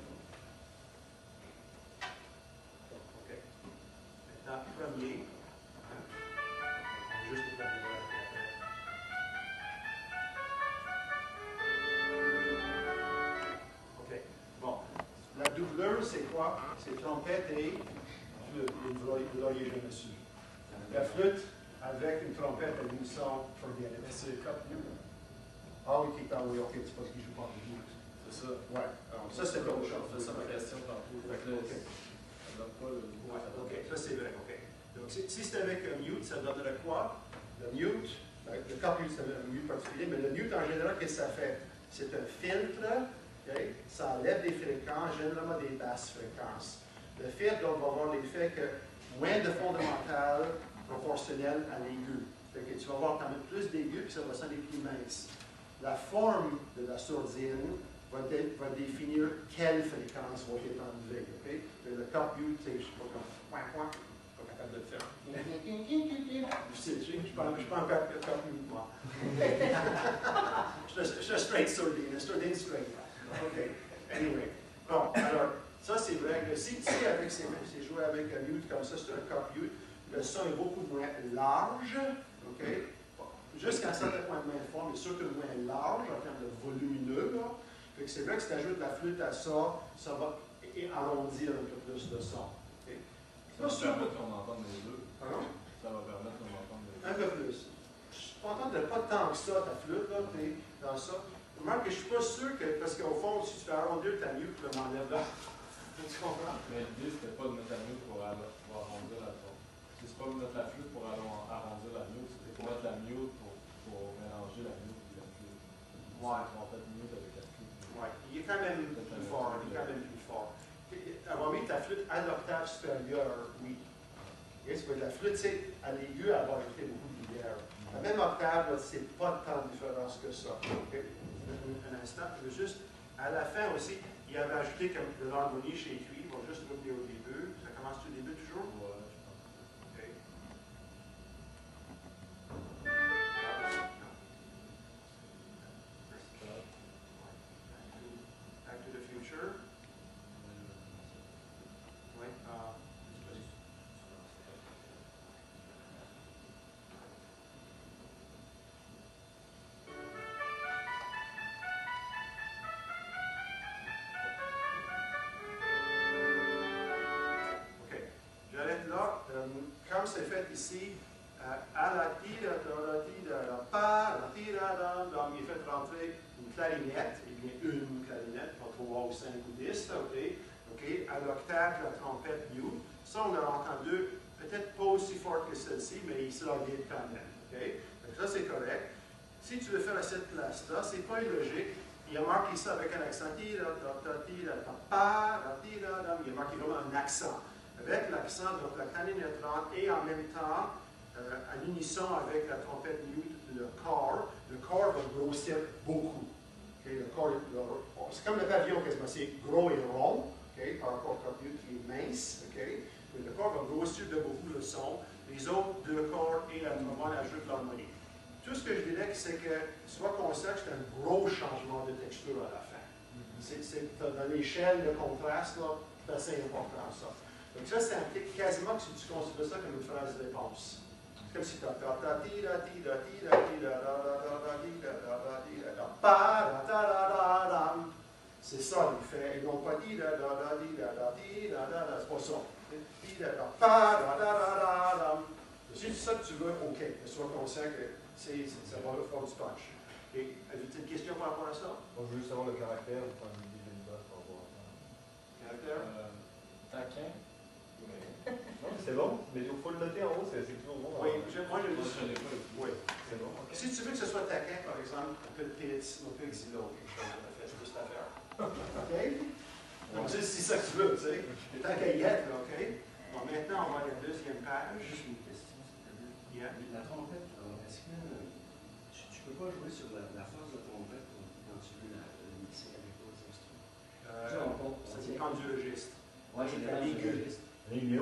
OK. Maintenant, premier. Juste le premier. OK. Bon. La doubleur, c'est quoi? C'est trompette et le laurier jeune dessus. La flûte avec une trompette à l'unisson for the end. C'est comme ah oui, qui est envoyé, ok, c'est parce qu'il ne joue pas en mute. C'est ça? Ouais. Alors, ça, c'est autre chose. C'est ça ma question tantôt. OK. Ça donne pas le goût. OK, ça c'est vrai, OK. Donc, si c'est avec un mute, ça donnerait quoi? Le mute, le corps mute, c'est un mute particulier, mais le mute, en général, qu'est-ce que ça fait? C'est un filtre, okay? Ça enlève des fréquences, généralement des basses fréquences. Le filtre donc, va avoir l'effet que moins de fondamental proportionnel à l'aigu. Tu vas avoir quand même plus d'aigus, puis ça va sonner plus mince. La forme de la sourdine va définir quelle fréquence va être enlevée. Okay? Le top mute, je ne sais pas comment. Pas capable de le faire. Je suis pas un top mute, moi. Je suis un straight sourdine straight. OK. Anyway. Bon, alors, ça c'est vrai que si avec c'est joué avec un mute comme ça, c'est un top mute, le son est beaucoup moins large. OK? Jusqu'à un certain point de même forme, mais surtout moins large en termes de volumineux. Là. Fait que c'est vrai que si tu ajoutes la flûte à ça, ça va arrondir un peu plus de son. Okay? Ça va permettre qu'on entende les deux. Pardon? Ça va permettre qu'on entende les deux. Un peu plus. Je ne t'entends pas tant que ça, ta flûte, là, tu es dans ça. Remarque que je ne suis pas sûr que, parce qu'au fond, si tu fais arrondir ta mute, tu m'enlèves là. Tu comprends? Mais l'idée, c'était pas de mettre la mute pour arrondir la flûte. C'est pas de mettre la flûte pour arrondir la mute, c'était pour mettre la mute pour mélanger la mute et la flûte. Ouais. On fait mute avec la flûte. Ouais. Il est quand même plus fort. Il est quand même plus fort. Avoir mis ta flûte à l'octave supérieure, oui. Yes, la flûte, c'est à l'aigu, elle va ajouter beaucoup de lumière. La même octave, c'est pas tant de différence que ça. Okay? Un instant, je veux juste, à la fin aussi, il avait ajouté comme de l'harmonie chez lui. On va juste revenir au début. Ça commence au début toujours? Ouais. OK. Back to the future. Oui. OK. J'arrête là. Comme c'est fait ici, à la tira, il est fait rentrer une clarinette, et bien une clarinette, pas 3 ou 5 ou 10, OK? À l'octave, la trompette mute. Ça, on a entendu, peut-être pas aussi fort que celle-ci, mais il sera vide quand même, OK? Donc ça, c'est correct. Si tu veux faire à cette place-là, c'est pas illogique. Il a marqué ça avec un accent. Il a marqué vraiment un accent. Avec l'accent, donc la clarinette rentre et en même temps, à l'unisson avec la trompette mute, le corps va grossir beaucoup. Okay? C'est comme le pavillon quasiment, c'est gros et rond, okay? Par rapport au mute qui est mince. Okay? Le corps va grossir de beaucoup le son. Les autres deux corps et la trombone ajoutent l'harmonie. Tout ce que je dirais, c'est que sois conscient que c'est un gros changement de texture à la fin. Dans l'échelle de contraste, c'est assez important ça. Donc ça, ça implique quasiment que si tu considères ça comme une phrase de réponse. C'est comme si tu c'est ça l'effet. Ils n'ont pas dit c'est pas ça. Si c'est ça que tu veux, OK. Mais sois conscient que ça va faire du punch. Avez-vous une question par rapport à ça? On veut juste savoir le caractère ou pas une idée d'une base par rapport à ça. Caractère? Taquin. Non, c'est bon, mais il faut le noter en haut, c'est toujours bon. Oui, moi je le dis. Oui. C'est bon. Okay. Si tu veux que ce soit taquin, par exemple, on peut exilo, quelque chose, on a fait juste à faire. OK? Donc, c'est ça que tu veux, tu sais. Le tant qu'à y être, OK? Bon, maintenant, on va à la deuxième page. Juste une question, s'il te plaît. Yeah. La trompette, est-ce que tu peux pas jouer sur la force de trompette quand tu veux la mixer avec d'autres instruments? Ça dépend du registre. Oui, c'est la l'aigu. L'aigu.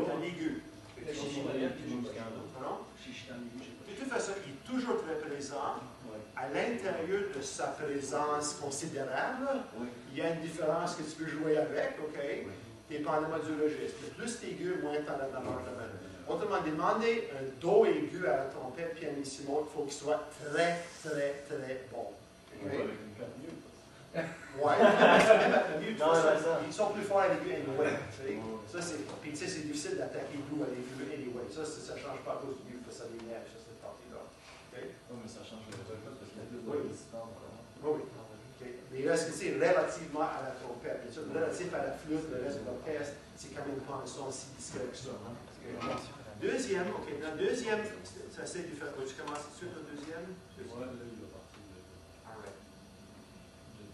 Pardon? Si je suis dans l'aigu, j'ai pas. De toute façon, il est toujours très présent. À l'intérieur de sa présence considérable, il y a une différence que tu peux jouer avec, OK? Dépendamment du registre. Le plus aigu, moins tu en as dans l'ornement. Autrement dit, demander un do aigu à la trompette pianissimo, il faut qu'il soit très, très, très bon. Okay? Avec une carte mute. Ouais, ils sont plus forts à l'aigu anyway. Ça, puis tu sais, c'est difficile d'attaquer l'aigu à l'aigu anyway. Ça ne change pas à cause du ça l'énerve, cette partie-là. Okay? Non, mais ça change le résultat parce qu'il y a plus de Oui. résistance. Oui. Okay. Mais là, c'est relativement à la trompette. Bien sûr, relatif à la flûte, le reste de l'orchestre, c'est quand même pas un son si discret que ça. Okay. Deuxième, OK. Dans le deuxième, ça c'est différent. Tu commences tout de suite au deuxième? Ouais, là, il va partir. All right.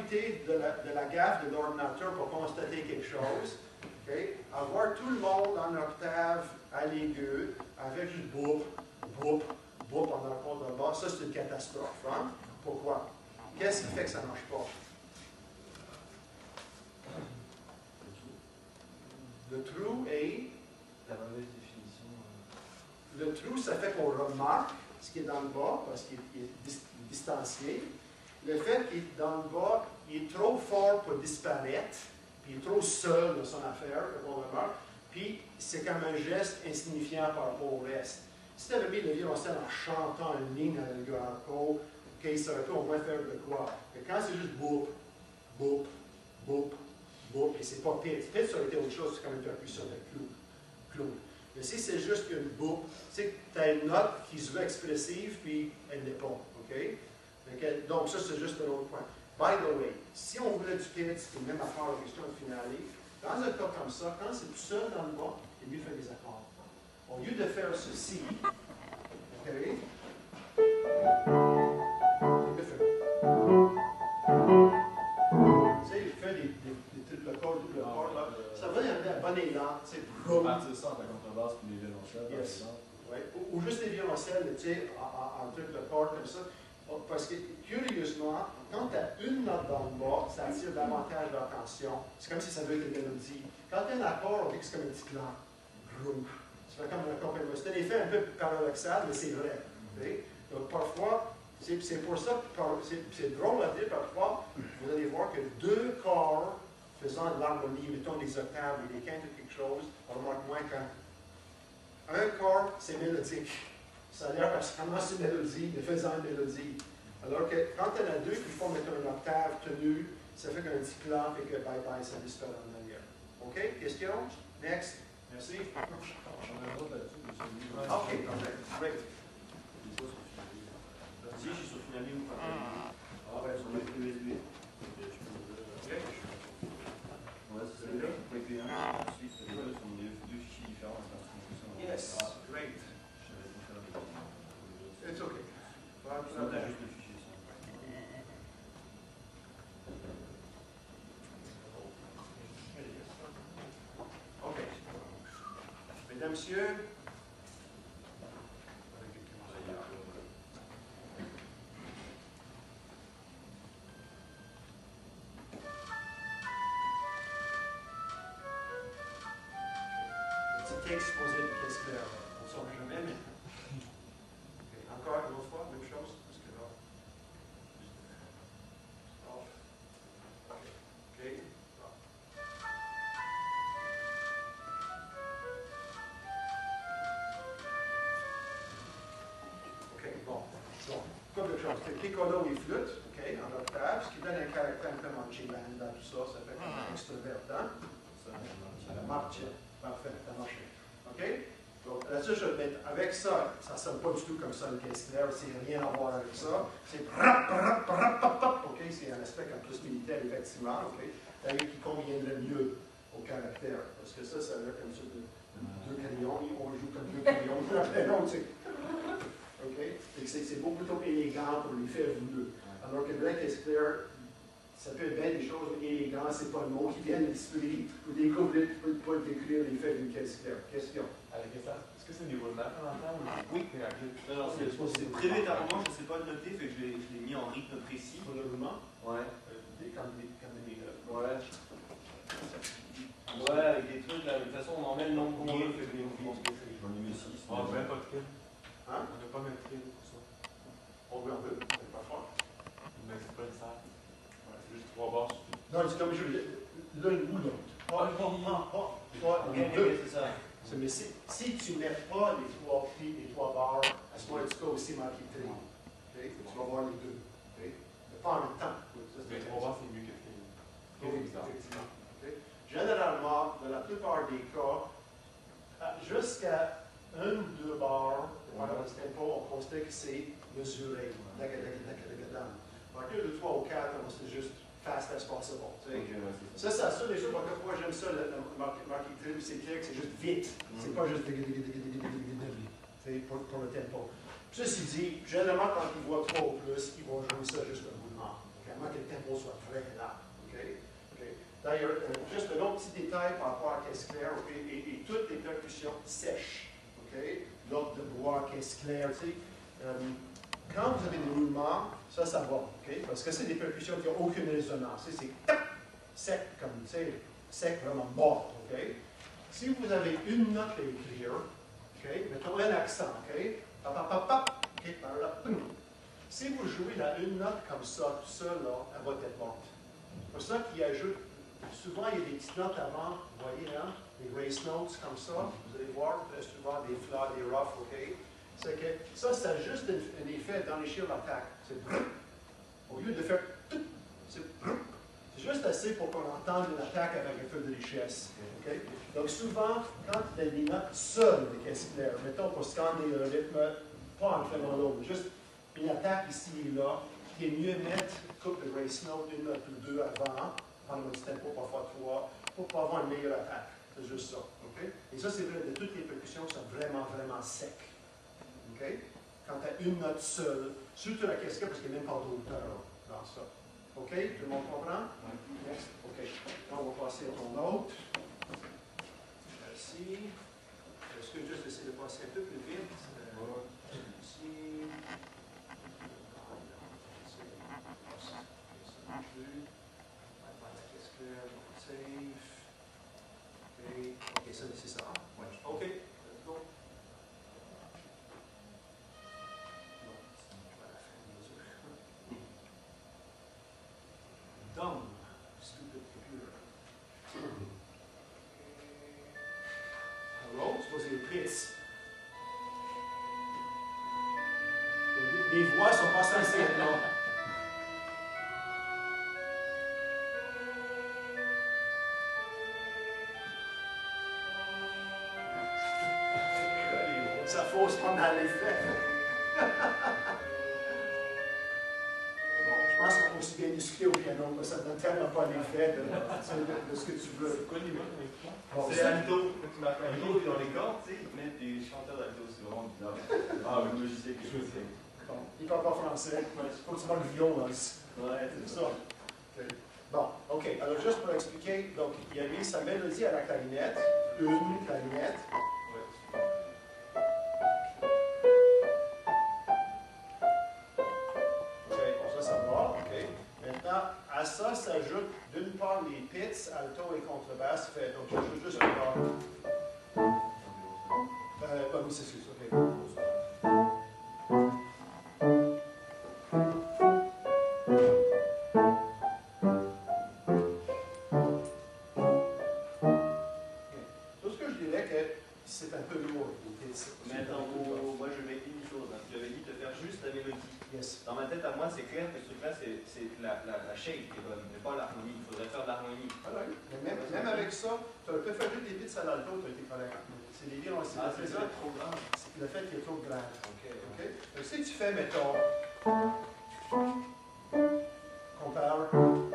probabilité de la gaffe de l'ordinateur pour constater quelque chose, okay? Avoir tout le monde en octave à l'aigu, avec juste boum, boum, boum en accord de bas, ça c'est une catastrophe. Hein? Pourquoi? Qu'est-ce qui fait que ça ne marche pas? Le trou est... La mauvaise définition. Le trou, ça fait qu'on remarque ce qui est dans le bas, parce qu'il est distancié. Le fait qu'il est dans le bas, il est trop fort pour disparaître, puis il est trop seul dans son affaire, qu'on remarque, puis c'est comme un geste insignifiant par rapport au reste. Si tu avais mis le violoncelle en chantant une ligne à le grand co, okay, ça aurait pu au moins faire de quoi? Mais quand c'est juste boop, boop, boop, boop, et c'est pas pit. Pit, ça aurait été autre chose, c'est comme une percussion de clou. Mais si c'est juste une boop, c'est que tu as une note qui se veut expressive, puis elle n'est pas. OK? Donc, ça, c'est juste un autre point. By the way, si on voulait du pit, c'est même affaire à la question de finale. Dans un cas comme ça, quand c'est tout seul dans le bas, il est mieux de faire des accords. Au lieu de faire ceci, OK? Tu sais, il fait le corps, double corps, là. Ça va y avoir un bon élan, tu sais, partir ça en contrebasse pour les violoncelles, par yes. exemple. Ouais. Ou juste les violoncelles, tu sais, en triple corps comme ça. Parce que, curieusement, quand tu as une note dans le bas, ça attire davantage l'attention. C'est comme si ça veut être une mélodie. Quand tu as un accord, on dit que c'est comme un petit clan. Groove. Ça fait comme un accompagnement. C'est un effet un peu paradoxal, mais c'est vrai. Donc, parfois, c'est pour ça, c'est drôle à dire, parfois, vous allez voir que deux corps faisant de l'harmonie, mettons des octaves ou des quintes ou quelque chose, on remarque moins quand un corps, c'est mélodique. Ça a l'air parce que commence une mélodie, mais faisant une mélodie. Alors que quand il y en a deux qui font mettre une octave tenue, ça fait qu'un petit plan et que bye bye, ça disparaît en arrière. OK? Question? Next. Merci. OK, great. Si, je suis sur Finami ou pas. Ah ouais, sur le USB. Ok. Ouais, c'est celui-là. Ensuite, les deux sont deux fichiers différents. Yes, great. It's okay. Sinon, t'as juste le fichier. OK. Mesdames, Messieurs, petit texte posé de pièce claire. On ne saura jamais, mais. Okay. Encore une autre fois, même chose, parce que là. Off. OK. OK, bon. Couple de choses. C'est piccolo et flûte, OK, en octave, ce qui donne un caractère un peu manchibanda, tout ça, ça fait comme extrovertant. Ça marche. Parfait, ça marche. OK? Donc, là-dessus, avec ça, ça ne sonne pas du tout comme ça, une caisse claire, c'est rien à voir avec ça. C'est rap, rap, rap, rap, rap, OK? C'est un aspect en plus militaire, effectivement, OK? D'ailleurs, qui conviendrait mieux au caractère. Parce que ça a l'air comme ça de deux crayons, on joue comme deux crayons, non, tu sais. OK? C'est beaucoup trop élégant pour les faire voulu. Alors que la caisse claire, ça peut être bien des choses élégantes, c'est pas le mot qui vient de l'esprit, ou découvrir, pas décrire l'effet d'une caisse claire. Question. Est-ce que c'est des roulements en temps ou Oui. Alors, c'est prévu éternellement, je ne sais pas le noter, fait que je l'ai mis en rythme précis. Pour le roulement? Ouais. Ouais. Ouais, avec des trucs, là, de toute façon, on en met le nombre qu'on veut, fait que les J'en ai mis 6. On ne met pas de fil. Hein? On n'a pas mettre de fil pour ça. On veut, c'est pas fort. Mais c'est pas le ça. Ouais, c'est juste 3 barres. Non, c'est comme je l'une ou l'autre. Pas les deux. C'est ça. Mais si tu ne mets pas les 3 filles, les 3 barres, à ce moment-là, tu peux aussi marquer tri. Okay? Tu vas voir les deux. Okay? Mais pas en même temps. Mais 3 barres, c'est mieux que fil. Effectivement. Okay? Généralement, dans la plupart des cas, jusqu'à 1 ou 2 barres, voilà, le tempo, on constate que c'est mesuré. À partir de 3 ou 4, c'est juste fast as possible. Ça, les choses, moi j'aime ça, le marquing trip, c'est clair que c'est juste vite. C'est pas juste pour le tempo. Ceci dit, généralement, quand ils voient 3 ou plus, ils vont jouer ça juste un mouvement. Okay? que le tempo soit très lent. Okay? Okay. D'ailleurs, juste un autre petit détail par rapport à la caisse claire, okay? Et toutes les percussions sèches. Okay? L'autre de bois, caisse claire, tu sais. Quand vous avez des roulements, ça va. Okay? Parce que c'est des percussions qui n'ont aucune résonance. C'est sec, comme tu sais, sec, vraiment mort. Okay? Si vous avez une note à écrire, okay? Mettons un accent, okay? Pap, pap, pap, pap. Okay? Par là. Si vous jouez la une note comme ça, tout seul, là, elle va être morte. C'est pour ça qu'il ajoute, souvent il y a des petites notes avant, vous voyez, hein? Des grace notes comme ça, vous allez voir, souvent des flats, des roughs, ok? C'est que ça juste un effet d'enrichir l'attaque. C'est au lieu de faire c'est juste assez pour qu'on entende une attaque avec un peu de richesse. Okay? Donc souvent, quand il y a des notes seules de caisse claire, mettons pour scanner le rythme, pas en faisant l'autre, juste une attaque ici et là, qui est mieux mettre une couple de grace notes, une note ou deux avant, prendre un petit tempo, parfois trois, pour avoir une meilleure attaque. C'est juste ça. Okay? Et ça, c'est vrai de toutes les percussions qui sont vraiment, vraiment secs. Okay? Quand tu as une note seule, surtout la caisse claire, parce qu'il n'y a même pas d'auteur dans ça. OK? Tout le monde comprend? Next. OK. Là, on va passer à ton autre. Merci. Est-ce que juste essayer de passer un peu plus vite? Ici. Save. OK, ça, c'est ça. Ouais. OK. Let's go. Dumb. Stupid computer. Hello? Supposé les Pritz. Les voix sont pas censées être là. Ça fausse pas dans l'effet. Bon, je pense qu'on peut aussi bien discuter au piano, mais ça ne donne tellement pas l'effet de ce que tu veux. Bon, c'est alto. Alto, dans les cordes, tu sais, ils mettent des chanteurs d'alto, c'est vraiment bizarre. Ah oui, je sais quelque chose. Bon, il ne parle pas français. Il faut que tu parles le violon, là. Ouais, c'est ça. Okay. Bon, OK. Alors, juste pour expliquer, donc, il y avait sa mélodie à la clarinette, une clarinette. À ça s'ajoute d'une part les pits, alto et contrebasse. Donc, je joue juste une part. Oui, c'est excuse. OK. Tout ce que je dirais que c'est un peu lourd, les pits. Mais attends, moi je vais une chose. Hein. Tu avais dit de faire juste la mélodie. Yes. Dans ma tête, à moi, c'est clair que ce truc-là, c'est la shape qui est bonne, mais pas l'harmonie. Il faudrait faire de l'harmonie. Ah oui. Même avec ça, tu aurais pu faire juste des bits à l'alto, tu as été correct. C'est les violons, c'est trop grand. C'est le fait qu'il est trop grand. OK. Donc, si tu fais, mettons, compare,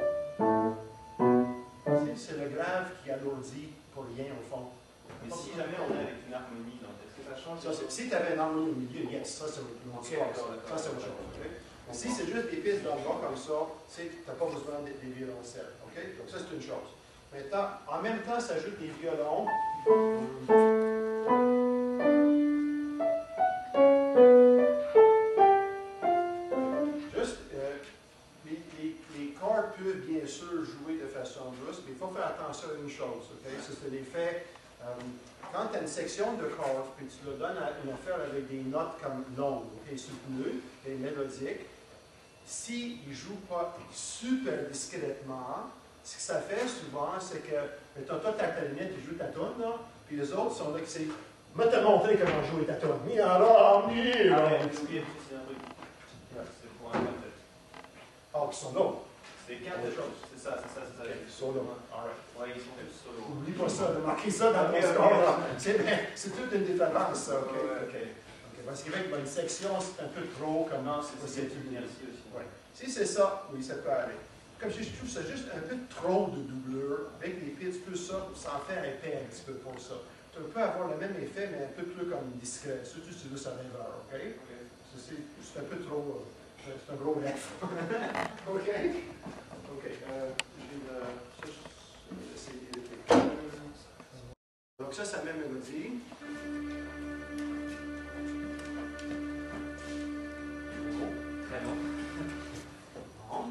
c'est le grave qui alourdit pour rien au fond. Mais si jamais on est avec une harmonie, est-ce que ça change? Si tu avais une harmonie au milieu, yes, ça c'est autre chose. Ça c'est autre chose. Okay? Si c'est juste des pistes dans le bas comme ça, tu n'as pas besoin des violoncelles. Okay? Donc ça c'est une chose. Maintenant, en même temps, ça ajoute des violons. Juste, les cordes peuvent bien sûr jouer de façon douce, mais il faut faire attention à une chose. Okay? C'est l'effet. Quand tu as une section de cordes, puis tu le donnes à une affaire avec des notes comme longues, okay, soutenues et mélodiques, s'il ne joue pas super discrètement, ce que ça fait souvent, c'est que, mettons, toi, ta clarinette, tu joues ta toune, là, puis les autres sont là qui c'est, moi, te montrer comment jouer ta toune. C'est un truc. C'est pour un quintet. Ah, qui sont là. C'est quatre choses. C'est ça. Ils sont là. Ouais, ils sont tous solo. Oublie pas ça, de marquer ça dans ton score. C'est toute une différence, ça. OK. Parce qu'il y a une section, c'est un peu trop comme. Non, c'est une inertie aussi. Ouais. Si c'est ça, oui, ça peut aller. Comme je trouve ça juste un peu trop de doublure. Avec les pits, tout ça, sans faire épais un petit peu pour ça. Tu peux avoir le même effet, mais un peu plus comme discret. Surtout si tu veux ça rêveur, OK? C'est un peu trop. C'est un gros bref. OK? OK. Donc ça, c'est la même mélodie. Très long. Bon.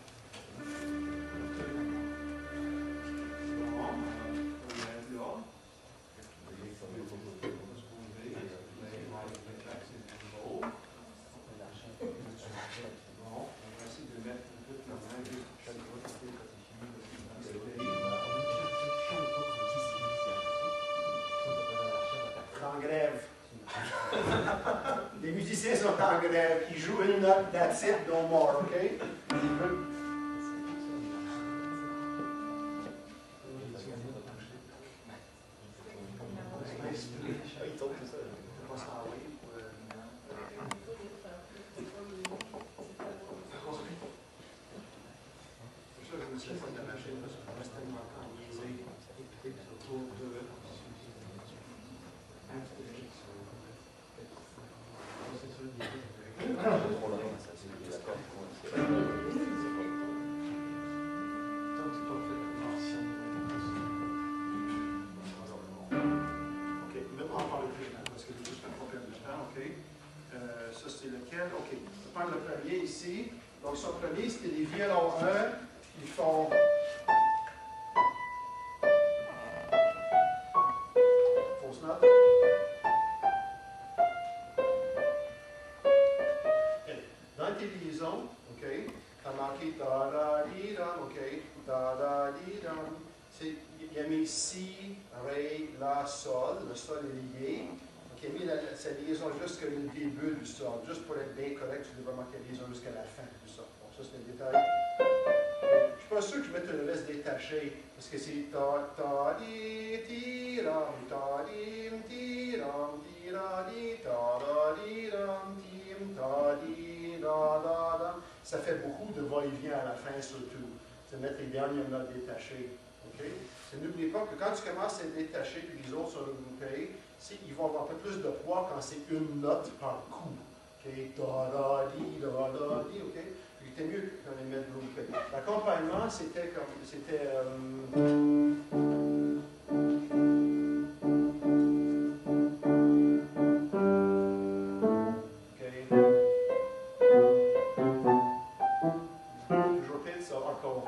En grève. Les musiciens sont en grève. Ils jouent une note, that's it, no more, OK? Il tombe tout seul. Ça, c'est lequel? OK. Je vais prendre le premier ici. Donc, son premier, c'était les violons 1. Ils font. Fausse note. Dans tes liaisons, OK, tu as marqué da-da-di-dam, OK, da-da-di-dam. Il a mis si, ré, la, sol. Le sol est lié. Il a mis sa liaison jusqu'au début du sol. Juste pour être bien correct, tu devrais marquer la liaison jusqu'à la fin du sol. Bon, ça, c'est un détail. Je ne suis pas sûr que je mette le reste détaché, parce que c'est ta-di-ti-ram, ta-dim-ti-ram, ti-ra-di, ta-ra-di-ram, tim, ta-di-da-da-da. Ça fait beaucoup de va-et-vient à la fin, surtout. C'est mettre les dernières notes détachées. Okay? N'oubliez pas que quand tu commences à être détaché, puis les autres sont regroupés, ils vont avoir un peu plus de poids quand c'est une note par coup. Okay? Da-da-di, da-da-di, OK? Puis c'était mieux quand les mette groupés. L'accompagnement, c'était comme. C'était. Je répète ça encore.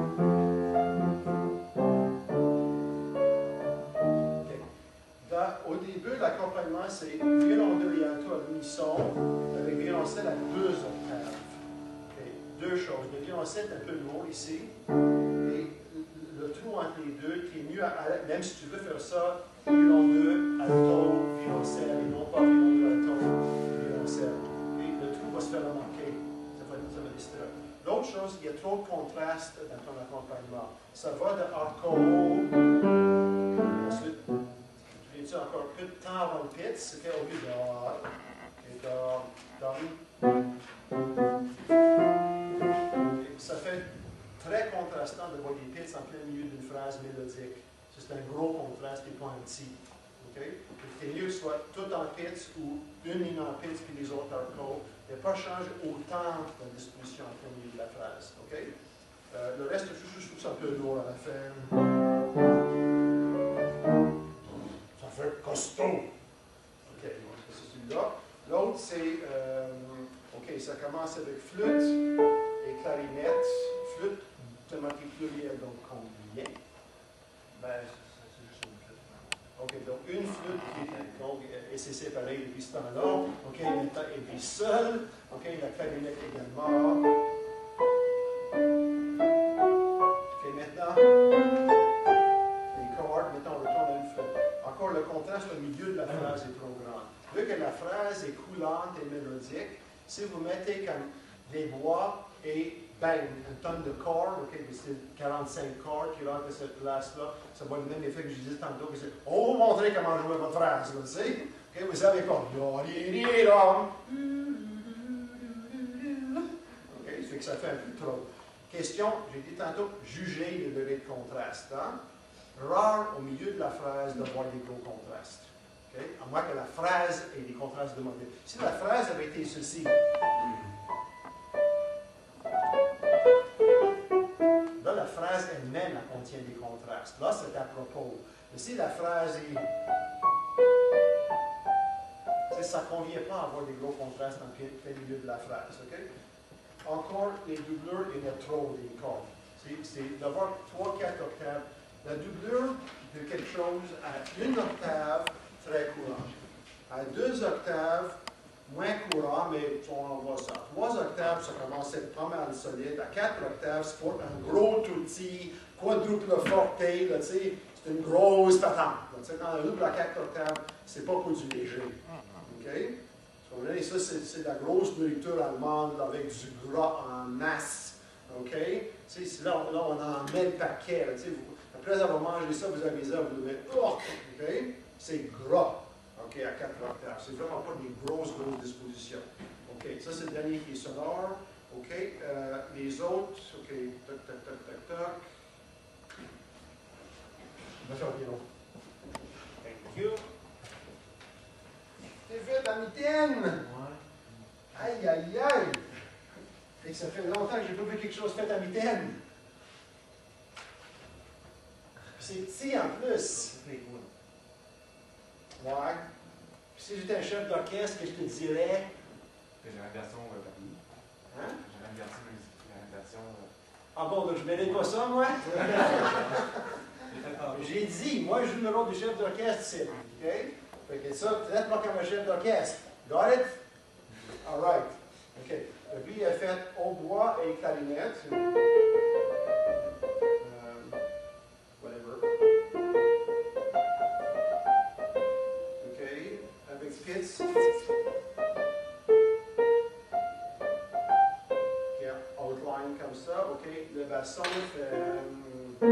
Au début, l'accompagnement, c'est violon 2 et alto à l'unisson, avec violoncelle à 2 octaves. Okay. Deux choses. Le violoncelle est un peu lourd ici, et le trou entre les deux, qui est mieux, même si tu veux faire ça, violon 2, alto, violoncelle, et non pas violon 2, alto, violoncelle. Et le trou va se faire remarquer. Ça va distraire. L'autre chose, il y a trop de contraste dans ton accompagnement. Ça va de hardcore, et ensuite, tu as encore peu de temps avant le pitch, c'était au lieu de ça fait très contrastant de voir des pits en plein milieu d'une phrase mélodique. C'est un gros contraste et pas un petit. Okay? C'est mieux que ce soit tout en pitch ou une ligne en pitch puis les autres hardcore. Mais pas changer autant la distribution en plein milieu de la phrase. Okay? Le reste, je trouve ça un peu lourd à la fin. Costaud. OK, c'est celui-là. L'autre, c'est. OK, ça commence avec flûte et clarinette. Flûte, tu as marqué pluriel, donc combien? Ben, c'est juste une flûte. OK, donc une flûte qui est. Donc, et c'est séparé depuis ce temps-là. OK, et puis seul. OK, la clarinette également. OK, maintenant. Les cordes, maintenant, on retourne à une flûte. Encore, le contraste au milieu de la phrase est trop grand. Vu que la phrase est coulante et mélodique, si vous mettez comme des bois et bang, une tonne de cordes, OK, c'est 45 cordes qui rentrent à cette place-là, ça va le même effet que je disais tantôt, que c'est on va vous montrer comment jouer votre phrase, vous savez? OK, vous savez quoi? OK, ça fait que ça fait un peu trop. Question, j'ai dit tantôt, juger le degré de contraste. Hein? Rare au milieu de la phrase d'avoir des gros contrastes. Okay? À moins que la phrase ait des contrastes demandés. Si la phrase avait été ceci, phrase elle-même contient des contrastes. Là, c'est à propos. Mais si la phrase est... ça ne convient pas à avoir des gros contrastes dans le milieu de la phrase. Okay? Encore, les doubleurs, il y en a trop des cordes. C'est d'avoir 3-4 octaves. La doublure de quelque chose à 1 octave, très courant. À 2 octaves, moins courant, mais on voit ça. 3 octaves, ça commence à être pas mal solide. À 4 octaves, c'est pas un gros tutti, quadruple forte, c'est une grosse patente. Quand on double à 4 octaves, c'est pas pour du léger. Okay? Ça, c'est la grosse nourriture allemande avec du gras en masse. Okay? Là, on en met le paquet. Là, après avoir mangé ça, vous avez ça, vous devez. Okay? C'est gras. Okay, à 4 octaves. C'est vraiment pas des grosses dispositions. Okay, ça, c'est le dernier qui est sonore. Okay, les autres, OK, toc, toc, toc, toc, toc. On va faire bien long. Thank you. C'est fait à mitaine! Ouais. Aïe, aïe, aïe! Et ça fait longtemps que j'ai pas vu quelque chose fait à mitaine. C'est petit en plus. Ouais. Si j'étais un chef d'orchestre, que je te dirais. J'ai la version papier. Hein? J'ai la version. Ah bon, donc je ne mérite pas ça, moi? J'ai dit, moi, je joue le rôle du chef d'orchestre, c'est. OK? Fait que ça, traite-moi comme un chef d'orchestre. Got it? All right. OK. Lui, il a fait hautbois et clarinette. Whatever. OK. Avec Spitz. OK. Outline comme ça. OK. Le basson fait.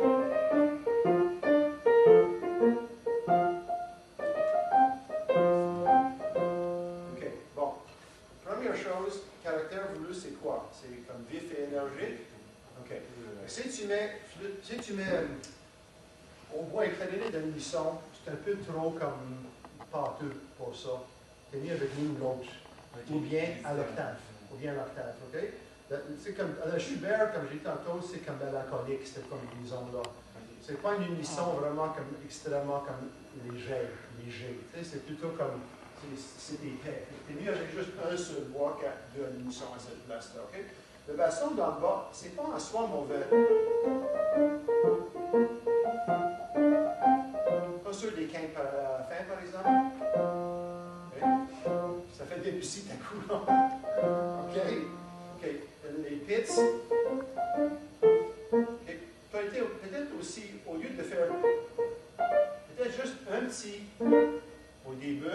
Si tu mets hautbois et clarinette dans l'unisson, c'est un peu trop comme pâteux pour ça. C'est mieux avec l'une ou l'autre. Ou bien à l'octave. OK? C'est comme, à la Schubert, comme j'ai dit tantôt, c'est comme mélancolique, cette combinaison-là. C'est pas une unisson vraiment comme extrêmement comme léger. C'est plutôt comme, c'est épais. C'est mieux avec juste un seul bois qu'à deux à l'unisson à cette place-là. OK? Le basson dans le bas, c'est pas en soi mauvais. Pas sûr des quintes à la fin, par exemple. Okay. Ça fait Debussy d'un coup, là. OK? OK. Les pits. Okay. Peut-être aussi, au lieu de faire peut-être juste un petit au début.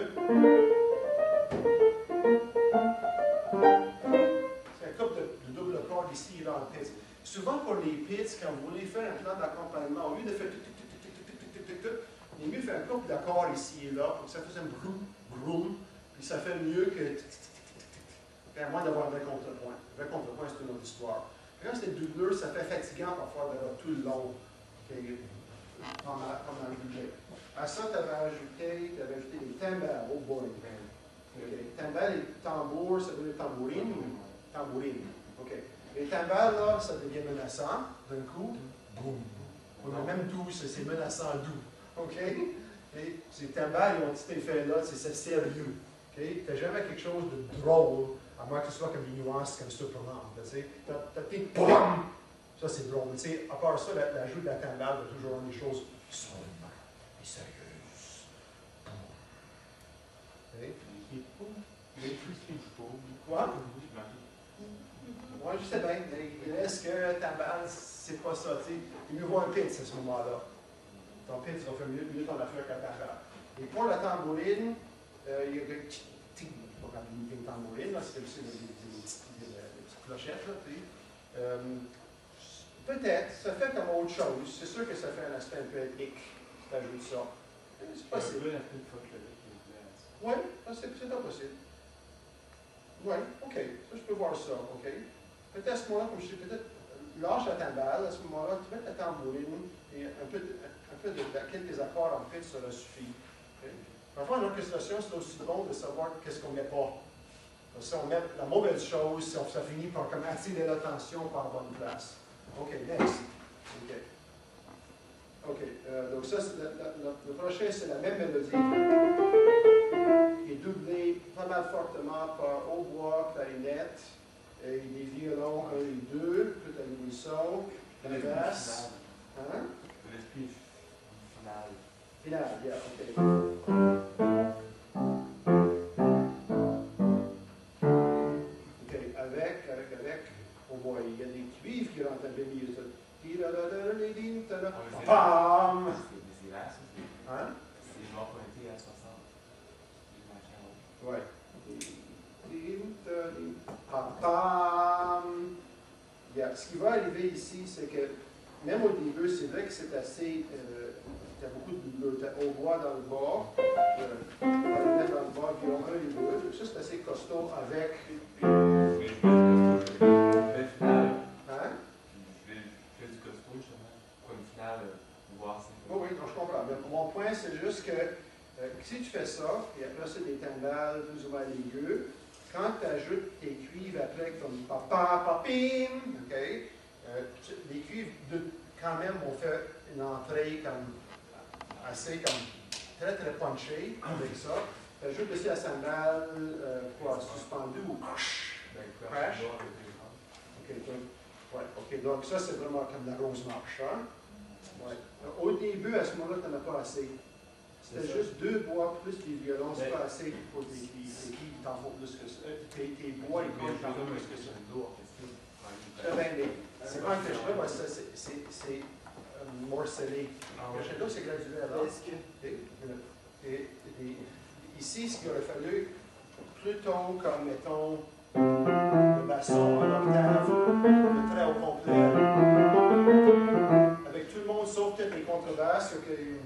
Double corde ici et là en pits. Souvent pour les pits, quand vous voulez faire un plan d'accompagnement, au lieu de faire il est mieux de faire un couple d'accords ici et là pour que ça fasse un broum, puis ça fait mieux que à moins d'avoir un vrai contrepoint. Le vrai contrepoint, c'est une autre histoire. Puis quand c'est doubleur, ça fait fatigant parfois d'avoir tout le long. Comme dans le budget. À ça, tu avais ajouté les timbales. Oh boy. Timbales et tambours, ça veut dire tambourine. Tambourine. OK. Les timbales, là, ça devient menaçant. D'un coup, boum. On a même doux, c'est menaçant doux. OK? Et ces timbales, ils ont cet effet-là, c'est sérieux. OK? Tu n'as jamais quelque chose de drôle, à moins que ce soit comme des nuances comme Superman. Tu sais, boum! Ça, c'est drôle. Mais tu sais, à part ça, l'ajout de la timbale va toujours avoir des choses sombres et sérieuses. Quoi? Moi, je sais bien, mais est-ce que timbale, c'est pas ça? Tu sais, il mieux voir un pitch à ce moment-là. Ton pitch va faire mieux ton affaire qu'un timbale. Et pour la tambourine, il y a des pas comme une tambourine, c'est aussi des petites clochettes. Là, peut-être, ça fait comme autre chose. C'est sûr que ça fait un aspect un peu ethnique, si tu ajoutes ça. C'est possible. Oui, c'est pas possible. Oui, OK. Ça, je peux voir ça, OK. Peut-être à ce moment-là, comme je dis, peut-être lâche la timbale, à ce moment-là, tu mets ta tambourine et un peu de quelques accords en fait, ça leur suffit. Okay? Parfois, en orchestration, c'est aussi bon de savoir qu'est-ce qu'on ne met pas. Si on met la mauvaise chose, ça finit par comme attirer l'attention par la bonne place. OK, next. OK. OK. Donc ça, le prochain, c'est la même mélodie. Qui est doublée pas mal fortement par hautbois, clarinette, et des violons 1 et 2, tout à l'unisson, la basse. Hein? L'esprit final. Final, yeah, OK. OK, avec, on voit, il y a des cuivres qui rentrent un peu mieux. Pam! C'est là, ça, c'est. Hein? C'est genre pointé à 60. Ouais. Pam, pam! Yeah. Ce qui va arriver ici, c'est que même au début, c'est vrai que c'est assez. Il y a beaucoup de doubleurs. Tu as hautbois dans le bas, clarinette dans le bas, violon 1 et 2. Ça, c'est assez costaud avec. Oui, je fais final. Hein? Je fais du costaud, justement. Pour une finale, voir si. Oui, oui, donc je comprends. Mais mon point, c'est juste que si tu fais ça, et après c'est des timbales plus ou moins aigus, quand tu ajoutes tes cuivres après, comme papa, papim, OK, les cuivres, quand même, ont fait une entrée comme assez comme très très punchée avec ça. Tu ajoutes aussi la cymbale suspendue ou crash. OK, donc ça c'est vraiment comme la rose marche. Hein? Ouais. Au début, à ce moment-là, tu n'en as pas assez. C'était juste 2 bois plus des violons, c'est pas assez pour tes cuivres. Tes cuivres, t'en faut plus que ça. Tes bois, ils comptent t'en faut plus que ça. C'est pas un crescendo, c'est morcelé. Le crescendo, c'est gradué avant. Ici, ce qu'il aurait fallu, plutôt comme, mettons, le basson en octave, le trait au complet, avec tout le monde sauf peut-être les contrebasses.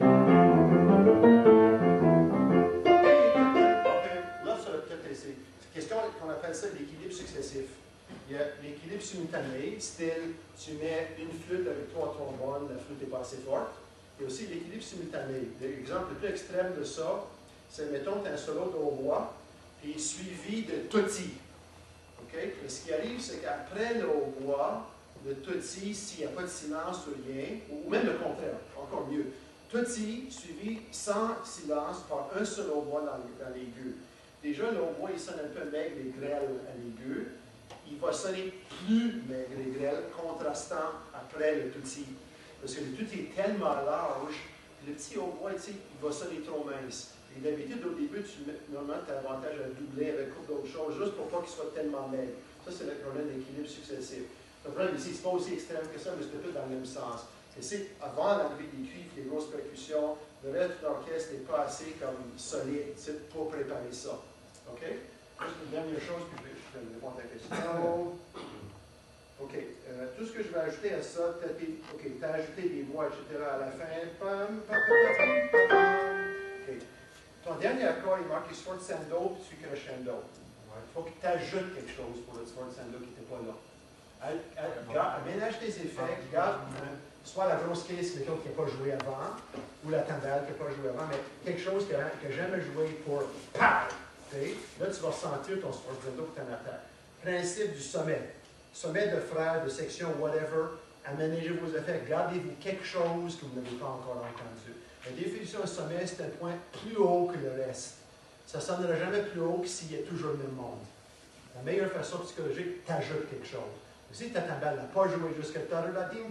Là, ça va peut-être laisser. C'est une question qu'on appelle ça l'équilibre successif. Il y a l'équilibre simultané, style, tu mets une flûte avec 3 trombones, la flûte n'est pas assez forte. Il y a aussi l'équilibre simultané. L'exemple le plus extrême de ça, c'est, mettons, tu as un solo de hautbois, puis suivi de tutti. Okay? Et ce qui arrive, c'est qu'après le hautbois, le tutti, s'il n'y a pas de silence ou rien, ou même le contraire, encore mieux, tutti suivi sans silence par un seul hautbois dans l'aigu. Déjà, le hautbois, il sonne un peu maigre et grêle à l'aigu. Il va sonner plus maigre et grêle, contrastant après le tutti. Parce que le tutti est tellement large, le petit hautbois, il va sonner trop mince. Et d'habitude, au début, normalement, tu as avantage à doubler avec d'autres choses, juste pour pas qu'il soit tellement maigre. Ça, c'est le problème d'équilibre successif. Le problème ici, c'est pas aussi extrême que ça, mais c'est tout dans le même sens. Et c'est avant l'arrivée des cuivres, les grosses percussions, le reste de l'orchestre n'est pas assez comme solide pour préparer ça. OK? Juste une dernière chose, puis je vais répondre à ta question. OK. Tout ce que je vais ajouter à ça, tu as ajouté des voix, etc. à la fin. Pam, pam, pam, pam, pam. OK. Ton dernier accord, il marque sforzando, puis tu fais crescendo. Il faut que tu ajoutes quelque chose pour le sforzando qui n'était pas là. Aménage tes effets, regarde soit la grosse caisse qui n'a pas joué avant, ou la timbale qui n'a pas joué avant, mais quelque chose que n'a jamais joué pour POW! Là, tu vas ressentir ton sforzando pour ton attaque. Principe du sommet. Sommet de frère, de section, whatever. Aménagez vos effets. Gardez-vous quelque chose que vous n'avez pas encore entendu. La définition de sommet, c'est un point plus haut que le reste. Ça ne sonnera jamais plus haut que s'il y a toujours le même monde. La meilleure façon psychologique, tu ajoutes quelque chose. Si ta timbale n'a pas joué jusqu'à Taruladim,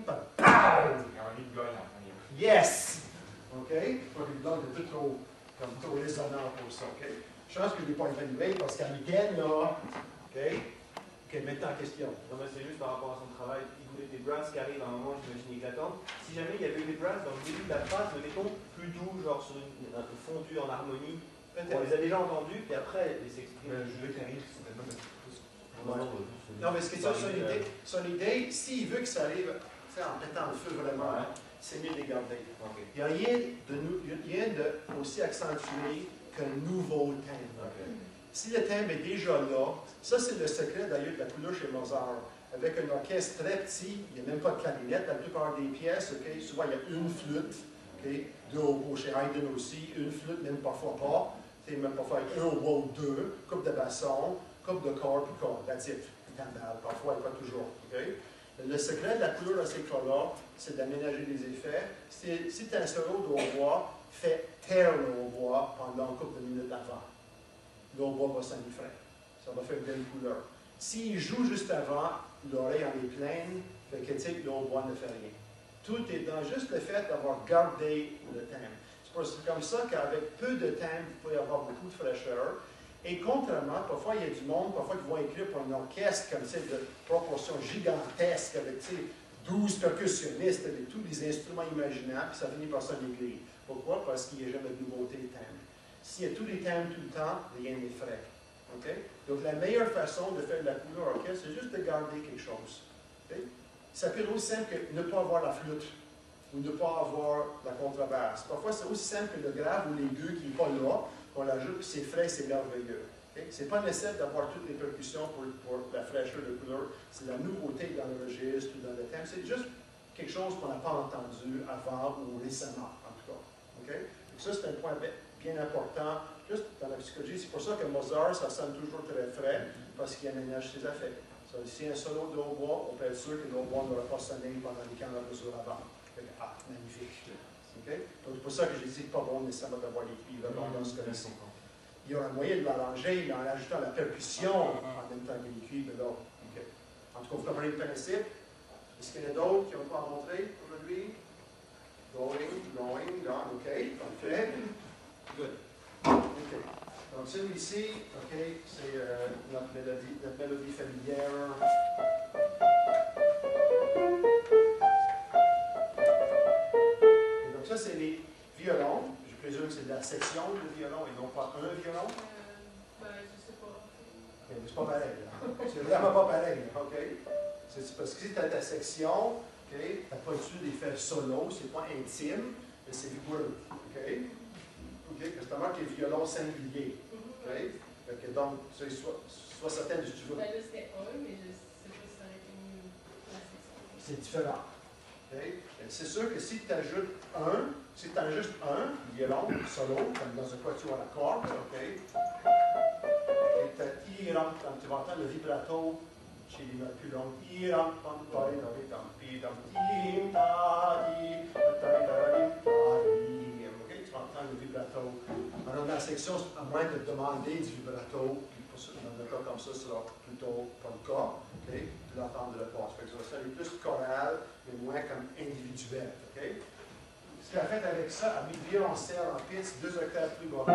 yes! OK? Pas une blague de tout trop résonnant pour ça. OK? Je pense que je n'ai pas évalué parce qu'à Mitaine, là. OK? OK, maintenant, question. Non, mais c'est juste par rapport à son travail. Il voulait des brasses qui arrivent à un moment, j'imagine, éclatantes. Si jamais il y avait eu des brasses dans le début de la phrase, mettons, plus doux, genre sur un peu fondu en harmonie, on les a déjà entendus, puis après, ils s'expriment. Je veux qu'il arrive, c'est tellement de plus. Non, mais ce qui est son idée, s'il veut que ça arrive en mettant le feu vraiment, c'est mieux de les garder. Okay. Il n'y a rien de aussi accentué qu'un nouveau thème. Okay. Si le thème est déjà là, ça c'est le secret d'ailleurs de la couleur chez Mozart. Avec un orchestre très petit, il n'y a même pas de clarinette, la plupart des pièces, okay, souvent il y a une flûte, okay, deux hautbois chez Haydn aussi, une flûte, même parfois pas, même parfois avec un hautbois ou deux, coupe de basson, coupe de corps puis corps, that's it. Timbale, parfois et pas toujours. Okay? Le secret de la couleur de ces cas-là, c'est d'aménager les effets. Si tu as un solo de hautbois, fais taire le hautbois pendant une couple de minutes avant. Le hautbois va sonner frais. Ça va faire une belle couleur. S'il joue juste avant, l'oreille en est pleine, fait que le hautbois ne fait rien. Tout est dans juste le fait d'avoir gardé le thème. C'est comme ça qu'avec peu de thème, vous pouvez avoir beaucoup de fraîcheur. Et contrairement, parfois il y a du monde, parfois qui vont écrire pour un orchestre comme ça de proportions gigantesques avec 12 percussionnistes, avec tous les instruments imaginables, puis ça finit par sonner gris. Pourquoi? Parce qu'il n'y a jamais de nouveauté de thème. S'il y a tous les thèmes tout le temps, rien n'est frais. Okay? Donc la meilleure façon de faire de la couleur orchestre, c'est juste de garder quelque chose. Okay? Ça peut être aussi simple que ne pas avoir la flûte ou ne pas avoir la contrebasse. Parfois, c'est aussi simple que le grave ou les deux qui n'est pas là, qu'on l'ajoute, puis c'est frais, c'est merveilleux. Okay? Ce n'est pas nécessaire d'avoir toutes les percussions pour la fraîcheur de couleur. C'est la nouveauté dans le registre ou dans le thème. C'est juste quelque chose qu'on n'a pas entendu avant ou récemment, en tout cas. Okay? Donc ça, c'est un point bien important. Juste dans la psychologie, c'est pour ça que Mozart, ça sonne toujours très frais, parce qu'il aménage ses effets. So, si un solo de hautbois, on peut être sûr que le hautbois n'aura pas sonné pendant les 15 mesures avant. Ah, magnifique. Okay? Donc, c'est pour ça que j'ai dit pas bon nécessairement d'avoir les cuivres dans ce cas-là. Il y aura un moyen de l'arranger en ajoutant la percussion en même temps que les cuivres de l'autre. Okay. En tout cas, vous comprenez le principe. Est-ce qu'il y en a d'autres qui ont pas à montrer aujourd'hui? Going, down, OK. Parfait. Good. OK. Donc, celui-ci, OK, c'est notre mélodie familière. Donc, ça, c'est les violons. Je présume que c'est de la section de violon et non pas un violon. Ben, je sais pas. Okay, c'est pas pareil. C'est vraiment pas pareil. OK? C'est parce que si tu as ta section, OK, tu n'as pas dû les faire solo, c'est pas intime, mais c'est vigoureux. OK? OK? Parce que tu marques les violons singuliers. OK? Fait que donc, sois certaine de ce que tu veux. Ben là, c'était un, mais je sais pas si ça aurait été mieux la section. C'est différent. Okay? C'est sûr que si tu ajoutes si tu ajoutes un violon solo, comme dans un quatuor à cordes, OK? Et tu vas entendre le vibrato chez les notes plus longues. OK? Tu vas entendre le vibrato. Alors, dans la section, à moins de demander du vibrato, dans un cas comme ça, ce sera plutôt pas le cas. Okay? Tu l'entends de la passe. Ça va sonner plus choral, mais moins comme individuel. Okay? Ce qu'elle a fait avec ça, elle a mis violoncelle en piste 2 octaves plus bas.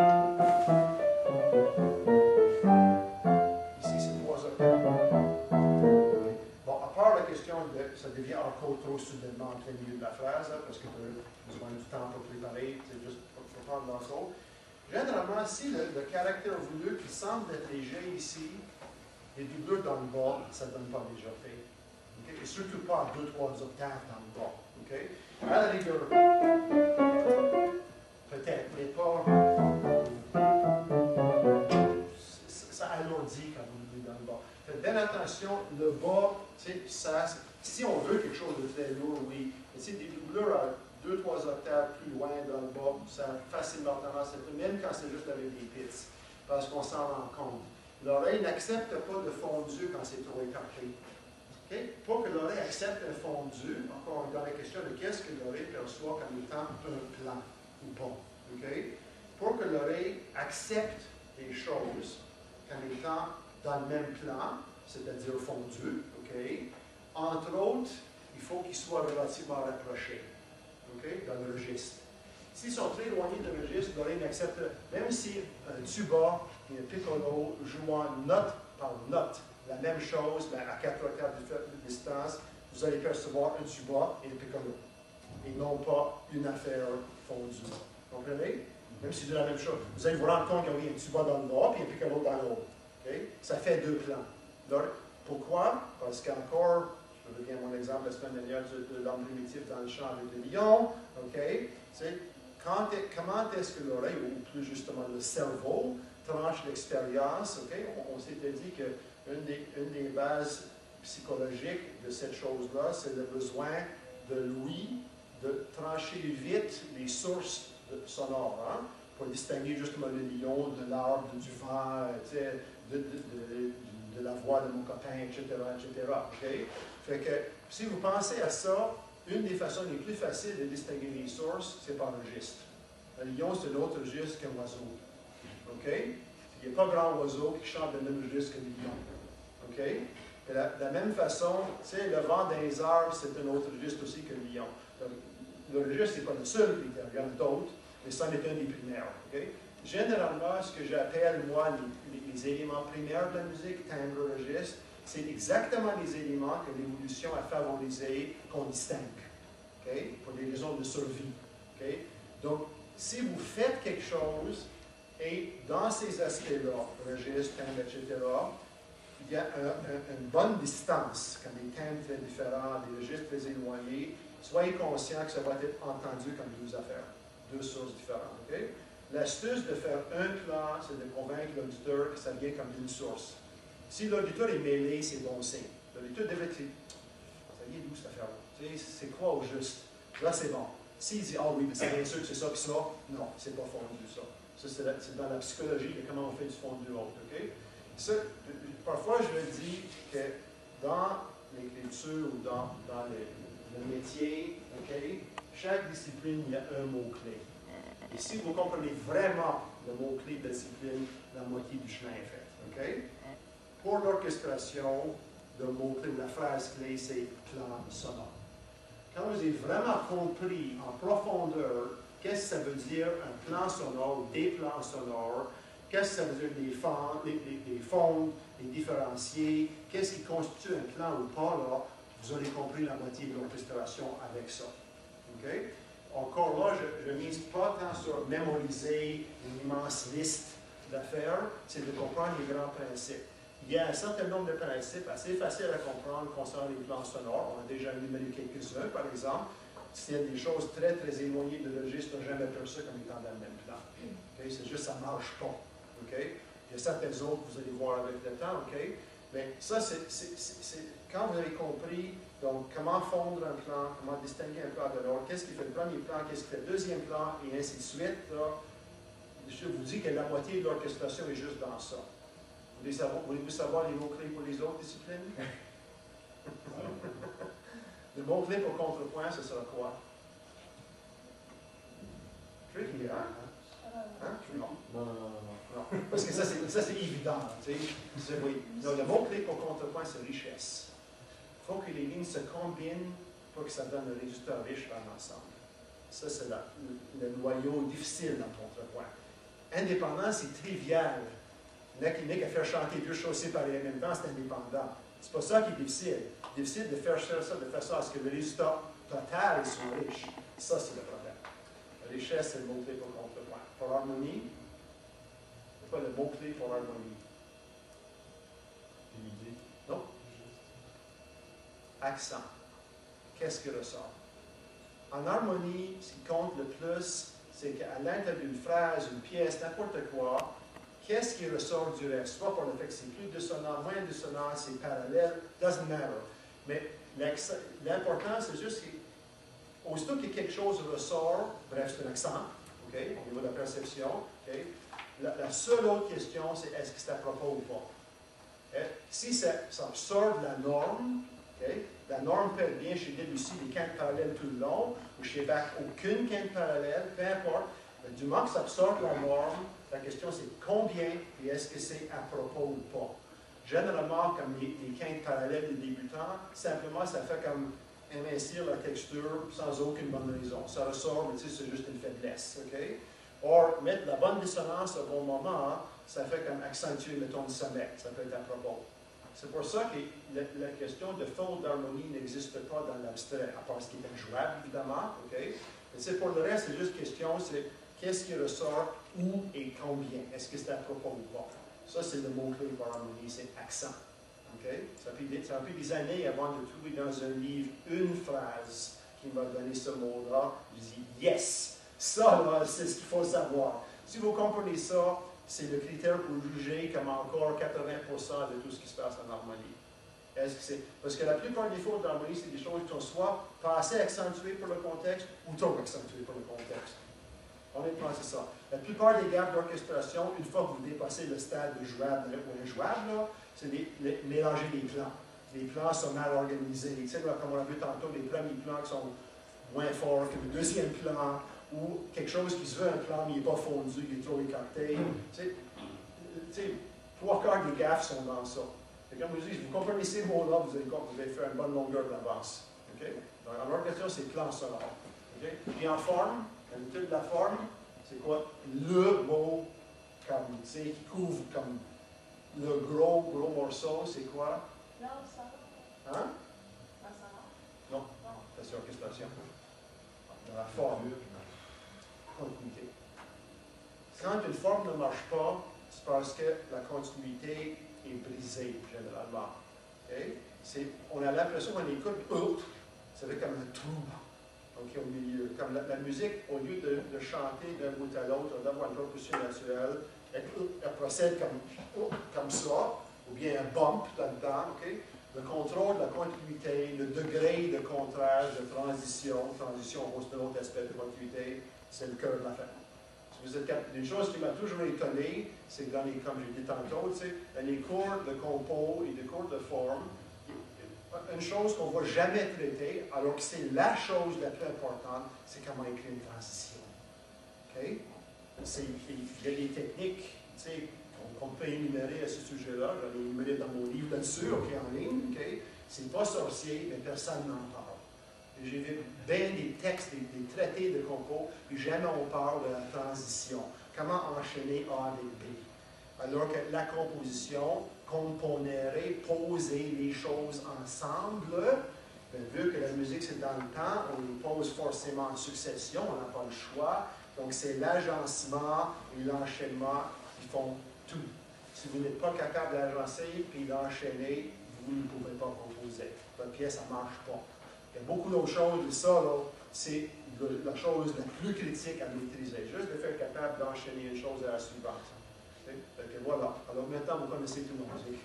Ici, c'est 3 octaves. Okay? Bon, à part la question de ça devient encore trop soudainement en plein milieu de la phrase, hein, parce que tu as besoin du temps pour préparer, c'est juste pour prendre dans son. Généralement, si le caractère voulu qui semble être léger ici, les doublures dans le bas, ça ne donne pas légèreté. Okay? Et surtout pas 2-3 octaves dans le bas. Okay? À la rigueur, peut-être, mais pas. Ça alourdit quand vous doublez dans le bas. Faites bien attention, le bas, ça, si on veut quelque chose de très lourd, oui. Mais si des doublures à 2-3 octaves plus loin dans le bas, ça a facilement tendance à être, même quand c'est juste avec des pits, parce qu'on s'en rend compte. L'oreille n'accepte pas de fondu quand c'est trop écarté. Okay? Pour que l'oreille accepte un fondu, encore dans la question de qu'est-ce que l'oreille perçoit comme étant un plan ou pas. Okay? Pour que l'oreille accepte les choses comme étant dans le même plan, c'est-à-dire fondu, okay? Entre autres, il faut qu'ils soient relativement rapprochés. Okay? Dans le registre. S'ils sont très éloignés du registre, l'oreille n'accepte, même si un tuba et un piccolo jouant note par note la même chose, mais à 4 octaves de distance, vous allez percevoir un tuba et un piccolo, et non pas une affaire fondue. Vous comprenez? Même si c'est la même chose. Vous allez vous rendre compte qu'il y a un tuba dans le bas et un piccolo dans l'autre. Okay? Ça fait 2 plans. Donc, pourquoi? Parce qu'encore, je reviens à mon exemple la semaine dernière de l'homme primitif dans le champ avec le lion. Okay? Comment est-ce que l'oreille, ou plus justement le cerveau, tranche l'expérience? Okay? On s'était dit qu'une des bases psychologiques de cette chose-là, c'est le besoin de l'ouïe de trancher vite les sources sonores, hein? Pour distinguer justement le lion de l'arbre, du vent, d'une de la voix de mon copain, etc., etc. Okay? Fait que, si vous pensez à ça, une des façons les plus faciles de distinguer les sources, c'est par registre. Un lion, c'est un autre registre qu'un oiseau. OK? Il n'y a pas grand oiseau qui chante le même registre que le lion. OK? Et de la même façon, tu sais, le vent dans les arbres, c'est un autre registre aussi que le lion. Donc, le registre, ce n'est pas le seul critère, il y en a d'autres, mais ça en est un des primaires. Okay? Généralement, ce que j'appelle, moi, les éléments primaires de la musique, timbre, registre, c'est exactement les éléments que l'évolution a favorisé qu'on distingue, okay? Pour des raisons de survie. Okay? Donc, si vous faites quelque chose, et dans ces aspects-là, registre, timbre, etc., il y a une bonne distance, comme des timbres très différents, des registres très éloignés, soyez conscient que ça va être entendu comme deux affaires, deux sources différentes. Okay? L'astuce de faire un plan, c'est de convaincre l'auditeur que ça vient comme d'une source. Si l'auditeur est mêlé, c'est bon signe. L'auditeur devrait dire, ça vient d'où cette affaire-là? C'est quoi au juste? Là, c'est bon. S'il dit, ah oui, mais c'est bien sûr que c'est ça, puis ça, non, c'est pas fondu, ça. Ça, c'est dans la psychologie de comment on fait du fondu autre. Okay? Ça, parfois, je me dis que dans l'écriture ou dans le métier, okay, chaque discipline, il y a un mot-clé. Et si vous comprenez vraiment le mot-clé de la discipline, la moitié du chemin est fait. Okay? Pour l'orchestration, le mot-clé ou la phrase clé, c'est plan sonore. Quand vous avez vraiment compris en profondeur qu'est-ce que ça veut dire un plan sonore ou des plans sonores, qu'est-ce que ça veut dire des fonds, les différencier, qu'est-ce qui constitue un plan ou pas, là, vous aurez compris la moitié de l'orchestration avec ça. Okay? Encore là, je ne mise pas tant sur mémoriser une immense liste d'affaires, c'est de comprendre les grands principes. Il y a un certain nombre de principes assez faciles à comprendre concernant les plans sonores. On a déjà énuméré quelques-uns, par exemple. S'il y a des choses très, très éloignées de registre, on n'a jamais perçu ça comme étant dans le même plan. Okay? C'est juste ça ne marche pas. Okay? Il y a certaines autres que vous allez voir avec le temps. Okay? Mais ça, c'est quand vous avez compris donc, comment fondre un plan, comment distinguer un plan de l'autre, qu'est-ce qui fait le premier plan, qu'est-ce qui fait le deuxième plan, et ainsi de suite. Là, je vous dis que la moitié de l'orchestration est juste dans ça. Voulez-vous savoir les mots-clés pour les autres disciplines? Le mot-clé pour contrepoint, ce sera quoi? Tricky, hein? Hein? Non. Parce que ça, c'est évident. Oui. Donc, le mot-clé pour contrepoint, c'est richesse. Il faut que les lignes se combinent pour que ça donne un résultat riche dans l'ensemble. Ça, c'est le noyau difficile dans le contrepoint. Indépendant, c'est trivial. Il n'y a qu'à faire chanter deux choses séparées en même temps, c'est indépendant. C'est pas ça qui est difficile. C'est difficile de faire ça de façon à ce que le résultat total soit riche. Ça, c'est le problème. La richesse, c'est le mot-clé pour contrepoint. Pour harmonie, c'est pas le mot-clé pour harmonie. Unité. Non. Accent. Qu'est-ce qui ressort? En harmonie, ce qui compte le plus, c'est qu'à l'intérieur d'une phrase, une pièce, n'importe quoi, qu'est-ce qui ressort du reste? Soit pour le fait que c'est plus dissonant, moins dissonant, c'est parallèle, doesn't matter. Mais l'important, c'est juste qu'aussitôt que quelque chose ressort, bref, c'est un accent, okay, au niveau de la perception, okay, la seule autre question, c'est est-ce que c'est à propos ou pas? Okay? Si ça sort de la norme, okay, la norme peut être bien chez Debussy des quintes parallèles tout le long, ou chez Bach aucune quinte parallèle, peu importe. Mais du moment que ça sort de la norme, la question c'est combien et est-ce que c'est à propos ou pas. Généralement, comme les quintes parallèles des débutants, simplement ça fait comme émincir la texture sans aucune bonne raison. Ça ressort, mais tu sais, c'est juste une faiblesse. Okay? Or, mettre la bonne dissonance au bon moment, ça fait comme accentuer le ton de sommet. Ça peut être à propos. C'est pour ça que la question de faute d'harmonie n'existe pas dans l'abstrait, à part ce qui est jouable, évidemment. Okay? Mais pour le reste, c'est juste question, c'est qu'est-ce qui ressort, où et combien? Est-ce que c'est à propos ou pas? Ça, c'est le mot-clé pour harmonie, c'est accent. Okay? Ça a pris des années avant de trouver dans un livre une phrase qui m'a donné ce mot-là. Je dis, yes! Ça, là, c'est ce qu'il faut savoir. Si vous comprenez ça, c'est le critère pour juger comme encore 80% de tout ce qui se passe en harmonie. Est-ce que c'est... Parce que la plupart des fautes d'harmonie, c'est des choses qui sont soit pas assez accentuées pour le contexte ou trop accentuées pour le contexte. Honnêtement, c'est ça. La plupart des gaffes d'orchestration, une fois que vous dépassez le stade de jouable ou injouable, c'est mélanger les plans. Les plans sont mal organisés. Tu sais, comme on a vu tantôt, les premiers plans qui sont moins forts que le deuxième plan, ou quelque chose qui se veut un plan, mais il n'est pas fondu, il est trop écarté. Tu sais, trois quarts des gaffes sont dans ça. Et comme je dis, vous comprenez ces mots-là, vous allez faire une bonne longueur d'avance. Okay? Donc, en orchestration, c'est plan sonore. Okay? Puis en forme, l'habitude de la forme, c'est quoi? Le mot comme, tu sais, qui couvre comme le gros morceau, c'est quoi? Plan sonore. Hein? Plan sonore. Non, ça c'est orchestration. Dans la forme. Continuité. Quand une forme ne marche pas, c'est parce que la continuité est brisée, généralement. Okay? On a l'impression qu'on écoute, ça fait comme un trou au milieu. Comme la musique, au lieu de chanter d'un bout à l'autre, d'avoir une percussion naturelle, elle procède comme ça, ou bien un bump là-dedans. Okay? Le contrôle de la continuité, le degré de contraste, de transition c'est un autre aspect de continuité, c'est le cœur de la fin. Une chose qui m'a toujours étonné, c'est que comme j'ai dit tantôt, dans les cours de compo et des cours de forme, une chose qu'on ne va jamais traiter, alors que c'est la chose la plus importante, c'est comment écrire une transition. Okay? Il y a des techniques qu'on peut énumérer à ce sujet-là. J'en ai énuméré dans mon livre là-dessus, en ligne. Okay? C'est pas sorcier, mais personne n'en parle. J'ai vu bien des textes, des traités de compo, puis jamais on parle de la transition. Comment enchaîner A avec B. Alors que la composition, componere, poser les choses ensemble, bien, vu que la musique c'est dans le temps, on les pose forcément en succession, on n'a pas le choix. Donc c'est l'agencement et l'enchaînement qui font tout. Si vous n'êtes pas capable d'agencer puis d'enchaîner, vous ne pouvez pas composer. Votre pièce, ça ne marche pas. Il y a beaucoup d'autres choses, et ça, c'est la chose la plus critique à maîtriser. Juste de faire capable d'enchaîner une chose à la suivante. Fait que voilà. Alors maintenant, vous connaissez tout la musique.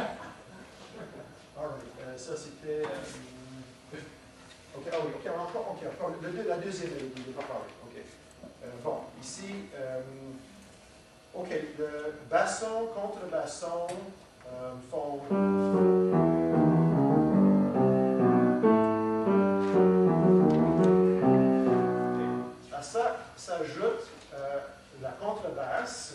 All right. Ça, c'était... OK, la deuxième, je ne vais pas parler. OK. Bon, ici, OK, le basson, contrebasson font... À ça s'ajoute la contrebasse.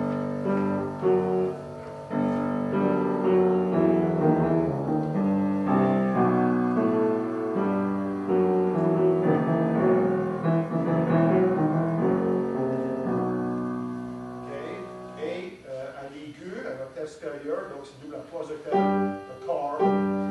Extérieur, donc c'est double à 3 octaves de quart.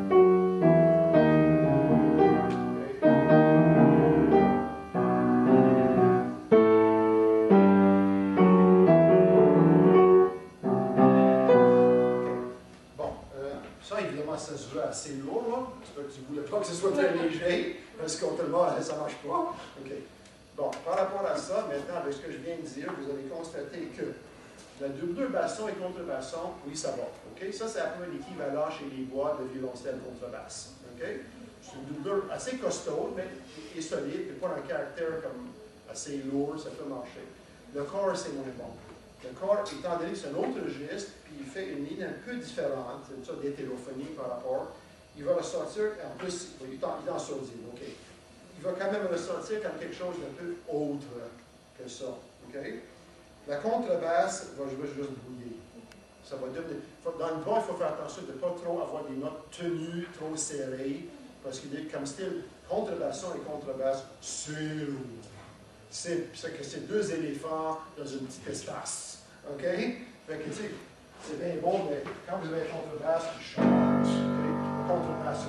Bon, ça évidemment ça se veut assez lourd, là. J'espère que tu ne voulais pas que ce soit très léger, parce qu'autrement ça ne marche pas. Okay. Bon, par rapport à ça, maintenant avec ce que je viens de dire, vous allez constater que la doubleur basson et contrebasson, oui, ça va. Okay? Ça, c'est un peu l'équivalent chez les bois de violoncelle contrebasse. Okay? C'est une doubleur assez costaud, mais qui est solide, mais pas un caractère comme assez lourd, ça peut marcher. Le corps, c'est moins bon. Le corps, étant donné que c'est un autre registre, puis il fait une ligne un peu différente, c'est une sorte d'hétérophonie par rapport, il va ressortir, en plus, il est en sourdine, OK? Il va quand même ressortir comme quelque chose d'un peu autre que ça. Okay? La contrebasse va jouer juste brouillé. Ça va devenir, dans le bas, il faut faire attention de ne pas trop avoir des notes tenues, trop serrées, parce qu'il est comme style contrebasson et contrebasse, c'est lourd. C'est que c'est deux éléphants dans une petite espace. OK? Fait que, tu sais, c'est bien bon, mais quand vous avez contrebasse qui chante, okay? La contrebasse,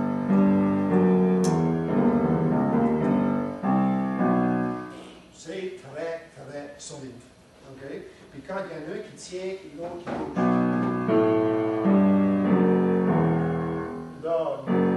c'est très, très solide. Okay? Puis quand il y en a un qui tient et l'autre qui bouge, là,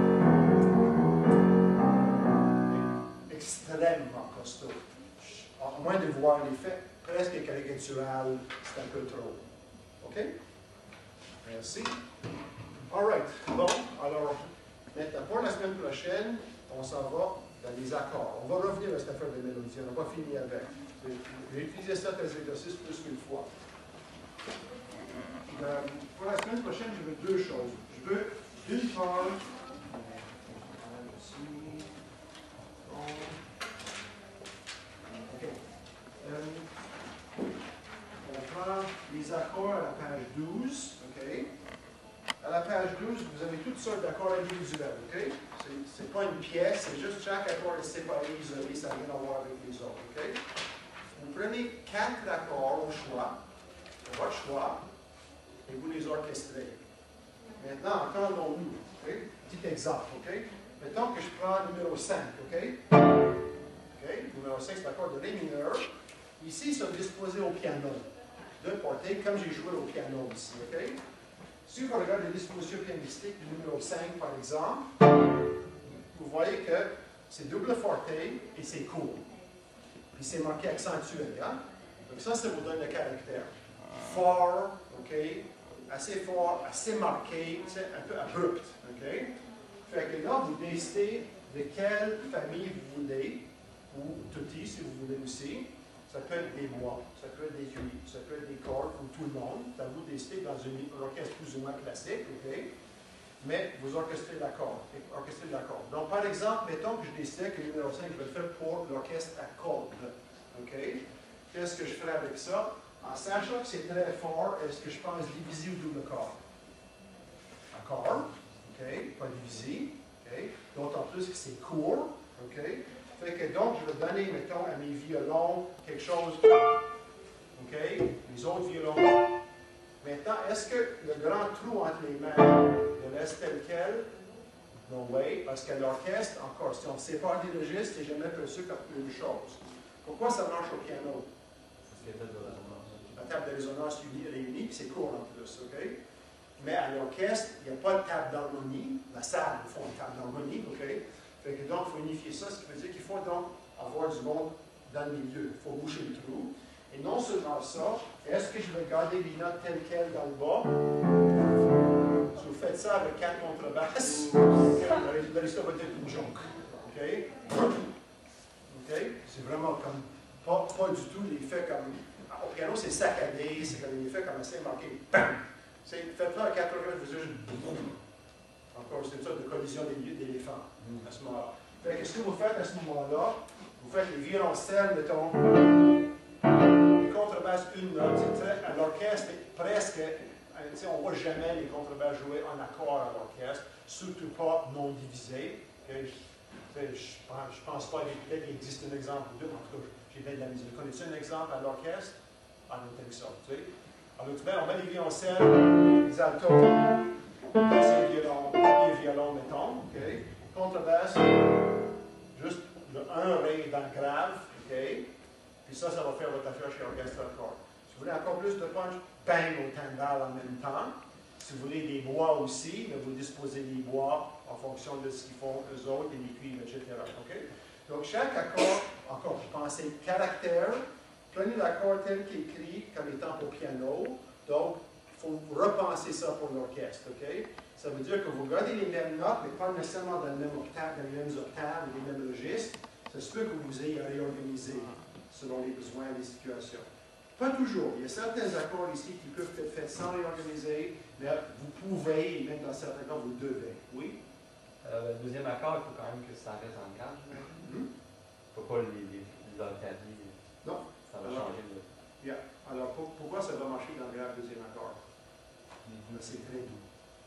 extrêmement costaud. À moins de voir l'effet presque caricatural, c'est un peu trop. OK? Merci. All right. Bon, alors, maintenant, pour la semaine prochaine, on s'en va dans les accords. On va revenir à cette affaire de mélodie, on n'a pas fini avec. J'ai utilisé certains exercices plus qu'une fois. Pour la semaine prochaine, je veux deux choses. Je veux, d'une part, on prend les accords à la page 12. Okay. À la page 12, vous avez toutes sortes d'accords individuels. Okay? Ce n'est pas une pièce, c'est juste chaque accord est séparé, isolé, ça n'a rien à voir avec les autres. Okay? Vous prenez 4 accords au choix, votre choix, et vous les orchestrez. Maintenant, entendons-nous. Okay? Petit exemple. Okay? Mettons que je prends le numéro 5. Okay? Okay? Numéro 5, c'est l'accord de Ré mineur. Ici, ils sont disposés au piano. De portée, comme j'ai joué au piano ici. Okay? Si vous regardez les dispositions pianistiques du numéro 5, par exemple, vous voyez que c'est double forte et c'est court. Puis c'est marqué accentué. Hein? Donc ça vous donne le caractère. Fort, OK? Assez fort, assez marqué, un peu abrupt. OK? Fait que là, vous décidez de quelle famille vous voulez, ou tutti si vous voulez aussi. Ça peut être des bois, ça peut être des huiles, ça peut être des cordes, comme tout le monde. Ça vous décidez dans un orchestre plus ou moins classique, OK? Mais vous orchestrez l'accord. Donc, par exemple, mettons que je décidais que le numéro 5, je vais le faire pour l'orchestre à cordes. OK? Qu'est-ce que je ferais avec ça? En sachant que c'est très fort, est-ce que je pense diviser ou double corps? Accord, OK? Pas diviser, OK? D'autant plus que c'est court, OK? Fait que donc, je vais donner, mettons, à mes violons quelque chose, OK? Les autres violons. Maintenant, est-ce que le grand trou entre les mains le laisse tel quel? No way, parce que l'orchestre, encore, si on sépare les registres, c'est jamais perçu comme une chose. Pourquoi ça marche au piano? La table de résonance réunie, puis c'est court en plus, OK? Mais à l'orchestre, il n'y a pas de table d'harmonie. La salle, il faut une table d'harmonie, OK? Fait que donc, il faut unifier ça, ce qui veut dire qu'il faut donc avoir du monde dans le milieu. Il faut boucher le trou. Et non seulement ça, est-ce que je vais garder les notes telles quelles dans le bas? Si vous faites ça avec 4 contrebasses, le résultat va être une joke. OK? OK? C'est vraiment comme, pas du tout l'effet comme, au piano c'est saccadé, c'est comme l'effet comme assez marqué. Bam! Faites-le à 4 contrebasses, vous dites juste boum! Encore, c'est une sorte de collision d'éléphants à ce moment-là. Fait que ce que vous faites à ce moment-là, vous faites les violoncelles, mettons, les contrebasses, une note. À l'orchestre, presque, on ne voit jamais les contrebasses jouer en accord à l'orchestre, surtout pas non divisés. Je ne pense pas, peut-être qu'il existe un exemple ou deux, en tout cas, j'ai bien de la musique. Connais-tu un exemple à l'orchestre? I don't think so. Alors, on met les violoncelles, les altos, deuxième violon, premier violon, mettons, OK? Contrebasse, juste le 1 Ré dans le grave, OK? Puis ça va faire votre affaire chez Orchestre Accord. Si vous voulez encore plus de punch, bang au timbal en même temps. Si vous voulez des bois aussi, vous disposez des bois en fonction de ce qu'ils font eux autres, et les cuivres, etc. OK? Donc chaque accord, encore, je pensais caractère, prenez l'accord tel qu'écrit comme étant au piano. Donc, il faut repenser ça pour l'orchestre, OK? Ça veut dire que vous gardez les mêmes notes, mais pas nécessairement dans, le même octave, dans les mêmes octaves, les mêmes registres. Ça se peut que vous ayez à réorganiser selon les besoins et les situations. Pas toujours. Il y a certains accords ici qui peuvent être faits sans réorganiser, mais vous pouvez, et même dans certains cas, vous devez. Oui? Le deuxième accord, il faut quand même que ça reste en grave. Il ne faut pas les octavier. Non. Ça va changer. Yeah. Alors, pourquoi ça va marcher dans le grave deuxième accord? C'est très doux.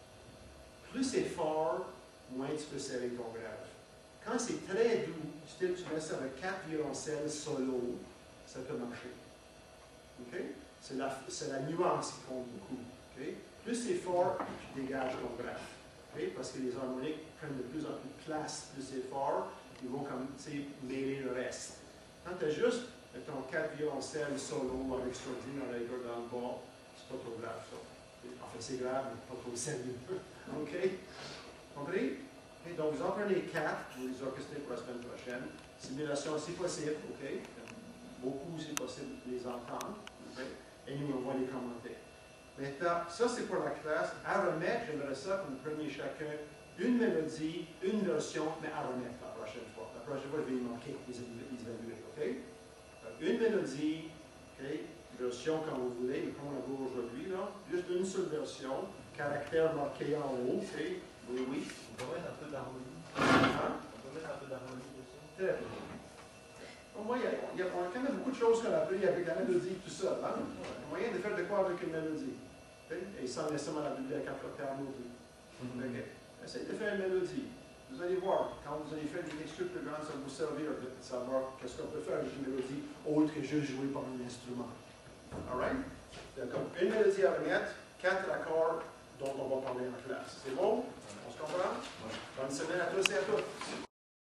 Plus c'est fort, moins tu peux serrer ton grave. Quand c'est très doux, style tu mets ça avec 4 violoncelles solo, ça peut marcher. Okay? C'est la nuance qui compte beaucoup. Okay? Plus c'est fort, tu dégages ton grave. Okay? Parce que les harmoniques prennent de plus en plus de place. Plus c'est fort, ils vont comme mêler le reste. Quand tu as juste ton 4 violoncelles solo avec extraordinaire dans le bas, c'est pas trop grave ça. En fait, c'est grave, mais pas trop sérieux. OK? Compris? Okay, donc, vous en prenez 4, vous les orchestrez pour la semaine prochaine. Simulation, si possible, OK? Beaucoup, si possible, les entendre. Okay? Et nous, on va les commenter. Maintenant, ça, c'est pour la classe. À remettre, j'aimerais ça que vous preniez chacun une mélodie, une notion, mais à remettre la prochaine fois. prochaine fois, je vais y manquer, les évaluer, OK? Une mélodie, OK? Version comme vous voulez, mais comme on a vu aujourd'hui, là, juste une seule version, caractère marqué en haut, OK? Oui, oui. On peut mettre un peu d'harmonie. Hein? On peut mettre un peu d'harmonie dessus. Très bien. Pour moi, on a quand même beaucoup de choses qu'on a appris avec la mélodie tout seul. Hein? Il y a moyen de faire de quoi avec une mélodie. Okay? Et sans nécessairement la bibliothèque à faire non plus. Okay? Essayez de faire une mélodie. Vous allez voir, quand vous allez faire des textures plus grandes, ça va vous servir de savoir qu'est-ce qu'on peut faire avec une mélodie autre que juste jouer par un instrument. Alright? Donc, une mélodie à remettre, 4 accords dont on va parler en classe. C'est bon? On se comprend? Bonne semaine à tous et à toutes.